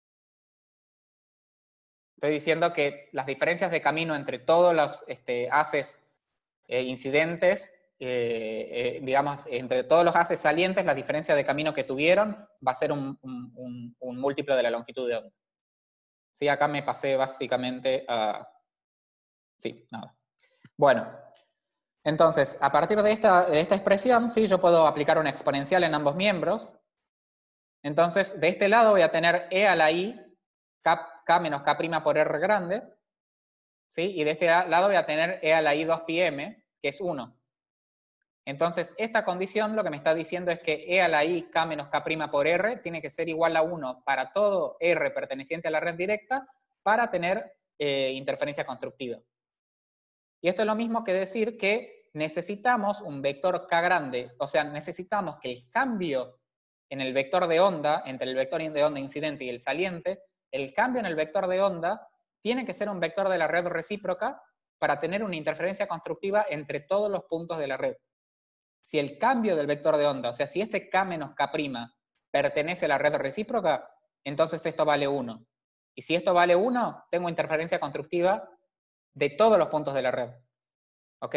G: Estoy diciendo que las diferencias de camino entre todos los este, haces eh, incidentes, eh, eh, digamos, entre todos los haces salientes, la diferencia de camino que tuvieron va a ser un, un, un, un múltiplo de la longitud de onda. Sí, acá me pasé básicamente a... Sí, nada. Bueno, entonces, a partir de esta, de esta expresión, sí, yo puedo aplicar una exponencial en ambos miembros. Entonces, de este lado voy a tener e a la i, K, K menos K' por R grande, ¿sí? Y de este lado voy a tener e a la i dos pi m, que es uno. Entonces, esta condición lo que me está diciendo es que e a la i K menos K' por R tiene que ser igual a uno para todo R perteneciente a la red directa para tener eh, interferencia constructiva. Y esto es lo mismo que decir que necesitamos un vector K grande, o sea, necesitamos que el cambio en el vector de onda, entre el vector de onda incidente y el saliente, el cambio en el vector de onda tiene que ser un vector de la red recíproca para tener una interferencia constructiva entre todos los puntos de la red. Si el cambio del vector de onda, o sea, si este K menos K' pertenece a la red recíproca, entonces esto vale uno. Y si esto vale uno, tengo interferencia constructiva de todos los puntos de la red. ¿Ok?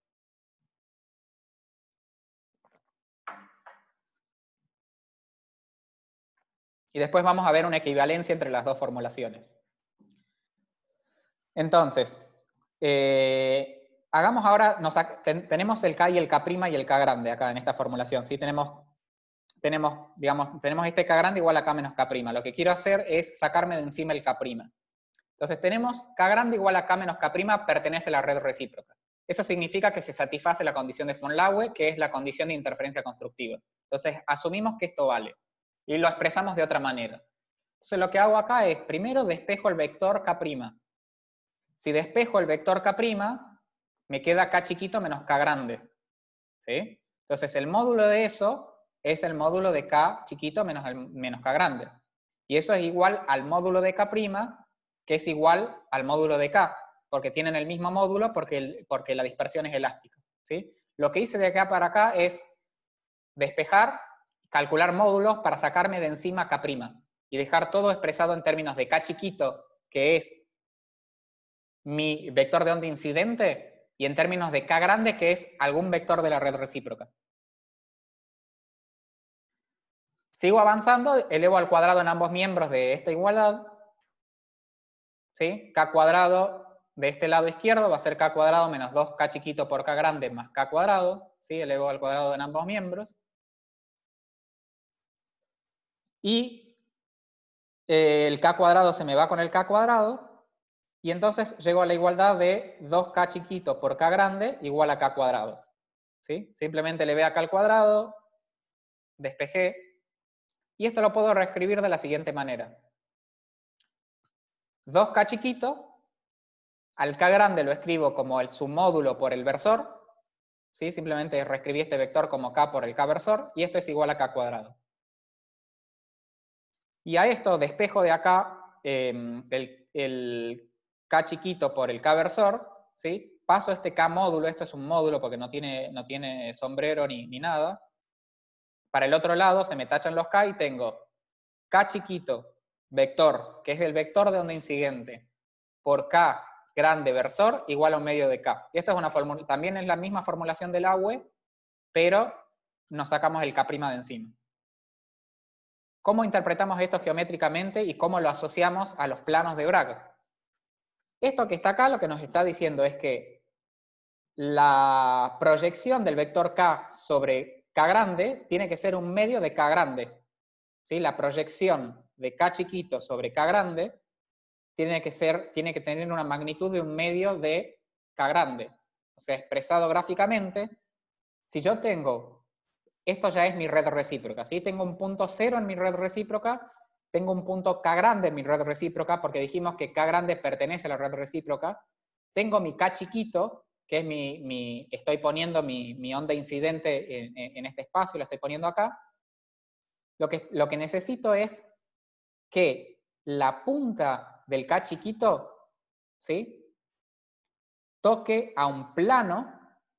G: Y después vamos a ver una equivalencia entre las dos formulaciones. Entonces, eh, hagamos ahora, nos, ten, tenemos el K y el K' y el K grande acá en esta formulación, ¿sí? Tenemos, tenemos, digamos, tenemos este K grande igual a K menos K'. Lo que quiero hacer es sacarme de encima el K'. Entonces tenemos K grande igual a K menos K' pertenece a la red recíproca. Eso significa que se satisface la condición de von Laue, que es la condición de interferencia constructiva. Entonces asumimos que esto vale. Y lo expresamos de otra manera. Entonces lo que hago acá es, primero despejo el vector K'. Si despejo el vector K', me queda K chiquito menos K grande. ¿Sí? Entonces el módulo de eso es el módulo de K chiquito menos, el, menos K grande. Y eso es igual al módulo de K', que es igual al módulo de K, porque tienen el mismo módulo porque, el, porque la dispersión es elástica. ¿Sí? Lo que hice de acá para acá es despejar, calcular módulos para sacarme de encima K' y dejar todo expresado en términos de K chiquito, que es mi vector de onda incidente, y en términos de K grande, que es algún vector de la red recíproca. Sigo avanzando, elevo al cuadrado en ambos miembros de esta igualdad. ¿Sí? K cuadrado de este lado izquierdo va a ser K cuadrado menos dos K chiquito por K grande más K cuadrado. ¿Sí? Elevo al cuadrado en ambos miembros. Y eh, el K cuadrado se me va con el K cuadrado. Y entonces llego a la igualdad de dos K chiquito por K grande igual a K cuadrado. ¿Sí? Simplemente le ve acá al cuadrado, despejé. Y esto lo puedo reescribir de la siguiente manera. dos K chiquito, al K grande lo escribo como el submódulo por el versor. ¿Sí? Simplemente reescribí este vector como K por el K versor, y esto es igual a K cuadrado. Y a esto despejo de acá eh, el, el K chiquito por el K versor, ¿sí? Paso este K módulo, esto es un módulo porque no tiene, no tiene sombrero ni, ni nada. Para el otro lado se me tachan los K y tengo K chiquito, vector, que es el vector de onda incidente, por K grande versor igual a un medio de K. Y esto es una fórmula, también es la misma formulación del A W E, pero nos sacamos el K' de encima. ¿Cómo interpretamos esto geométricamente y cómo lo asociamos a los planos de Bragg? Esto que está acá lo que nos está diciendo es que la proyección del vector K sobre K grande tiene que ser un medio de K grande. ¿Sí? La proyección de K chiquito sobre K grande tiene que, ser, tiene que tener una magnitud de un medio de K grande. O sea, expresado gráficamente, si yo tengo, esto ya es mi red recíproca, ¿sí? Tengo un punto cero en mi red recíproca, tengo un punto K grande en mi red recíproca, porque dijimos que K grande pertenece a la red recíproca, tengo mi K chiquito, que es mi, mi estoy poniendo mi, mi onda incidente en, en este espacio, lo estoy poniendo acá. Lo que, lo que necesito es que la punta del K chiquito, ¿sí?, toque a un plano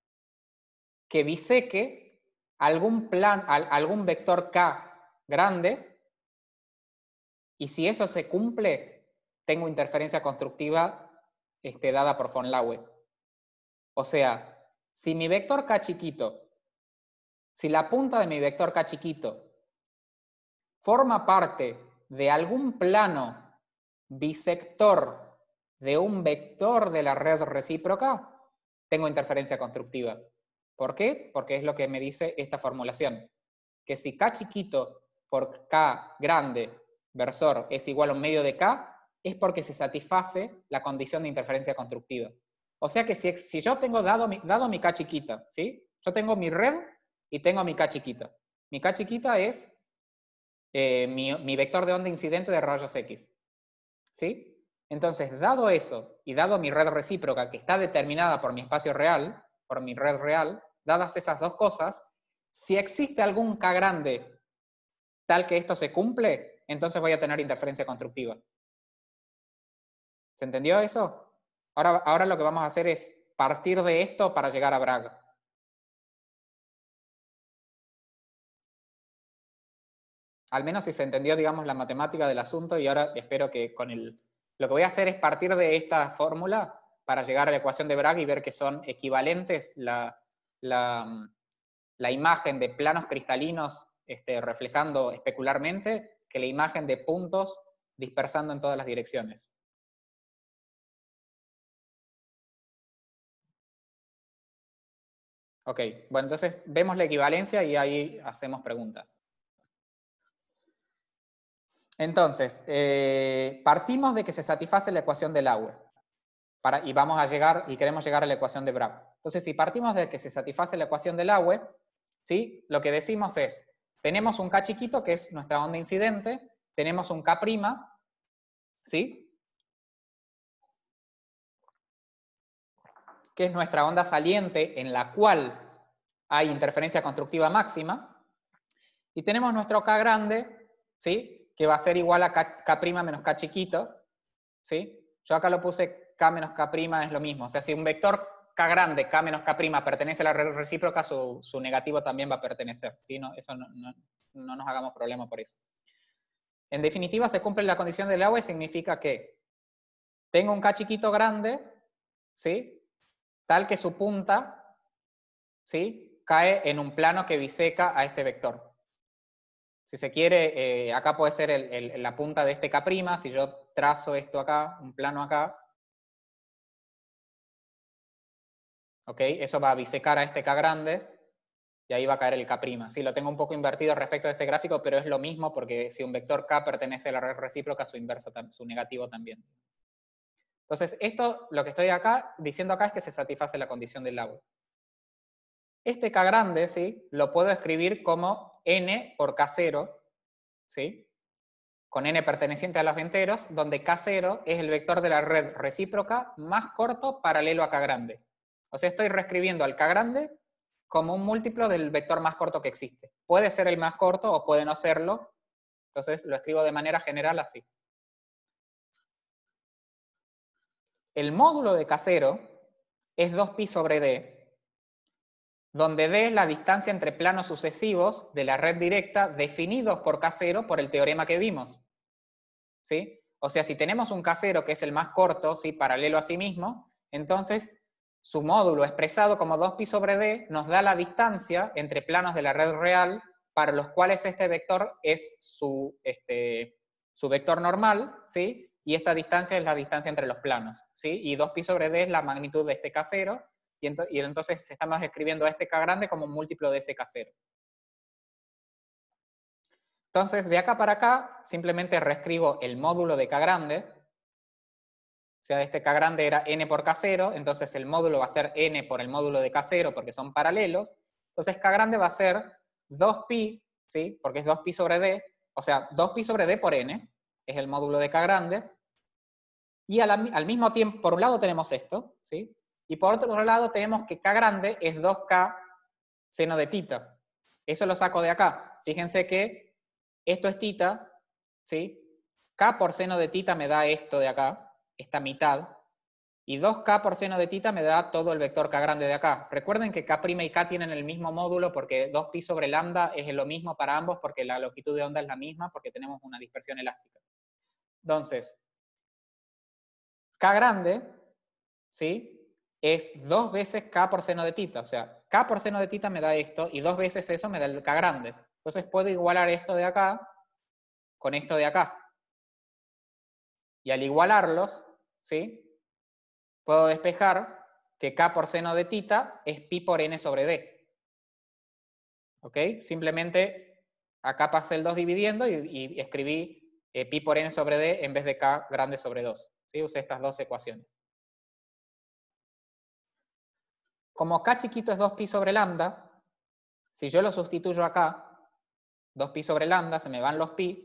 G: que biseque algún, plan, algún vector K grande, y si eso se cumple, tengo interferencia constructiva este, dada por von Laue. O sea, si mi vector K chiquito, si la punta de mi vector K chiquito forma parte de algún plano bisector de un vector de la red recíproca, tengo interferencia constructiva. ¿Por qué? Porque es lo que me dice esta formulación. Que si K chiquito por K grande versor es igual a un medio de K, es porque se satisface la condición de interferencia constructiva. O sea que si, si yo tengo dado mi, dado mi K chiquita, ¿sí? Yo tengo mi red y tengo mi K chiquita. Mi K chiquita es eh, mi, mi vector de onda incidente de rayos X. ¿Sí? Entonces, dado eso, y dado mi red recíproca, que está determinada por mi espacio real, por mi red real, dadas esas dos cosas, si existe algún K grande tal que esto se cumple, entonces voy a tener interferencia constructiva. ¿Se entendió eso? Ahora, ahora lo que vamos a hacer es partir de esto para llegar a Bragg. Al menos si se entendió, digamos, la matemática del asunto, y ahora espero que con el... Lo que voy a hacer es partir de esta fórmula para llegar a la ecuación de Bragg y ver que son equivalentes la, la, la imagen de planos cristalinos este, reflejando especularmente que la imagen de puntos dispersando en todas las direcciones. Ok, bueno, entonces vemos la equivalencia y ahí hacemos preguntas. Entonces, eh, partimos de que se satisface la ecuación del Laue. Para, y vamos a llegar, y queremos llegar a la ecuación de Bragg. Entonces, si partimos de que se satisface la ecuación del Laue, ¿sí?, lo que decimos es, tenemos un K chiquito, que es nuestra onda incidente, tenemos un K', ¿sí?, que es nuestra onda saliente en la cual hay interferencia constructiva máxima, y tenemos nuestro K grande, ¿sí?, que va a ser igual a K', K' menos K chiquito, ¿sí? Yo acá lo puse K menos K' es lo mismo. O sea, si un vector K grande, K menos K' pertenece a la red recíproca, su, su negativo también va a pertenecer, ¿sí? No, eso no, no, no nos hagamos problema por eso. En definitiva, se cumple la condición del Laue, significa que tengo un K chiquito grande, ¿sí?, tal que su punta, ¿sí?, cae en un plano que biseca a este vector. Si se quiere, eh, acá puede ser el, el, la punta de este K', si yo trazo esto acá, un plano acá, ¿ok? Eso va a bisecar a este K grande, y ahí va a caer el K'. Sí, lo tengo un poco invertido respecto a este gráfico, pero es lo mismo, porque si un vector K pertenece a la red recíproca, su inverso, su negativo también. Entonces, esto, lo que estoy acá diciendo acá es que se satisface la condición del Laue. Este K grande, ¿sí?, lo puedo escribir como N por K cero, ¿sí?, con N perteneciente a los enteros, donde K cero es el vector de la red recíproca más corto paralelo a K grande. O sea, estoy reescribiendo al K grande como un múltiplo del vector más corto que existe. Puede ser el más corto o puede no serlo, entonces lo escribo de manera general así. el módulo de K cero es dos pi sobre D, donde D es la distancia entre planos sucesivos de la red directa definidos por K cero por el teorema que vimos. ¿Sí? O sea, si tenemos un K cero que es el más corto, ¿sí? Paralelo a sí mismo, entonces su módulo expresado como dos pi sobre D nos da la distancia entre planos de la red real para los cuales este vector es su, este, su vector normal, ¿sí? Y esta distancia es la distancia entre los planos, ¿sí? Y dos pi sobre D es la magnitud de este K cero, y, ento y entonces estamos escribiendo a este K grande como un múltiplo de ese K cero. Entonces, de acá para acá, simplemente reescribo el módulo de K grande. O sea, este K grande era n por K cero, entonces el módulo va a ser n por el módulo de K cero porque son paralelos. Entonces K grande va a ser dos pi, ¿sí? Porque es dos pi sobre D, o sea, dos pi sobre D por n, es el módulo de K grande. Y al, al mismo tiempo, por un lado tenemos esto, ¿sí? Y por otro lado tenemos que K grande es dos K seno de tita. Eso lo saco de acá. Fíjense que esto es tita, ¿sí? K por seno de tita me da esto de acá, esta mitad, y dos K por seno de tita me da todo el vector K grande de acá. Recuerden que K' y K tienen el mismo módulo porque dos pi sobre lambda es lo mismo para ambos porque la longitud de onda es la misma porque tenemos una dispersión elástica. Entonces, K grande, ¿sí? Es dos veces K por seno de tita. O sea, K por seno de tita me da esto y dos veces eso me da el K grande. Entonces puedo igualar esto de acá con esto de acá. Y al igualarlos, ¿sí? Puedo despejar que K por seno de tita es pi por n sobre D. ¿Ok? Simplemente acá pasé el dos dividiendo y, y escribí eh, pi por n sobre D en vez de K grande sobre dos. ¿Sí? Usé estas dos ecuaciones. Como K chiquito es dos pi sobre lambda, si yo lo sustituyo acá, dos pi sobre lambda, se me van los pi,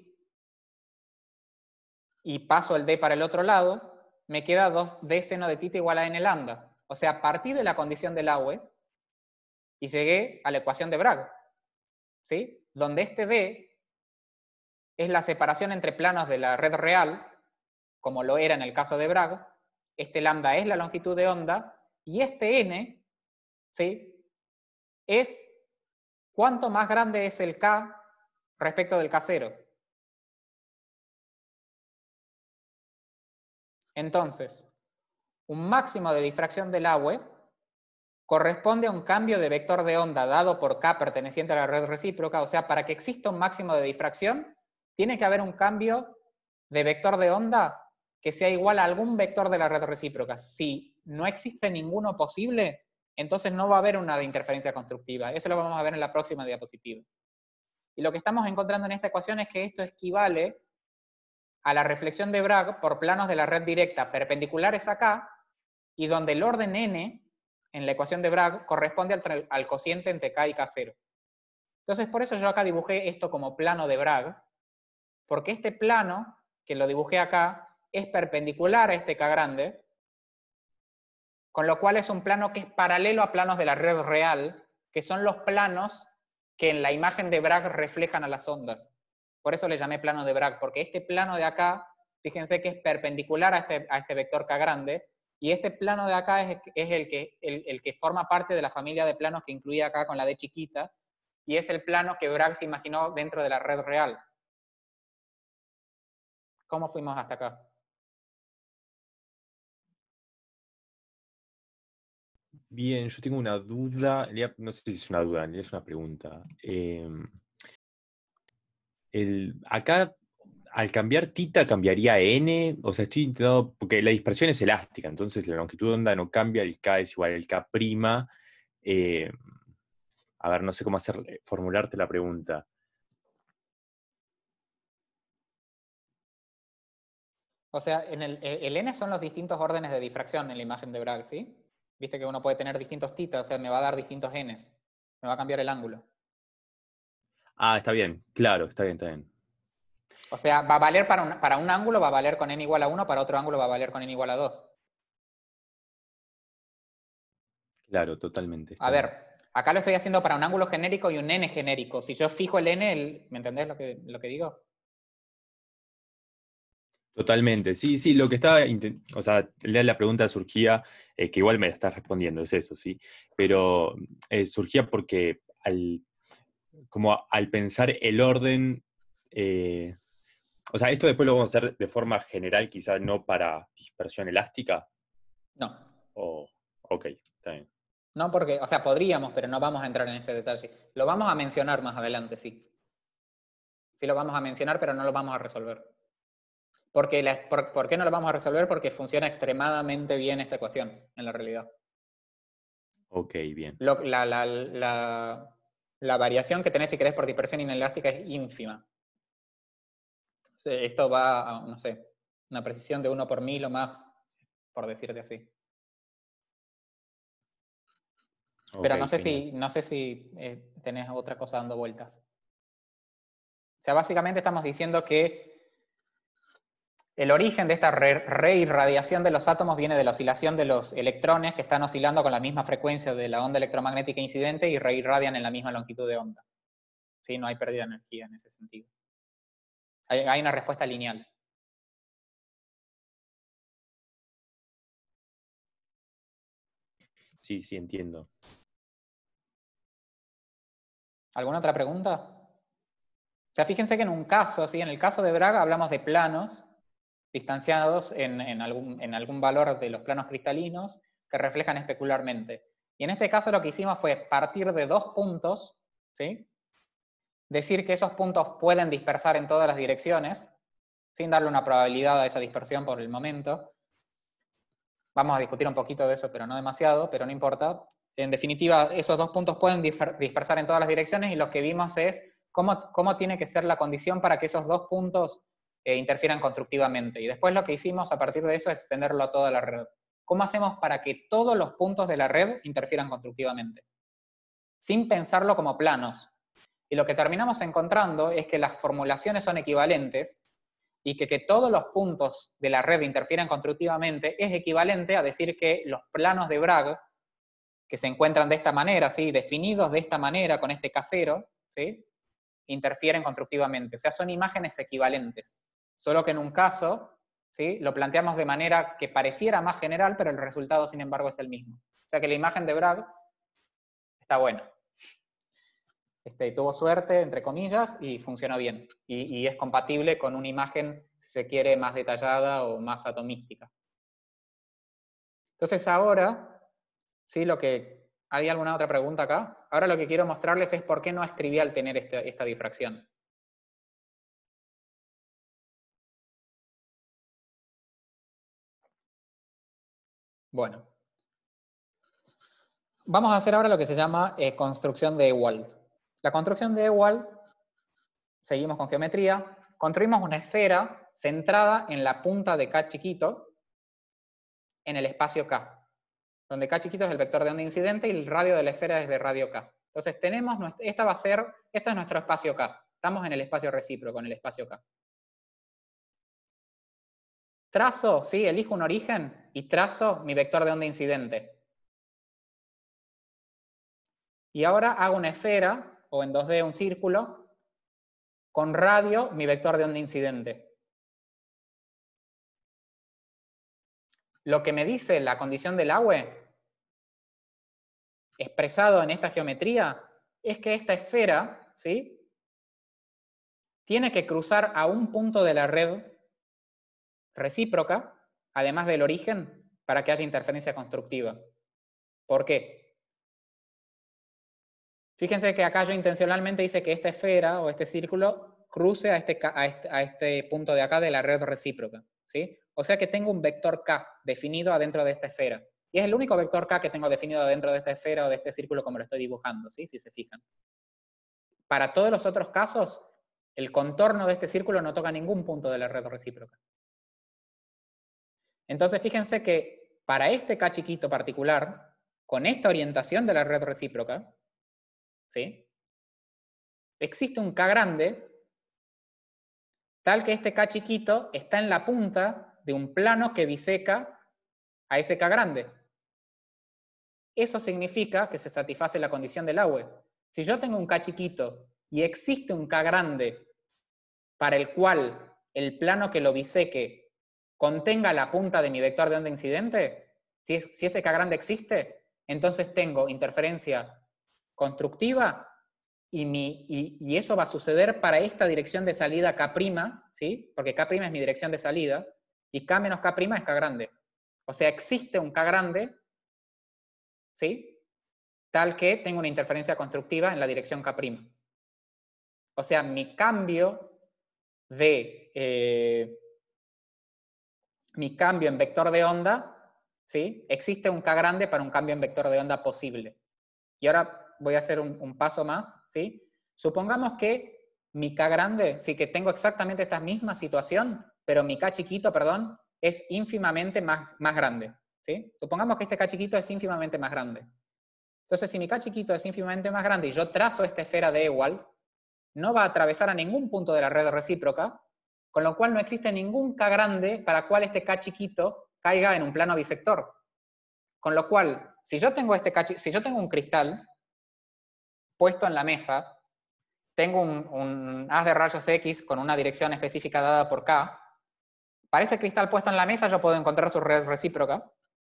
G: y paso el D para el otro lado, me queda dos D seno de tita igual a n lambda. O sea, partí de la condición del Laue y llegué a la ecuación de Bragg, ¿sí? Donde este D es la separación entre planos de la red real, como lo era en el caso de Bragg, este lambda es la longitud de onda, y este n, ¿sí? Es cuánto más grande es el K respecto del K cero. Entonces, un máximo de difracción del Laue corresponde a un cambio de vector de onda dado por K perteneciente a la red recíproca. O sea, para que exista un máximo de difracción, tiene que haber un cambio de vector de onda que sea igual a algún vector de la red recíproca. Si no existe ninguno posible, entonces no va a haber una interferencia constructiva. Eso lo vamos a ver en la próxima diapositiva. Y lo que estamos encontrando en esta ecuación es que esto equivale a la reflexión de Bragg por planos de la red directa perpendiculares a K, y donde el orden n en la ecuación de Bragg corresponde al, al cociente entre K y K cero. Entonces, por eso yo acá dibujé esto como plano de Bragg, porque este plano, que lo dibujé acá, es perpendicular a este K grande, con lo cual es un plano que es paralelo a planos de la red real, que son los planos que en la imagen de Bragg reflejan a las ondas. Por eso le llamé plano de Bragg, porque este plano de acá, fíjense que es perpendicular a este, a este vector K grande, y este plano de acá es, es el, que, el, el que forma parte de la familia de planos que incluía acá con la D chiquita, y es el plano que Bragg se imaginó dentro de la red real. ¿Cómo fuimos hasta acá?
B: Bien, yo tengo una duda, no sé si es una duda, es una pregunta. Eh, el, acá, al cambiar tita, ¿cambiaría n? O sea, estoy intentando, porque la dispersión es elástica, entonces la longitud de onda no cambia, el K es igual al K'. Eh, a ver, no sé cómo hacer, formularte la pregunta.
G: O sea, en el, el n son los distintos órdenes de difracción en la imagen de Bragg, ¿sí? Viste que uno puede tener distintos titas, o sea, me va a dar distintos n's. Me va a cambiar el ángulo.
B: Ah, está bien, claro, está bien, está bien.
G: O sea, va a valer para un, para un ángulo, va a valer con n igual a uno, para otro ángulo va a valer con n igual a dos.
B: Claro, totalmente.
G: A ver, acá lo estoy haciendo para un ángulo genérico y un n genérico. Si yo fijo el n, el, ¿me entendés lo que, lo que digo?
B: Totalmente, sí, sí, lo que estaba, intent- o sea, la la pregunta surgía, eh, que igual me la estás respondiendo, es eso, sí, pero eh, surgía porque al, como al pensar el orden, eh, o sea, esto después lo vamos a hacer de forma general, quizás no para dispersión elástica,
G: No,
B: o, ok, está bien.
G: no porque, o sea, podríamos, pero no vamos a entrar en ese detalle. Lo vamos a mencionar más adelante, sí. Sí lo vamos a mencionar, pero no lo vamos a resolver. Porque la- por, ¿por qué no lo vamos a resolver? Porque funciona extremadamente bien esta ecuación, en la realidad.
B: Ok, bien.
G: Lo- la, la- la- la variación que tenés, si querés, por dispersión inelástica es ínfima. Sí, esto va a, no sé, una precisión de uno por mil o más, por decirte así. Pero
B: Ok,
G: no sé
B: genial.
G: si, no sé si eh, tenés otra cosa dando vueltas. O sea, básicamente estamos diciendo que el origen de esta re- reirradiación de los átomos viene de la oscilación de los electrones que están oscilando con la misma frecuencia de la onda electromagnética incidente y reirradian en la misma longitud de onda. ¿Sí? No hay pérdida de energía en ese sentido. Hay, hay una respuesta lineal.
B: Sí, sí, entiendo.
G: ¿Alguna otra pregunta? O sea, fíjense que en un caso, ¿sí? En el caso de Bragg hablamos de planos distanciados en, en, algún, en algún valor de los planos cristalinos que reflejan especularmente. Y en este caso lo que hicimos fue partir de dos puntos, ¿sí? Decir que esos puntos pueden dispersar en todas las direcciones, sin darle una probabilidad a esa dispersión por el momento. Vamos a discutir un poquito de eso, pero no demasiado, pero no importa. En definitiva, esos dos puntos pueden dispersar en todas las direcciones y lo que vimos es cómo, cómo tiene que ser la condición para que esos dos puntos eh, interfieran constructivamente. Y después lo que hicimos a partir de eso es extenderlo a toda la red. ¿Cómo hacemos para que todos los puntos de la red interfieran constructivamente? Sin pensarlo como planos. Y lo que terminamos encontrando es que las formulaciones son equivalentes y que, que todos los puntos de la red interfieran constructivamente es equivalente a decir que los planos de Bragg, que se encuentran de esta manera, ¿sí? Definidos de esta manera con este casero, ¿sí? Interfieren constructivamente. O sea, son imágenes equivalentes. Solo que en un caso, ¿sí? Lo planteamos de manera que pareciera más general, pero el resultado, sin embargo, es el mismo. O sea que la imagen de Bragg está buena. Este, tuvo suerte, entre comillas, y funcionó bien. Y, y es compatible con una imagen, si se quiere, más detallada o más atomística. Entonces ahora, ¿sí? Lo que, ¿hay alguna otra pregunta acá? Ahora lo que quiero mostrarles es por qué no es trivial tener este, esta difracción. Bueno. Vamos a hacer ahora lo que se llama eh, construcción de Ewald. La construcción de Ewald, seguimos con geometría, construimos una esfera centrada en la punta de K chiquito en el espacio K, donde K chiquito es el vector de onda incidente y el radio de la esfera es de radio K. Entonces tenemos, esta va a ser, esto es nuestro espacio K. Estamos en el espacio recíproco, en el espacio K. Trazo, ¿sí? Elijo un origen y trazo mi vector de onda incidente. Y ahora hago una esfera, o en dos D un círculo, con radio mi vector de onda incidente. Lo que me dice la condición del agua, expresado en esta geometría, es que esta esfera, ¿sí? Tiene que cruzar a un punto de la red recíproca, además del origen, para que haya interferencia constructiva. ¿Por qué? Fíjense que acá yo intencionalmente hice que esta esfera o este círculo cruce a este, a este, a este punto de acá de la red recíproca, ¿sí? O sea que tengo un vector K definido adentro de esta esfera. Y es el único vector K que tengo definido dentro de esta esfera o de este círculo como lo estoy dibujando, ¿sí? Si se fijan. Para todos los otros casos, el contorno de este círculo no toca ningún punto de la red recíproca. Entonces, fíjense que para este K chiquito particular, con esta orientación de la red recíproca, ¿sí? Existe un K grande, tal que este K chiquito está en la punta de un plano que biseca a ese K grande. Eso significa que se satisface la condición del agua. Si yo tengo un K chiquito y existe un K grande para el cual el plano que lo biseque contenga la punta de mi vector de onda incidente, si, es, si ese K grande existe, entonces tengo interferencia constructiva y, mi, y, y eso va a suceder para esta dirección de salida K', ¿sí? Porque K' es mi dirección de salida, y K menos K' es K grande. O sea, existe un K grande, ¿sí? Tal que tengo una interferencia constructiva en la dirección K'. O sea, mi cambio de... Eh, mi cambio en vector de onda, ¿sí? Existe un K grande para un cambio en vector de onda posible. Y ahora voy a hacer un, un paso más, ¿sí? Supongamos que mi K grande, sí, que tengo exactamente esta misma situación, pero mi K chiquito, perdón, es ínfimamente más, más grande, ¿sí? Supongamos que este K chiquito es ínfimamente más grande. Entonces, si mi K chiquito es ínfimamente más grande y yo trazo esta esfera de Ewald, no va a atravesar a ningún punto de la red recíproca, con lo cual no existe ningún K grande para cual este K chiquito caiga en un plano bisector. Con lo cual, si yo tengo, este K, si yo tengo un cristal puesto en la mesa, tengo un, un haz de rayos X con una dirección específica dada por K, para ese cristal puesto en la mesa yo puedo encontrar su red recíproca,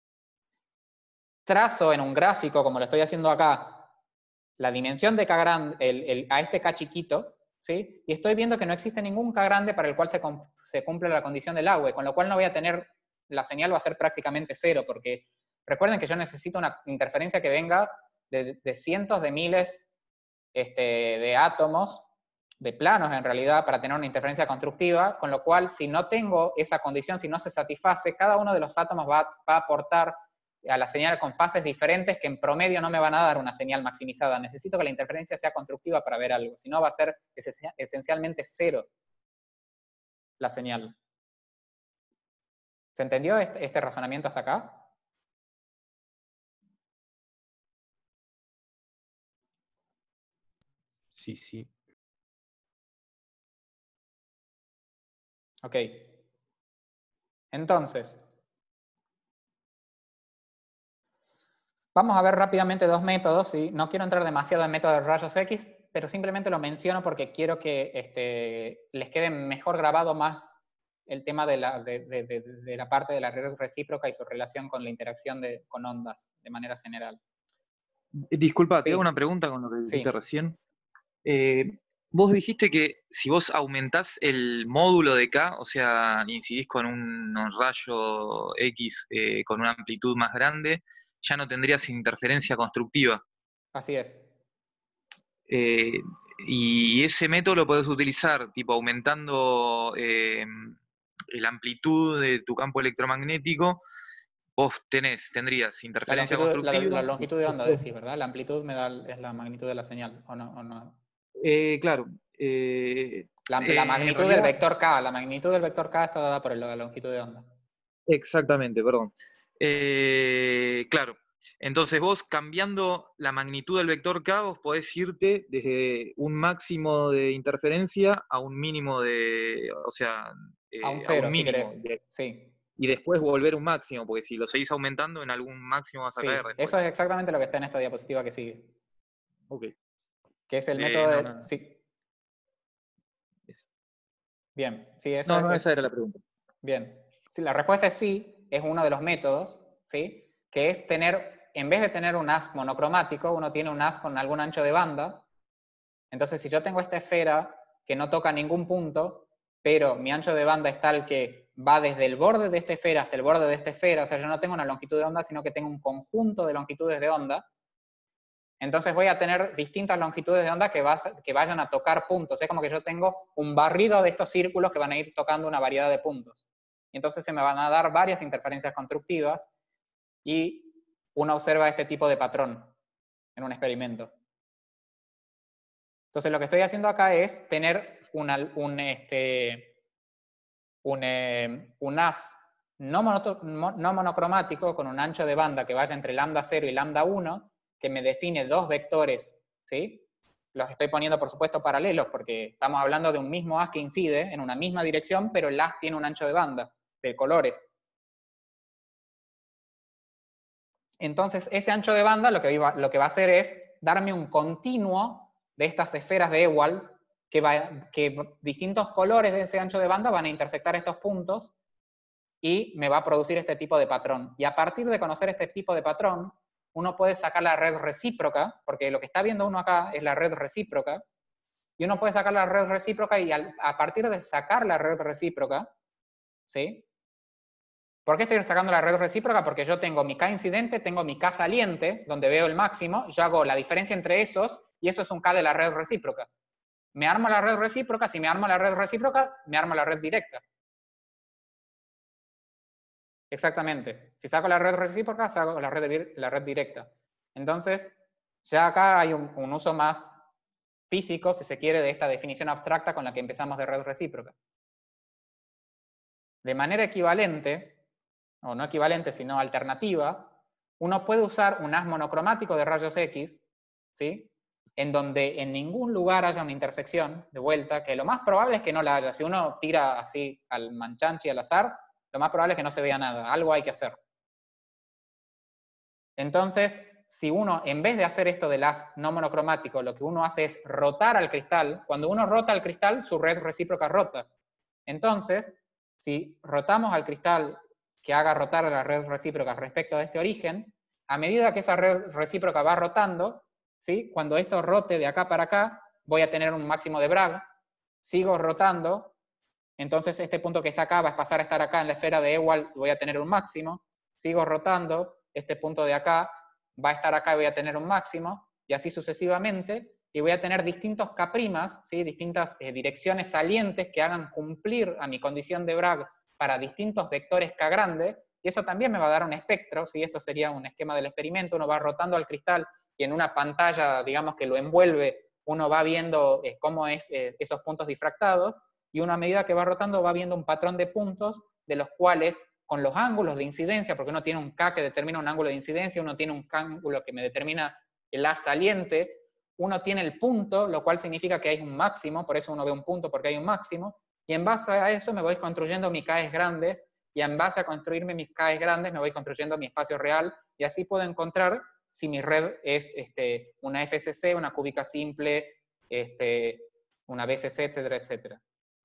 G: trazo en un gráfico, como lo estoy haciendo acá, la dimensión de K grande, el, el, a este K chiquito, ¿sí? Y estoy viendo que no existe ningún K grande para el cual se, se cumple la condición del agua, con lo cual no voy a tener, la señal va a ser prácticamente cero, porque recuerden que yo necesito una interferencia que venga de, de cientos de miles este, de átomos, de planos en realidad, para tener una interferencia constructiva, con lo cual si no tengo esa condición, si no se satisface, cada uno de los átomos va, va a aportar a la señal con fases diferentes que en promedio no me van a dar una señal maximizada. Necesito que la interferencia sea constructiva para ver algo, si no va a ser esencialmente cero la señal. ¿Se entendió este, este razonamiento hasta acá?
B: Sí, sí.
G: Ok. Entonces, vamos a ver rápidamente dos métodos, ¿sí? No quiero entrar demasiado en métodos de rayos X, pero simplemente lo menciono porque quiero que este, les quede mejor grabado más el tema de la, de, de, de, de la parte de la red recíproca y su relación con la interacción de, con ondas, de manera general.
D: Disculpa, te
G: Sí.
D: hago una pregunta con lo que dijiste
G: Sí.
D: recién. Eh, vos dijiste que si vos aumentás el módulo de K, o sea, incidís con un rayo X eh, con una amplitud más grande, ya no tendrías interferencia constructiva.
G: Así es.
D: Eh, y ese método lo podés utilizar, tipo aumentando eh, la amplitud de tu campo electromagnético, vos tenés, tendrías
G: La
D: interferencia
G: longitud, la,
D: constructiva.
G: la longitud de onda, decís, ¿verdad? La amplitud me da, es la magnitud de la señal, ¿o no? ¿O no?
D: Eh, claro. Eh,
G: La,
D: eh,
G: la
D: en
G: magnitud
D: realidad,
G: del vector K, la magnitud del vector K está dada por la longitud de onda.
D: exactamente, perdón. Eh, claro. Entonces vos cambiando la magnitud del vector K, vos podés irte desde un máximo de interferencia a un mínimo de, o sea, eh,
G: A un
D: a
G: cero,
D: un
G: si
D: mínimo.
G: querés.
D: De-
G: Sí,
D: y después volver a un máximo, porque si lo seguís aumentando, en algún máximo vas a
G: sí.
D: caer después.
G: Eso es exactamente lo que está en esta diapositiva que sigue.
D: Ok.
G: Que es el
D: Eh,
G: método
D: no,
G: de...
D: no,
G: Sí.
D: eso.
G: Bien, sí, eso
D: No, no,
G: es...
D: esa era la pregunta.
G: Bien. Sí, la respuesta es sí, es uno de los métodos, ¿sí? Que es tener, en vez de tener un haz monocromático, uno tiene un haz con algún ancho de banda. Entonces, si yo tengo esta esfera que no toca ningún punto, pero mi ancho de banda es tal que va desde el borde de esta esfera hasta el borde de esta esfera, o sea, yo no tengo una longitud de onda, sino que tengo un conjunto de longitudes de onda, entonces voy a tener distintas longitudes de onda que, vas, que vayan a tocar puntos. Es como que yo tengo un barrido de estos círculos que van a ir tocando una variedad de puntos. Y entonces se me van a dar varias interferencias constructivas y uno observa este tipo de patrón en un experimento. Entonces lo que estoy haciendo acá es tener una, un, este, un, eh, un haz no, mono, no monocromático con un ancho de banda que vaya entre lambda cero y lambda uno, que me define dos vectores, ¿sí? Los estoy poniendo, por supuesto, paralelos, porque estamos hablando de un mismo haz que incide en una misma dirección, pero el haz tiene un ancho de banda, de colores. Entonces, ese ancho de banda lo que, iba, lo que va a hacer es darme un continuo de estas esferas de Ewald, que, va, que distintos colores de ese ancho de banda van a intersectar estos puntos, y me va a producir este tipo de patrón. Y a partir de conocer este tipo de patrón, uno puede sacar la red recíproca, porque lo que está viendo uno acá es la red recíproca, y uno puede sacar la red recíproca y al, a partir de sacar la red recíproca, ¿sí? ¿Por qué estoy sacando la red recíproca? Porque yo tengo mi K incidente, tengo mi K saliente, donde veo el máximo, yo hago la diferencia entre esos, y eso es un K de la red recíproca. Me armo la red recíproca, si me armo la red recíproca, me armo la red directa. Exactamente. Si saco la red recíproca, saco la red, la red directa. Entonces, ya acá hay un, un uso más físico, si se quiere, de esta definición abstracta con la que empezamos de red recíproca. De manera equivalente, o no equivalente, sino alternativa, uno puede usar un haz monocromático de rayos X, ¿sí? En donde en ningún lugar haya una intersección, de vuelta, que lo más probable es que no la haya. Si uno tira así al manchanchi, al azar, lo más probable es que no se vea nada. Algo hay que hacer. Entonces, si uno, en vez de hacer esto del haz no monocromático, lo que uno hace es rotar al cristal, cuando uno rota al cristal, su red recíproca rota. Entonces, si rotamos al cristal que haga rotar a la red recíproca respecto de este origen, a medida que esa red recíproca va rotando, ¿sí? Cuando esto rote de acá para acá, voy a tener un máximo de Bragg, sigo rotando, entonces este punto que está acá va a pasar a estar acá en la esfera de Ewald, voy a tener un máximo, sigo rotando, este punto de acá va a estar acá y voy a tener un máximo, y así sucesivamente, y voy a tener distintos K', ¿sí? Distintas eh, direcciones salientes que hagan cumplir a mi condición de Bragg para distintos vectores K grande, y eso también me va a dar un espectro, ¿sí? Esto sería un esquema del experimento, uno va rotando al cristal, y en una pantalla, digamos, que lo envuelve, uno va viendo eh, cómo es eh, esos puntos difractados, y uno a medida que va rotando va viendo un patrón de puntos, de los cuales, con los ángulos de incidencia, porque uno tiene un K que determina un ángulo de incidencia, uno tiene un ángulo que me determina el A saliente, uno tiene el punto, lo cual significa que hay un máximo, por eso uno ve un punto porque hay un máximo, y en base a eso me voy construyendo mis Ks grandes, y en base a construirme mis Ks grandes me voy construyendo mi espacio real, y así puedo encontrar si mi red es este, una F C C, una cúbica simple, este, una B C C, etcétera, etcétera.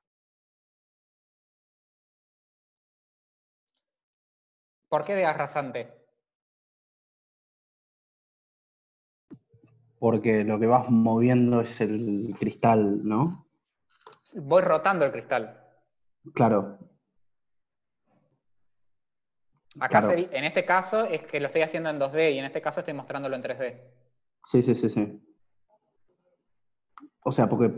G: ¿Por qué de haz rasante?
E: Porque lo que vas moviendo es el cristal, ¿no?
G: Voy rotando el cristal.
E: Claro.
G: Acá
E: Claro.
G: sería, en este caso es que lo estoy haciendo en dos D y en este caso estoy mostrándolo en tres D.
E: Sí, sí, sí, sí. O sea, porque...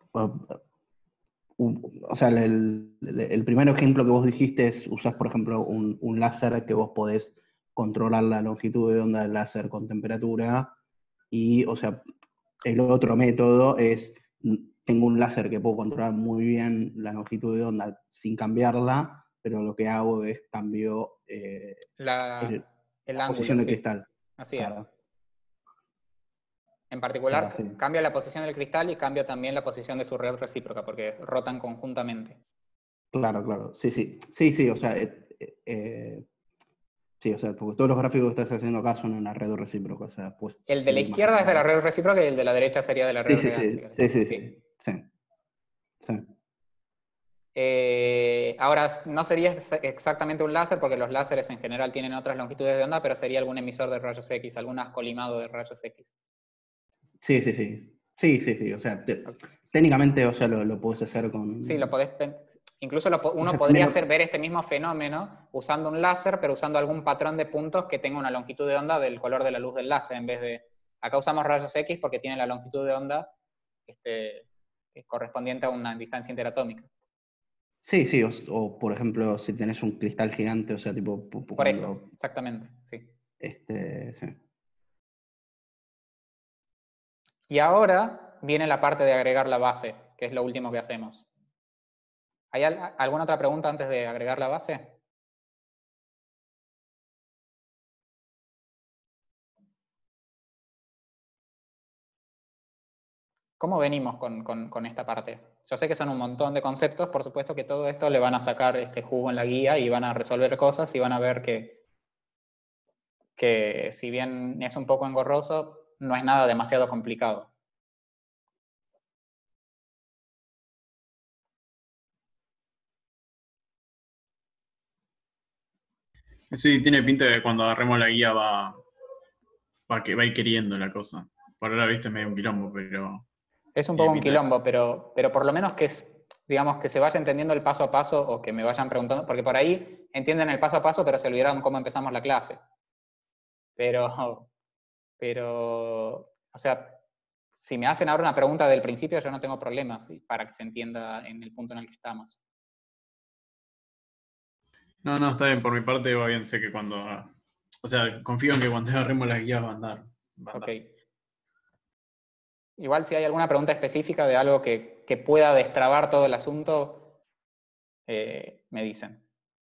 E: O sea, el, el primer ejemplo que vos dijiste es, usás, por ejemplo, un, un láser que vos podés controlar la longitud de onda del láser con temperatura, y, o sea, el otro método es, tengo un láser que puedo controlar muy bien la longitud de onda sin cambiarla, pero lo que hago es cambio eh,
G: la,
E: el,
G: el
E: la
G: ángulo,
E: posición del
G: sí.
E: cristal.
G: Así
E: Claro.
G: es. En particular,
E: O sea, sí.
G: cambia la posición del cristal y cambia también la posición de su red recíproca, porque rotan conjuntamente.
E: Claro, claro. Sí, sí. Sí, sí, o sea, eh, eh, sí, o sea, porque todos los gráficos que estás haciendo acá son en la red recíproca. O sea, pues,
G: El de la izquierda es de la red recíproca y el de la derecha sería de la
E: Sí,
G: red
E: sí,
G: real.
E: sí, sí, sí, sí, sí. Sí.
G: Eh, ahora, no sería exactamente un láser, porque los láseres en general tienen otras longitudes de onda, pero sería algún emisor de rayos X, algún colimado de rayos X.
E: Sí, sí, sí. Sí, sí, sí. O sea, te, técnicamente, o sea, lo, lo puedes hacer con...
G: Sí, lo podés, incluso lo, uno
E: O sea,
G: podría
E: también lo-
G: hacer ver este mismo fenómeno usando un láser, pero usando algún patrón de puntos que tenga una longitud de onda del color de la luz del láser, en vez de... Acá usamos rayos X porque tiene la longitud de onda este, correspondiente a una distancia interatómica.
E: Sí, sí, o, o, por ejemplo, si tenés un cristal gigante, o sea, tipo... pu- pu-
G: Por eso,
E: cuando,
G: exactamente, sí.
E: Este, sí.
G: Y ahora viene la parte de agregar la base, que es lo último que hacemos. ¿Hay al- alguna otra pregunta antes de agregar la base? ¿Cómo venimos con, con- con esta parte? Yo sé que son un montón de conceptos, por supuesto que todo esto le van a sacar este jugo en la guía y van a resolver cosas y van a ver que, que si bien es un poco engorroso, no es nada demasiado complicado.
H: Sí, tiene pinta de que cuando agarremos la guía va, va, que, va a ir queriendo la cosa. Por ahora, viste, medio un quilombo, pero...
G: Es un
H: tiene
G: poco un
H: pinta de-
G: quilombo, pero, pero por lo menos que, es- digamos, que se vaya entendiendo el paso a paso o que me vayan preguntando, porque por ahí entienden el paso a paso, pero se olvidaron cómo empezamos la clase. Pero, pero, o sea, si me hacen ahora una pregunta del principio, yo no tengo problemas, ¿sí? Para que se entienda en el punto en el que estamos.
H: No, no, está bien, por mi parte va bien, sé que cuando... O sea, confío en que cuando agarremos las guías va a andar. Va a
G: Ok.
H: andar.
G: Igual si hay alguna pregunta específica de algo que, que pueda destrabar todo el asunto, eh, me dicen.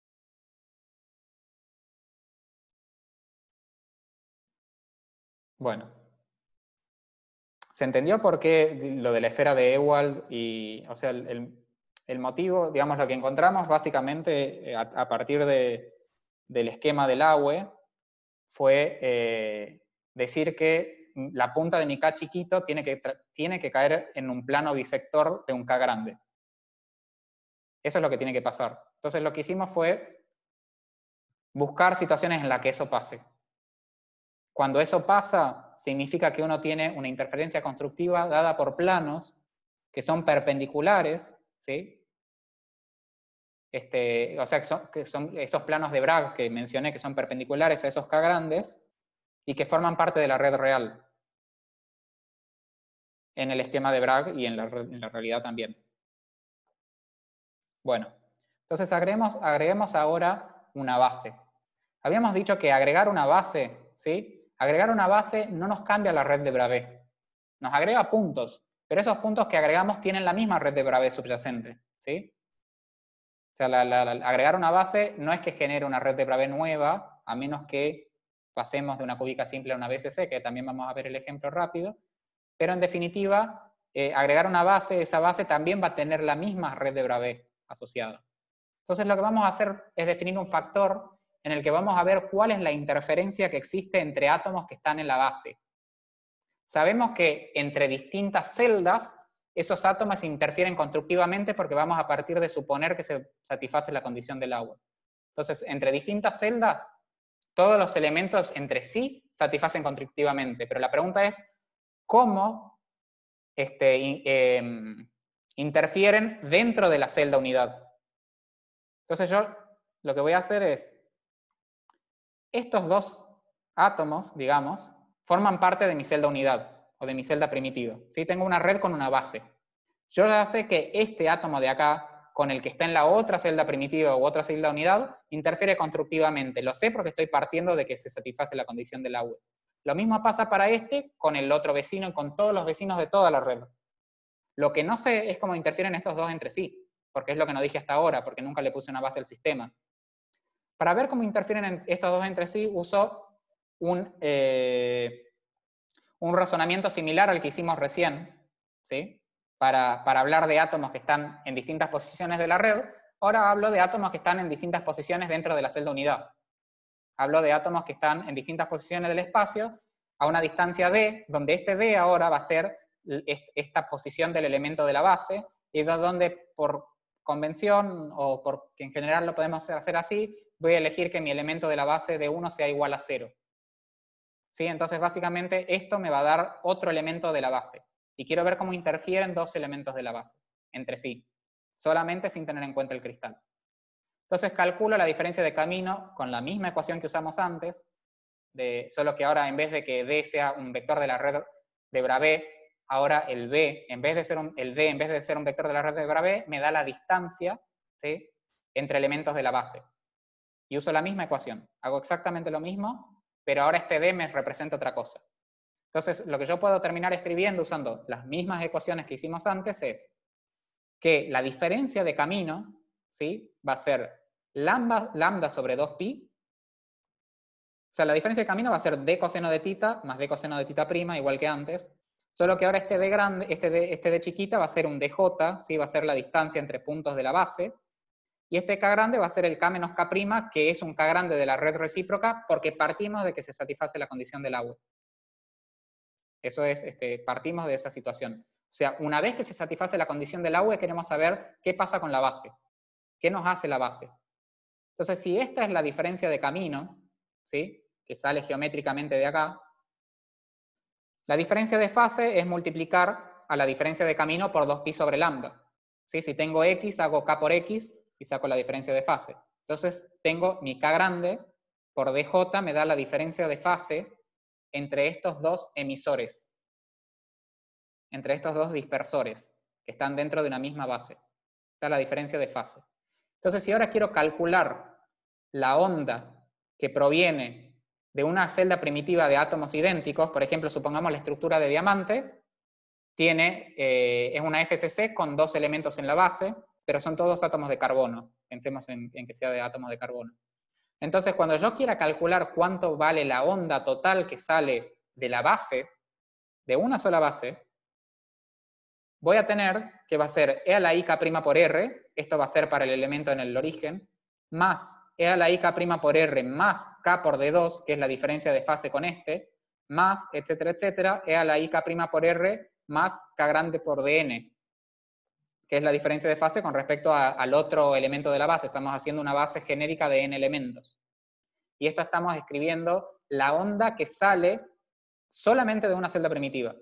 G: Bueno. ¿Se entendió por qué lo de la esfera de Ewald? Y, o sea, el, el- el motivo, digamos, lo que encontramos básicamente eh, a, a partir de, del esquema del A U E fue eh, decir que la punta de mi K chiquito tiene que, tiene que caer en un plano bisector de un K grande. Eso es lo que tiene que pasar. Entonces lo que hicimos fue buscar situaciones en las que eso pase. Cuando eso pasa, significa que uno tiene una interferencia constructiva dada por planos que son perpendiculares, ¿sí? Este, o sea, que son, que son esos planos de Bragg que mencioné que son perpendiculares a esos K grandes y que forman parte de la red real en el esquema de Bragg y en la, en la realidad también. Bueno, entonces agreguemos, agreguemos ahora una base. Habíamos dicho que agregar una base, ¿sí? Agregar una base no nos cambia la red de Bravais. Nos agrega puntos, pero esos puntos que agregamos tienen la misma red de Bravais subyacente, ¿sí? O sea, la, la, la, agregar una base no es que genere una red de Bravais nueva, a menos que pasemos de una cúbica simple a una B C C, que también vamos a ver el ejemplo rápido, pero en definitiva, eh, agregar una base, esa base también va a tener la misma red de Bravais asociada. Entonces lo que vamos a hacer es definir un factor en el que vamos a ver cuál es la interferencia que existe entre átomos que están en la base. Sabemos que entre distintas celdas esos átomos interfieren constructivamente porque vamos a partir de suponer que se satisface la condición del agua. Entonces, entre distintas celdas, todos los elementos entre sí satisfacen constructivamente, pero la pregunta es, ¿cómo este, eh, interfieren dentro de la celda unidad? Entonces yo lo que voy a hacer es, estos dos átomos, digamos, forman parte de mi celda unidad, o de mi celda primitiva. ¿Sí? Tengo una red con una base. Yo ya sé que este átomo de acá, con el que está en la otra celda primitiva u otra celda unidad, interfiere constructivamente. Lo sé porque estoy partiendo de que se satisface la condición del agua. Lo mismo pasa para este con el otro vecino y con todos los vecinos de toda la red. Lo que no sé es cómo interfieren estos dos entre sí, porque es lo que no dije hasta ahora, porque nunca le puse una base al sistema. Para ver cómo interfieren estos dos entre sí, uso un, eh, un razonamiento similar al que hicimos recién, ¿sí? Para, para hablar de átomos que están en distintas posiciones de la red. Ahora hablo de átomos que están en distintas posiciones dentro de la celda unidad. Hablo de átomos que están en distintas posiciones del espacio a una distancia d, donde este d ahora va a ser esta posición del elemento de la base, y donde por convención, o porque en general lo podemos hacer así, voy a elegir que mi elemento de la base de uno sea igual a cero. ¿Sí? Entonces básicamente esto me va a dar otro elemento de la base. Y quiero ver cómo interfieren dos elementos de la base entre sí, solamente sin tener en cuenta el cristal. Entonces calculo la diferencia de camino con la misma ecuación que usamos antes, de, solo que ahora en vez de que D sea un vector de la red de Bravais, ahora el B, en vez de ser un, el D en vez de ser un vector de la red de Bravais, me da la distancia, ¿sí? Entre elementos de la base. Y uso la misma ecuación. Hago exactamente lo mismo, pero ahora este D me representa otra cosa. Entonces, lo que yo puedo terminar escribiendo usando las mismas ecuaciones que hicimos antes es que la diferencia de camino, ¿sí? Va a ser lambda, lambda sobre dos pi. O sea, la diferencia de camino va a ser d coseno de tita más d coseno de tita prima, igual que antes. Solo que ahora este d grande, este d, este d chiquita va a ser un dj, ¿sí? Va a ser la distancia entre puntos de la base. Y este K grande va a ser el K menos K', que es un K grande de la red recíproca, porque partimos de que se satisface la condición del agua. Eso es, este, partimos de esa situación. O sea, una vez que se satisface la condición del agua, queremos saber qué pasa con la base. ¿Qué nos hace la base? Entonces, si esta es la diferencia de camino, ¿sí?, que sale geométricamente de acá, la diferencia de fase es multiplicar a la diferencia de camino por dos pi sobre lambda. ¿Sí? Si tengo x, hago k por x y saco la diferencia de fase. Entonces, tengo mi k grande por dj, me da la diferencia de fase entre estos dos emisores, entre estos dos dispersores, que están dentro de una misma base. Está la diferencia de fase. Entonces, si ahora quiero calcular la onda que proviene de una celda primitiva de átomos idénticos, por ejemplo, supongamos la estructura de diamante, tiene, eh, es una F C C con dos elementos en la base, pero son todos átomos de carbono. Pensemos en, en que sea de átomos de carbono. Entonces, cuando yo quiera calcular cuánto vale la onda total que sale de la base, de una sola base, voy a tener que va a ser E a la I K' por R, esto va a ser para el elemento en el origen, más E a la I K' por R más K por D dos, que es la diferencia de fase con este, más, etcétera, etcétera, E a la I K' por R más K grande por D N, que es la diferencia de fase con respecto a, al otro elemento de la base. Estamos haciendo una base genérica de N elementos. Y esto estamos escribiendo la onda que sale solamente de una celda primitiva.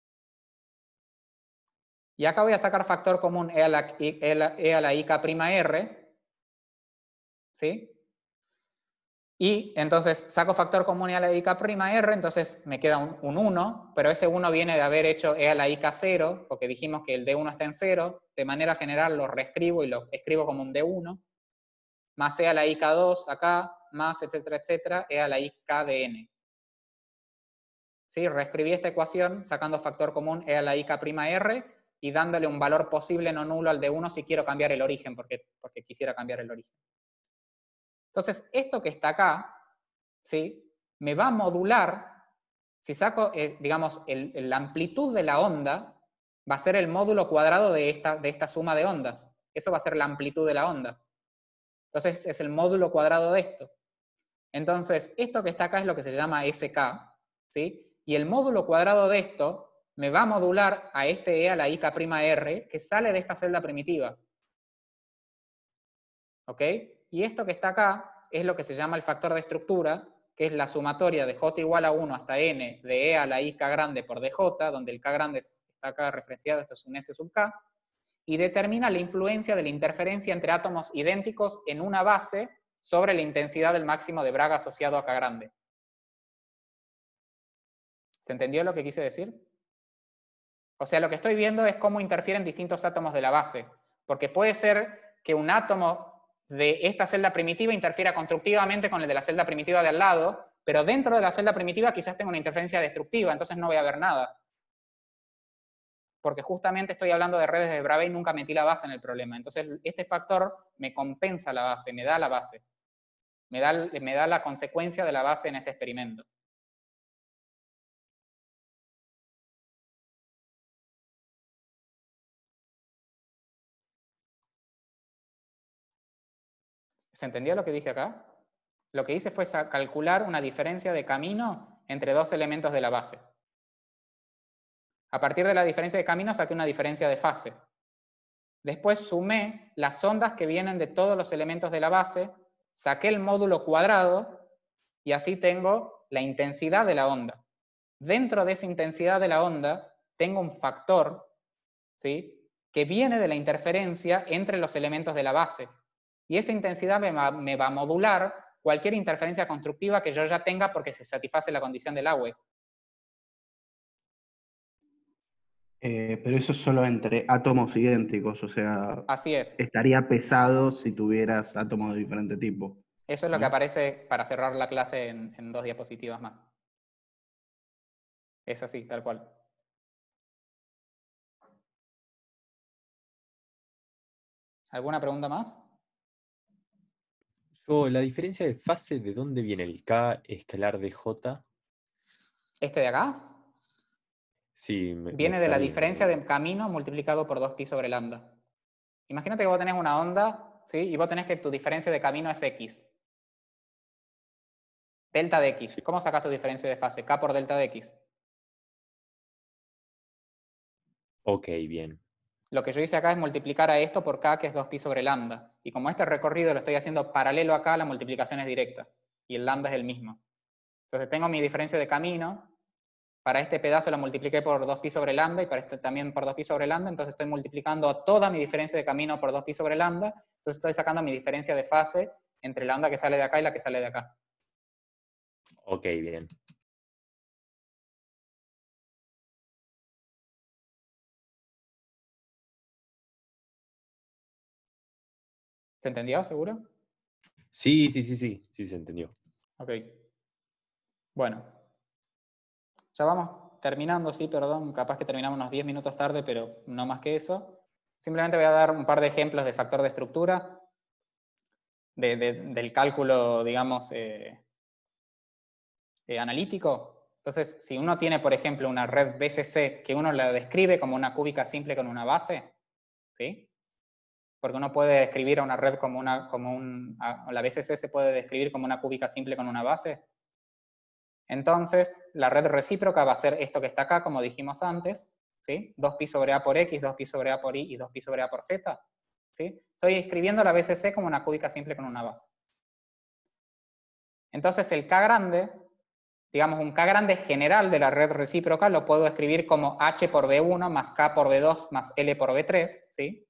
G: Y acá voy a sacar factor común E a la, E a la, E a la I K' R, ¿sí? Y entonces saco factor común E a la I K' R, entonces me queda un, un uno, pero ese uno viene de haber hecho E a la I K cero, porque dijimos que el D uno está en cero, de manera general lo reescribo y lo escribo como un D uno, más E a la I K dos acá, más etcétera, etcétera, E a la I K de N. ¿Sí? Reescribí esta ecuación sacando factor común E a la I K' R y dándole un valor posible no nulo al D uno si quiero cambiar el origen, porque, porque quisiera cambiar el origen. Entonces, esto que está acá, ¿sí?, me va a modular, si saco, eh, digamos, el, el, la amplitud de la onda, va a ser el módulo cuadrado de esta, de esta suma de ondas. Eso va a ser la amplitud de la onda. Entonces, es el módulo cuadrado de esto. Entonces, esto que está acá es lo que se llama S K, ¿sí? Y el módulo cuadrado de esto me va a modular a este E a la I K' R que sale de esta celda primitiva. ¿Ok? Y esto que está acá es lo que se llama el factor de estructura, que es la sumatoria de J igual a uno hasta N de E a la I K grande por D J, donde el K grande está acá referenciado, esto es un S sub K, y determina la influencia de la interferencia entre átomos idénticos en una base sobre la intensidad del máximo de Bragg asociado a K grande. ¿Se entendió lo que quise decir? O sea, lo que estoy viendo es cómo interfieren distintos átomos de la base, porque puede ser que un átomo de esta celda primitiva interfiera constructivamente con el de la celda primitiva de al lado, pero dentro de la celda primitiva quizás tenga una interferencia destructiva, entonces no voy a ver nada. Porque justamente estoy hablando de redes de Bravais y nunca metí la base en el problema. Entonces este factor me compensa la base, me da la base. Me da, me da la consecuencia de la base en este experimento. ¿Se entendió lo que dije acá? Lo que hice fue calcular una diferencia de camino entre dos elementos de la base. A partir de la diferencia de camino saqué una diferencia de fase. Después sumé las ondas que vienen de todos los elementos de la base, saqué el módulo cuadrado y así tengo la intensidad de la onda. Dentro de esa intensidad de la onda tengo un factor, ¿sí?, que viene de la interferencia entre los elementos de la base. Y esa intensidad me va, me va a modular cualquier interferencia constructiva que yo ya tenga porque se satisface la condición del agua.
E: Eh, pero eso es solo entre átomos idénticos, o sea,
G: así es.
E: Estaría pesado si tuvieras átomos de diferente tipo.
G: Eso es lo
E: ¿no?
G: que aparece para cerrar la clase en, en dos diapositivas más. Es así, tal cual. ¿Alguna pregunta más?
B: Yo, la diferencia de fase, ¿de dónde viene el K escalar de J?
G: ¿Este de acá?
B: Sí, me,
G: Viene
B: me
G: de la
B: perdí,
G: diferencia
B: me...
G: de camino multiplicado por dos pi sobre lambda. Imagínate que vos tenés una onda, ¿sí?, y vos tenés que tu diferencia de camino es X. Delta de X.
B: Sí.
G: ¿Cómo sacas tu diferencia de fase? K por delta de X.
B: Ok, bien.
G: lo que yo hice acá es multiplicar a esto por k, que es dos pi sobre lambda. Y como este recorrido lo estoy haciendo paralelo acá, la multiplicación es directa. Y el lambda es el mismo. Entonces tengo mi diferencia de camino. Para este pedazo lo multipliqué por dos pi sobre lambda y para este también por dos pi sobre lambda. Entonces estoy multiplicando toda mi diferencia de camino por dos pi sobre lambda. Entonces estoy sacando mi diferencia de fase entre la onda que sale de acá y la que sale de acá.
B: Ok, bien.
G: ¿Se entendió, seguro?
B: Sí, sí, sí, sí, sí se entendió.
G: Ok. Bueno. Ya vamos terminando, sí, perdón, capaz que terminamos unos diez minutos tarde, pero no más que eso. Simplemente voy a dar un par de ejemplos de factor de estructura, de, de, del cálculo, digamos, eh, eh, analítico. Entonces, si uno tiene, por ejemplo, una red B C C que uno la describe como una cúbica simple con una base, ¿sí? Porque uno puede describir a una red como una, como un, a la B C C se puede describir como una cúbica simple con una base. Entonces, la red recíproca va a ser esto que está acá, como dijimos antes, ¿sí? dos pi sobre A por X, dos pi sobre A por Y y dos pi sobre A por Z, ¿sí? Estoy escribiendo la B C C como una cúbica simple con una base. Entonces, el K grande, digamos un K grande general de la red recíproca, lo puedo escribir como H por B uno más K por B dos más L por B tres, ¿sí?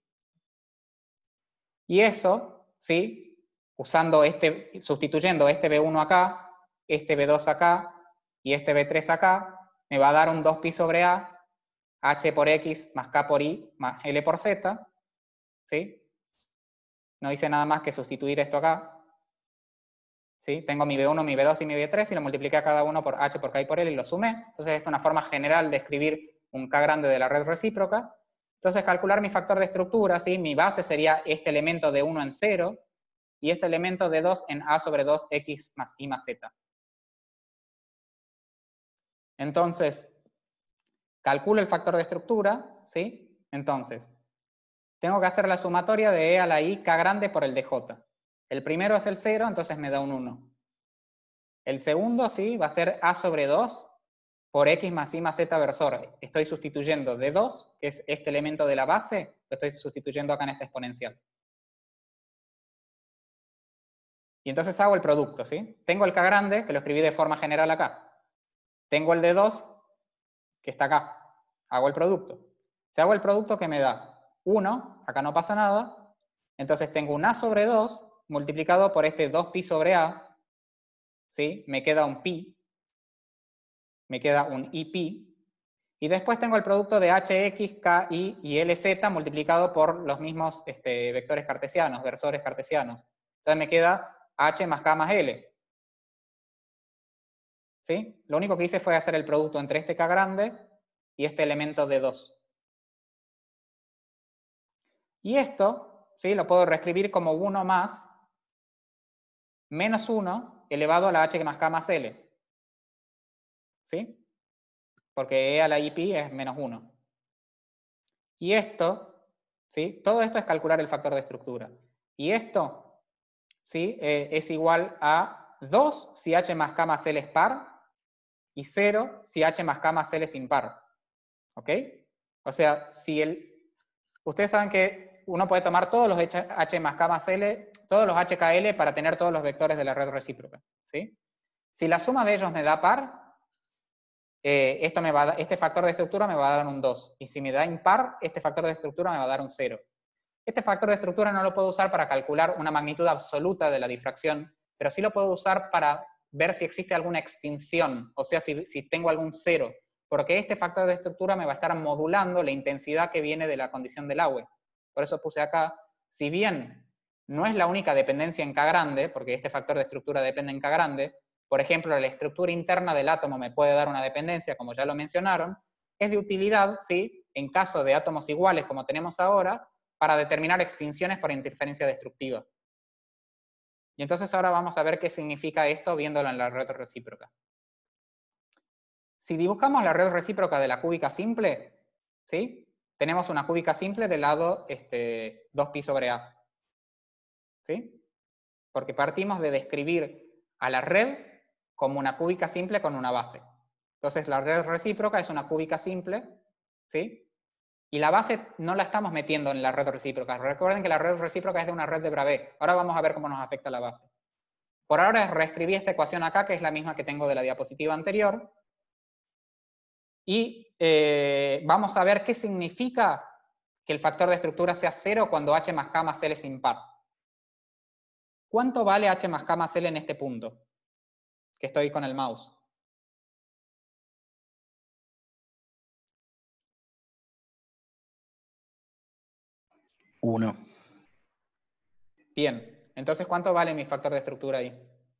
G: Y eso, ¿sí? Usando este, sustituyendo este B uno acá, este B dos acá, y este B tres acá, me va a dar un dos pi sobre A, H por X más K por Y más L por Z, ¿sí? No hice nada más que sustituir esto acá, ¿sí? Tengo mi B uno, mi B dos y mi B tres y lo multipliqué a cada uno por H por K y por L y lo sumé. Entonces esta es una forma general de escribir un K grande de la red recíproca. Entonces calcular mi factor de estructura, ¿sí? Mi base sería este elemento de uno en cero y este elemento de dos en A sobre dos X más Y más Z. Entonces, calculo el factor de estructura, ¿sí? Entonces, tengo que hacer la sumatoria de E a la I K grande por el de J. El primero es el cero, entonces me da un uno. El segundo, ¿sí? Va a ser A sobre dos por X más Y más Z versor. Estoy sustituyendo D dos, que es este elemento de la base, lo estoy sustituyendo acá en esta exponencial. Y entonces hago el producto, ¿sí? Tengo el K grande, que lo escribí de forma general acá. Tengo el D dos, que está acá. Hago el producto. Si hago el producto, ¿qué me da? uno, acá no pasa nada. Entonces tengo un A sobre dos multiplicado por este dos pi sobre A. ¿Sí? Me queda un pi. Me queda un I pi. Y después tengo el producto de H X, K, Y y L Z multiplicado por los mismos este, vectores cartesianos, versores cartesianos. Entonces me queda H más K más L. ¿Sí? Lo único que hice fue hacer el producto entre este K grande y este elemento de dos. Y esto, ¿sí? Lo puedo reescribir como uno más menos uno elevado a la H más K más L. ¿Sí? Porque E a la I pi es menos uno. Y esto, ¿sí? Todo esto es calcular el factor de estructura. Y esto, ¿sí? Eh, es igual a dos si H más K más L es par y cero si H más K más L es impar. ¿Ok? O sea, si el... Ustedes saben que uno puede tomar todos los H más K más L, todos los H K L para tener todos los vectores de la red recíproca. ¿Sí? Si la suma de ellos me da par, eh, esto me va a dar, este factor de estructura me va a dar un dos. Y si me da impar, este factor de estructura me va a dar un cero. Este factor de estructura no lo puedo usar para calcular una magnitud absoluta de la difracción, pero sí lo puedo usar para ver si existe alguna extinción, o sea, si, si tengo algún cero, porque este factor de estructura me va a estar modulando la intensidad que viene de la condición del agua. Por eso puse acá, si bien no es la única dependencia en K grande, porque este factor de estructura depende en K grande, por ejemplo, la estructura interna del átomo me puede dar una dependencia, como ya lo mencionaron, es de utilidad, ¿sí? En caso de átomos iguales como tenemos ahora, para determinar extinciones por interferencia destructiva. Y entonces ahora vamos a ver qué significa esto viéndolo en la red recíproca. Si dibujamos la red recíproca de la cúbica simple, ¿sí? Tenemos una cúbica simple del lado este, dos pi sobre A. ¿Sí? Porque partimos de describir a la red como una cúbica simple con una base. Entonces la red recíproca es una cúbica simple, ¿sí? Y la base no la estamos metiendo en la red recíproca. Recuerden que la red recíproca es de una red de Bravais. Ahora vamos a ver cómo nos afecta la base. Por ahora reescribí esta ecuación acá, que es la misma que tengo de la diapositiva anterior. Y eh, vamos a ver qué significa que el factor de estructura sea cero cuando H más K más L es impar. ¿Cuánto vale H más K más L en este punto? Que estoy con el mouse.
E: Uno.
G: Bien, entonces ¿cuánto vale mi factor de estructura ahí?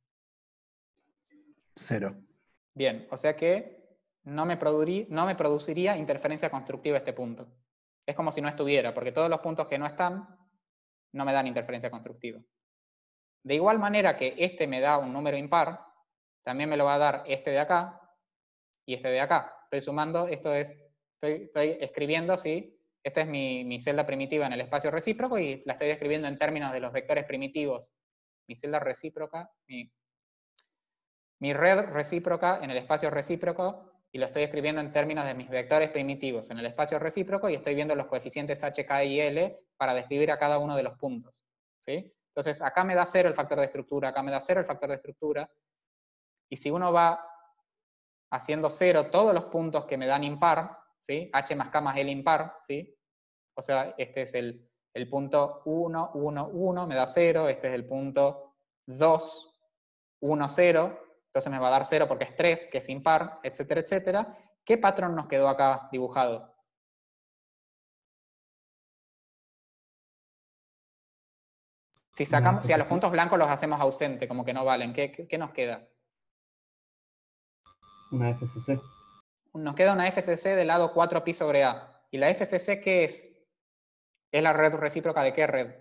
E: Cero.
G: Bien, o sea que no me, produrí, no me produciría interferencia constructiva este punto. Es como si no estuviera, porque todos los puntos que no están no me dan interferencia constructiva. De igual manera que este me da un número impar, también me lo va a dar este de acá y este de acá. Estoy sumando, esto es, estoy, estoy escribiendo, ¿sí? Esta es mi, mi celda primitiva en el espacio recíproco y la estoy escribiendo en términos de los vectores primitivos. Mi celda recíproca, mi, mi red recíproca en el espacio recíproco, y lo estoy escribiendo en términos de mis vectores primitivos en el espacio recíproco, y estoy viendo los coeficientes H, K y L para describir a cada uno de los puntos. ¿Sí? Entonces, acá me da cero el factor de estructura, acá me da cero el factor de estructura, y si uno va haciendo cero todos los puntos que me dan impar, ¿sí? H más K más L impar, ¿sí? O sea, este es el, el punto uno, uno, uno, me da cero, este es el punto dos, uno, cero, entonces me va a dar cero porque es tres, que es impar, etcétera, etcétera. ¿Qué patrón nos quedó acá dibujado? Si, sacamos, si a los puntos blancos los hacemos ausente, como que no valen, ¿qué, qué, qué nos queda?
E: Una F C C.
G: Nos queda una F C C del lado cuatro pi sobre A. ¿Y la F C C qué es? ¿Es la red recíproca de qué red?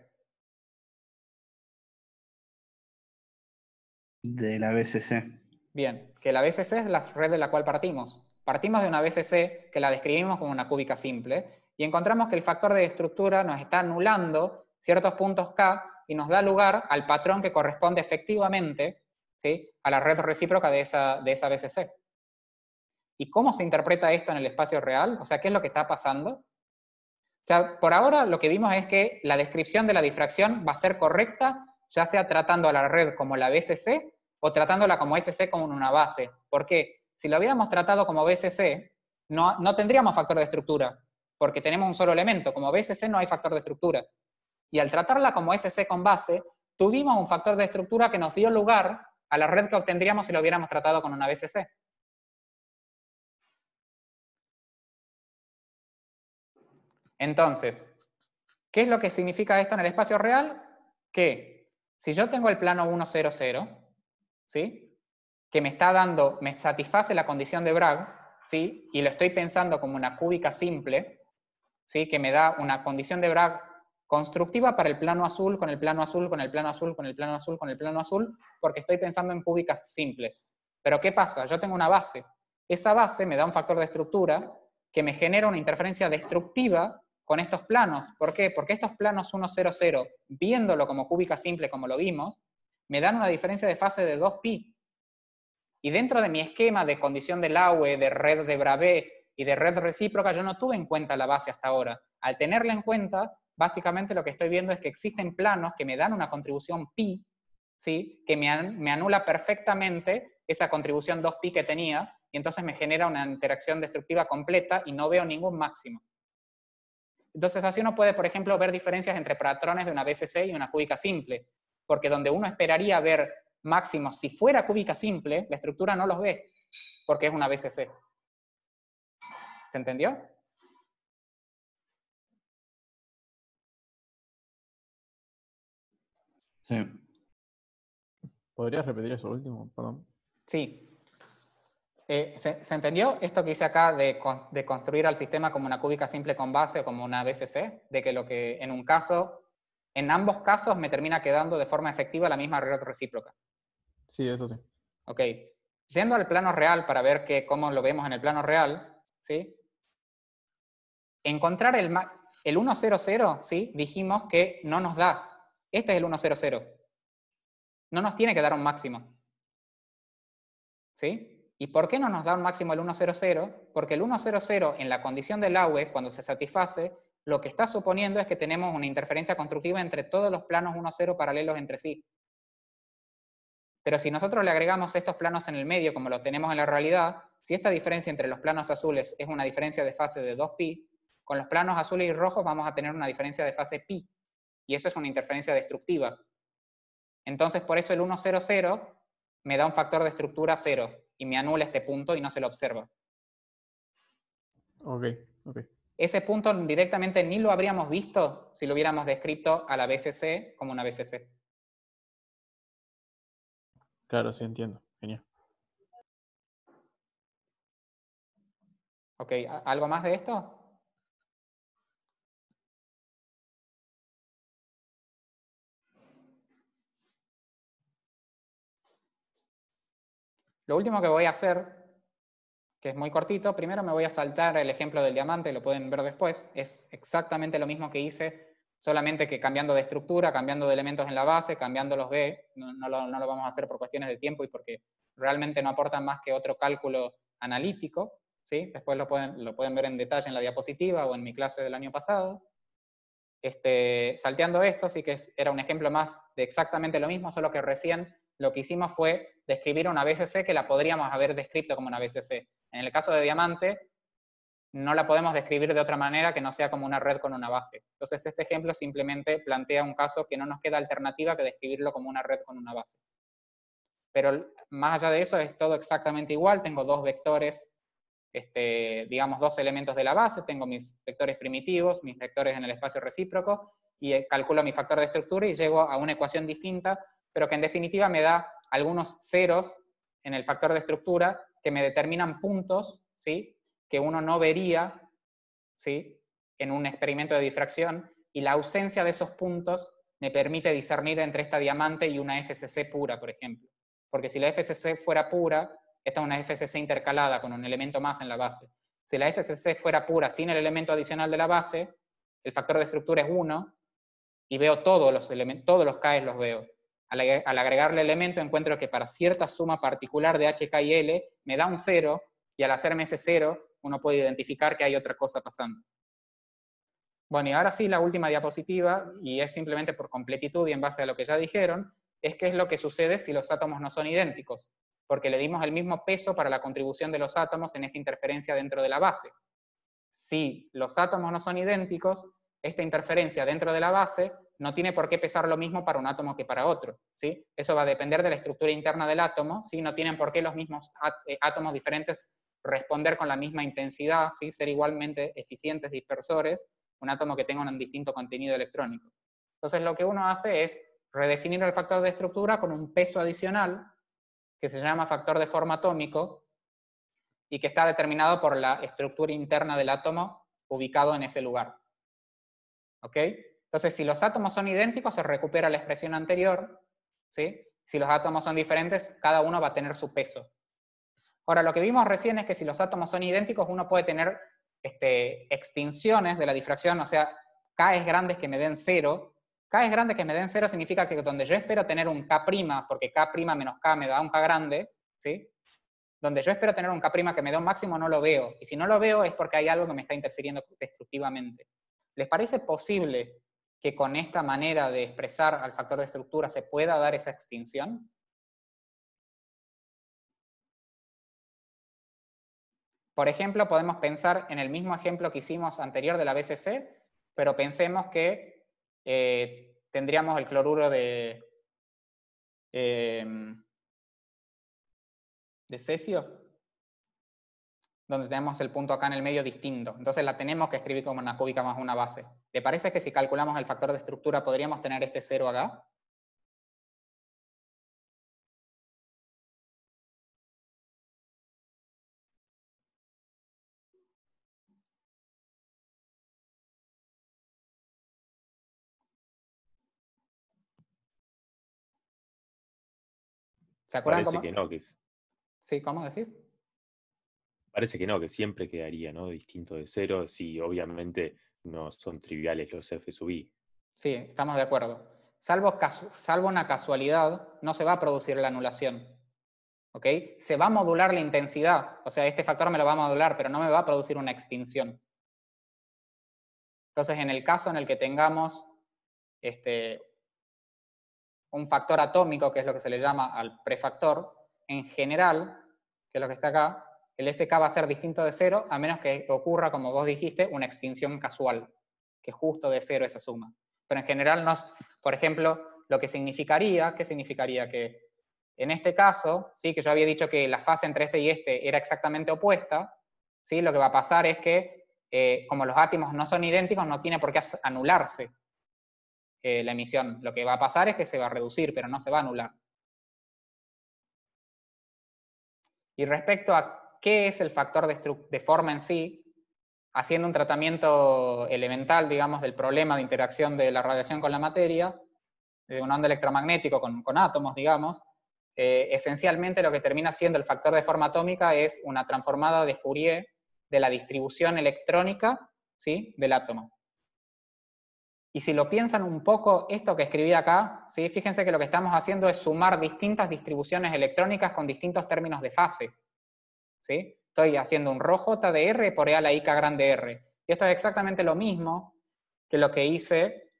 E: De la B C C.
G: Bien, que la B C C es la red de la cual partimos. Partimos de una B C C que la describimos como una cúbica simple y encontramos que el factor de estructura nos está anulando ciertos puntos K y nos da lugar al patrón que corresponde efectivamente, ¿sí?, a la red recíproca de esa, de esa B C C. ¿Y cómo se interpreta esto en el espacio real? O sea, ¿qué es lo que está pasando? O sea, por ahora lo que vimos es que la descripción de la difracción va a ser correcta, ya sea tratando a la red como la B C C o tratándola como S C como una base. ¿Por qué? Si lo hubiéramos tratado como B C C, no, no tendríamos factor de estructura, porque tenemos un solo elemento. Como B C C no hay factor de estructura. Y al tratarla como S C con base, tuvimos un factor de estructura que nos dio lugar a la red que obtendríamos si lo hubiéramos tratado con una B C C. Entonces, ¿qué es lo que significa esto en el espacio real? Que si yo tengo el plano uno, cero, cero, ¿sí?, que me está dando, me satisface la condición de Bragg, ¿sí?, y lo estoy pensando como una cúbica simple, ¿sí?, que me da una condición de Bragg constructiva para el plano azul, con el plano azul, con el plano azul, con el plano azul, con el plano azul, porque estoy pensando en cúbicas simples. Pero ¿qué pasa? Yo tengo una base. Esa base me da un factor de estructura que me genera una interferencia destructiva con estos planos. ¿Por qué? Porque estos planos uno, cero, cero, viéndolo como cúbica simple como lo vimos, me dan una diferencia de fase de dos pi. Y dentro de mi esquema de condición de Laue, de red de Bravais y de red recíproca, yo no tuve en cuenta la base hasta ahora. Al tenerla en cuenta, básicamente lo que estoy viendo es que existen planos que me dan una contribución pi, ¿sí?, que me, an me anula perfectamente esa contribución dos pi que tenía, y entonces me genera una interacción destructiva completa y no veo ningún máximo. Entonces así uno puede, por ejemplo, ver diferencias entre patrones de una B C C y una cúbica simple, porque donde uno esperaría ver máximos si fuera cúbica simple, la estructura no los ve, porque es una B C C. ¿Se entendió?
E: Sí.
I: ¿Podrías repetir eso último? Perdón.
G: Sí. Eh, ¿se, ¿Se entendió esto que hice acá de, de construir al sistema como una cúbica simple con base o como una B C C? De que lo que en un caso, en ambos casos me termina quedando de forma efectiva la misma red recíproca.
I: Sí, eso sí.
G: Ok. Yendo al plano real para ver que, cómo lo vemos en el plano real, ¿sí? Encontrar el, el uno, cero, cero, ¿sí?, dijimos que no nos da. Este es el uno, cero, cero. No nos tiene que dar un máximo. ¿Sí? ¿Y por qué no nos da un máximo el uno, cero, cero? Porque el uno, cero, cero en la condición del Laue, cuando se satisface, lo que está suponiendo es que tenemos una interferencia constructiva entre todos los planos uno, cero paralelos entre sí. Pero si nosotros le agregamos estos planos en el medio, como lo tenemos en la realidad, si esta diferencia entre los planos azules es una diferencia de fase de dos pi, con los planos azules y rojos vamos a tener una diferencia de fase pi. Y eso es una interferencia destructiva. Entonces, por eso el uno, cero, cero me da un factor de estructura cero y me anula este punto y no se lo observa.
I: Ok, ok.
G: Ese punto directamente ni lo habríamos visto si lo hubiéramos descrito a la B C C como una B C C.
I: Claro, sí, entiendo. Genial.
G: Ok, ¿algo más de esto? Lo último que voy a hacer, que es muy cortito, primero me voy a saltar el ejemplo del diamante, lo pueden ver después, es exactamente lo mismo que hice, solamente que cambiando de estructura, cambiando de elementos en la base, cambiando los B, no, no, lo, no lo vamos a hacer por cuestiones de tiempo y porque realmente no aportan más que otro cálculo analítico, ¿sí? Después lo pueden, lo pueden ver en detalle en la diapositiva o en mi clase del año pasado. Este, salteando esto, sí que es, era un ejemplo más de exactamente lo mismo, solo que recién lo que hicimos fue describir una B C C que la podríamos haber descrito como una B C C. En el caso de diamante, no la podemos describir de otra manera que no sea como una red con una base. Entonces este ejemplo simplemente plantea un caso que no nos queda alternativa que describirlo como una red con una base. Pero más allá de eso es todo exactamente igual, tengo dos vectores, este, digamos dos elementos de la base, tengo mis vectores primitivos, mis vectores en el espacio recíproco, y calculo mi factor de estructura y llego a una ecuación distinta, pero que en definitiva me da algunos ceros en el factor de estructura que me determinan puntos, ¿sí?, que uno no vería, ¿sí?, en un experimento de difracción, y la ausencia de esos puntos me permite discernir entre esta diamante y una F C C pura, por ejemplo. Porque si la F C C fuera pura, esta es una F C C intercalada con un elemento más en la base. Si la F C C fuera pura sin el elemento adicional de la base, el factor de estructura es uno, y veo todos los elementos, todos los K los veo. Al, al agregarle elemento encuentro que para cierta suma particular de H, K y L me da un cero, y al hacerme ese cero, uno puede identificar que hay otra cosa pasando. Bueno, y ahora sí, la última diapositiva, y es simplemente por completitud y en base a lo que ya dijeron, es qué es lo que sucede si los átomos no son idénticos, porque le dimos el mismo peso para la contribución de los átomos en esta interferencia dentro de la base. Si los átomos no son idénticos, esta interferencia dentro de la base no tiene por qué pesar lo mismo para un átomo que para otro, ¿sí? Eso va a depender de la estructura interna del átomo, ¿sí? No tienen por qué los mismos átomos diferentes responder con la misma intensidad, ¿sí?, ser igualmente eficientes dispersores, un átomo que tenga un distinto contenido electrónico. Entonces lo que uno hace es redefinir el factor de estructura con un peso adicional que se llama factor de forma atómico y que está determinado por la estructura interna del átomo ubicado en ese lugar. ¿Ok? Entonces, si los átomos son idénticos, se recupera la expresión anterior, ¿sí? Si los átomos son diferentes, cada uno va a tener su peso. Ahora, lo que vimos recién es que si los átomos son idénticos, uno puede tener este, extinciones de la difracción, o sea, K grandes que me den cero. K grandes que me den cero significa que donde yo espero tener un K', porque K' menos K me da un K grande, ¿sí?, donde yo espero tener un K' que me da un máximo, no lo veo. Y si no lo veo es porque hay algo que me está interfiriendo destructivamente. ¿Les parece posible que con esta manera de expresar al factor de estructura se pueda dar esa extinción? Por ejemplo, podemos pensar en el mismo ejemplo que hicimos anterior de la B C C, pero pensemos que eh, tendríamos el cloruro de, eh, de cesio, donde tenemos el punto acá en el medio distinto. Entonces la tenemos que escribir como una cúbica más una base. ¿Le parece que si calculamos el factor de estructura podríamos tener este cero acá? ¿Se acuerdan
B: Parece
G: cómo?
B: que no, que es,
G: Sí, ¿cómo decís?
B: parece que no, que siempre quedaría, ¿no?, distinto de cero, si obviamente no son triviales los F sub i.
G: Sí, estamos de acuerdo. Salvo, casu salvo una casualidad, no se va a producir la anulación. ¿ok? Se va a modular la intensidad, o sea, este factor me lo va a modular, pero no me va a producir una extinción. Entonces, en el caso en el que tengamos este, un factor atómico, que es lo que se le llama al prefactor, en general, que es lo que está acá, el S K va a ser distinto de cero, a menos que ocurra, como vos dijiste, una extinción casual, que justo de cero esa suma. Pero en general, no, por ejemplo, lo que significaría, ¿qué significaría? Que en este caso, ¿sí? Que yo había dicho que la fase entre este y este era exactamente opuesta, ¿sí? Lo que va a pasar es que, eh, como los átomos no son idénticos, no tiene por qué anularse eh, la emisión. Lo que va a pasar es que se va a reducir, pero no se va a anular. Y respecto a qué es el factor de, de forma en sí, haciendo un tratamiento elemental, digamos, del problema de interacción de la radiación con la materia, de un onda electromagnético con, con átomos, digamos, eh, esencialmente lo que termina siendo el factor de forma atómica es una transformada de Fourier de la distribución electrónica, ¿sí? Del átomo. Y si lo piensan un poco, esto que escribí acá, ¿sí? Fíjense que lo que estamos haciendo es sumar distintas distribuciones electrónicas con distintos términos de fase, ¿sí? Estoy haciendo un ρ j de R por E a la I K grande R. Y esto es exactamente lo mismo que lo que hice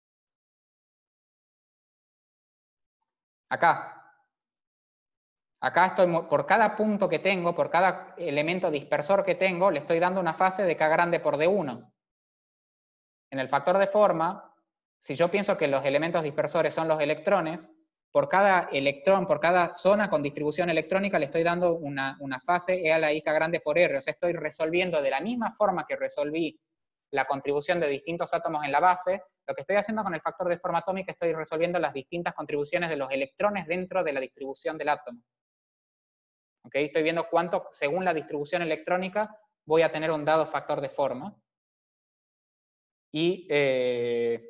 G: acá. Acá estoy, por cada punto que tengo, por cada elemento dispersor que tengo, le estoy dando una fase de K grande por D uno. En el factor de forma, si yo pienso que los elementos dispersores son los electrones, por cada electrón, por cada zona con distribución electrónica, le estoy dando una, una fase E a la I K grande por R. O sea, estoy resolviendo de la misma forma que resolví la contribución de distintos átomos en la base, lo que estoy haciendo con el factor de forma atómica, estoy resolviendo las distintas contribuciones de los electrones dentro de la distribución del átomo. ¿Okay? Estoy viendo cuánto, según la distribución electrónica, voy a tener un dado factor de forma. Y, eh,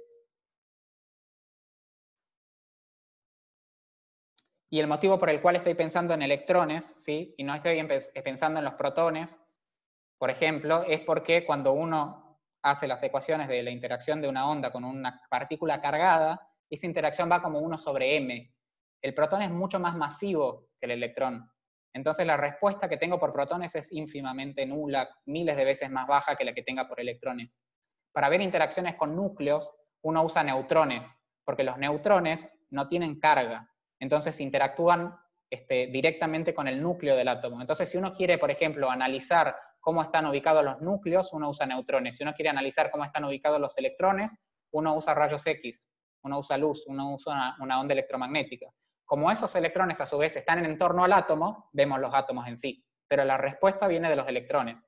G: y el motivo por el cual estoy pensando en electrones, ¿sí? Y no estoy pensando en los protones, por ejemplo, es porque cuando uno hace las ecuaciones de la interacción de una onda con una partícula cargada, esa interacción va como uno sobre m. El protón es mucho más masivo que el electrón. Entonces la respuesta que tengo por protones es ínfimamente nula, miles de veces más baja que la que tenga por electrones. Para ver interacciones con núcleos, uno usa neutrones, porque los neutrones no tienen carga. Entonces interactúan este, directamente con el núcleo del átomo. Entonces si uno quiere, por ejemplo, analizar cómo están ubicados los núcleos, uno usa neutrones. Si uno quiere analizar cómo están ubicados los electrones, uno usa rayos X, uno usa luz, uno usa una, una onda electromagnética. Como esos electrones a su vez están en torno al átomo, vemos los átomos en sí. Pero la respuesta viene de los electrones.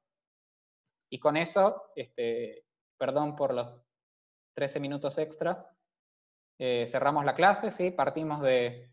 G: Y con eso, este, perdón por los trece minutos extra, eh, cerramos la clase, ¿sí? Partimos de,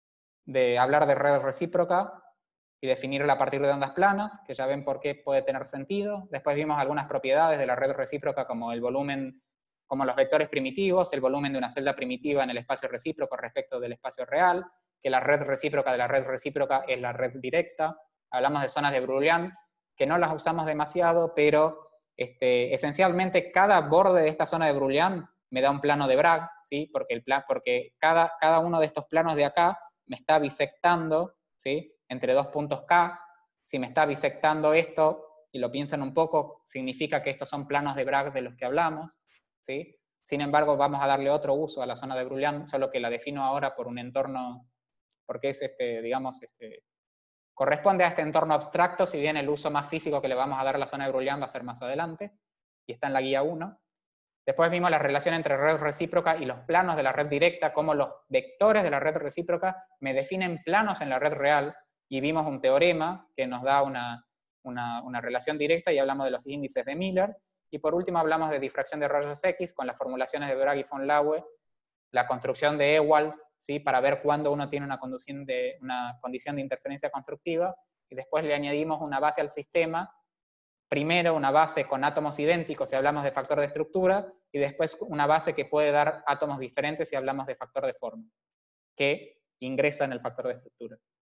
G: de hablar de red recíproca y definirla a partir de ondas planas, que ya ven por qué puede tener sentido. Después vimos algunas propiedades de la red recíproca, como el volumen, como los vectores primitivos, el volumen de una celda primitiva en el espacio recíproco respecto del espacio real, que la red recíproca de la red recíproca es la red directa. Hablamos de zonas de Brouillard, que no las usamos demasiado, pero este, esencialmente cada borde de esta zona de Brouillard me da un plano de Bragg, ¿sí? Porque, el plan, porque cada, cada uno de estos planos de acá me está bisectando, ¿sí? Entre dos puntos K. Si me está bisectando esto, y lo piensan un poco, significa que estos son planos de Bragg de los que hablamos, ¿sí? Sin embargo, vamos a darle otro uso a la zona de Brouillard, solo que la defino ahora por un entorno, porque es, este, digamos, este, corresponde a este entorno abstracto, si bien el uso más físico que le vamos a dar a la zona de Brouillard va a ser más adelante, y está en la guía uno. Después vimos la relación entre red recíproca y los planos de la red directa, cómo los vectores de la red recíproca me definen planos en la red real, y vimos un teorema que nos da una, una, una relación directa, y hablamos de los índices de Miller. Y por último hablamos de difracción de rayos X con las formulaciones de Bragg y von Laue, la construcción de Ewald, ¿sí? Para ver cuándo uno tiene una condición, de, una condición de interferencia constructiva, y después le añadimos una base al sistema, primero una base con átomos idénticos si hablamos de factor de estructura, y después una base que puede dar átomos diferentes si hablamos de factor de forma, que ingresa en el factor de estructura.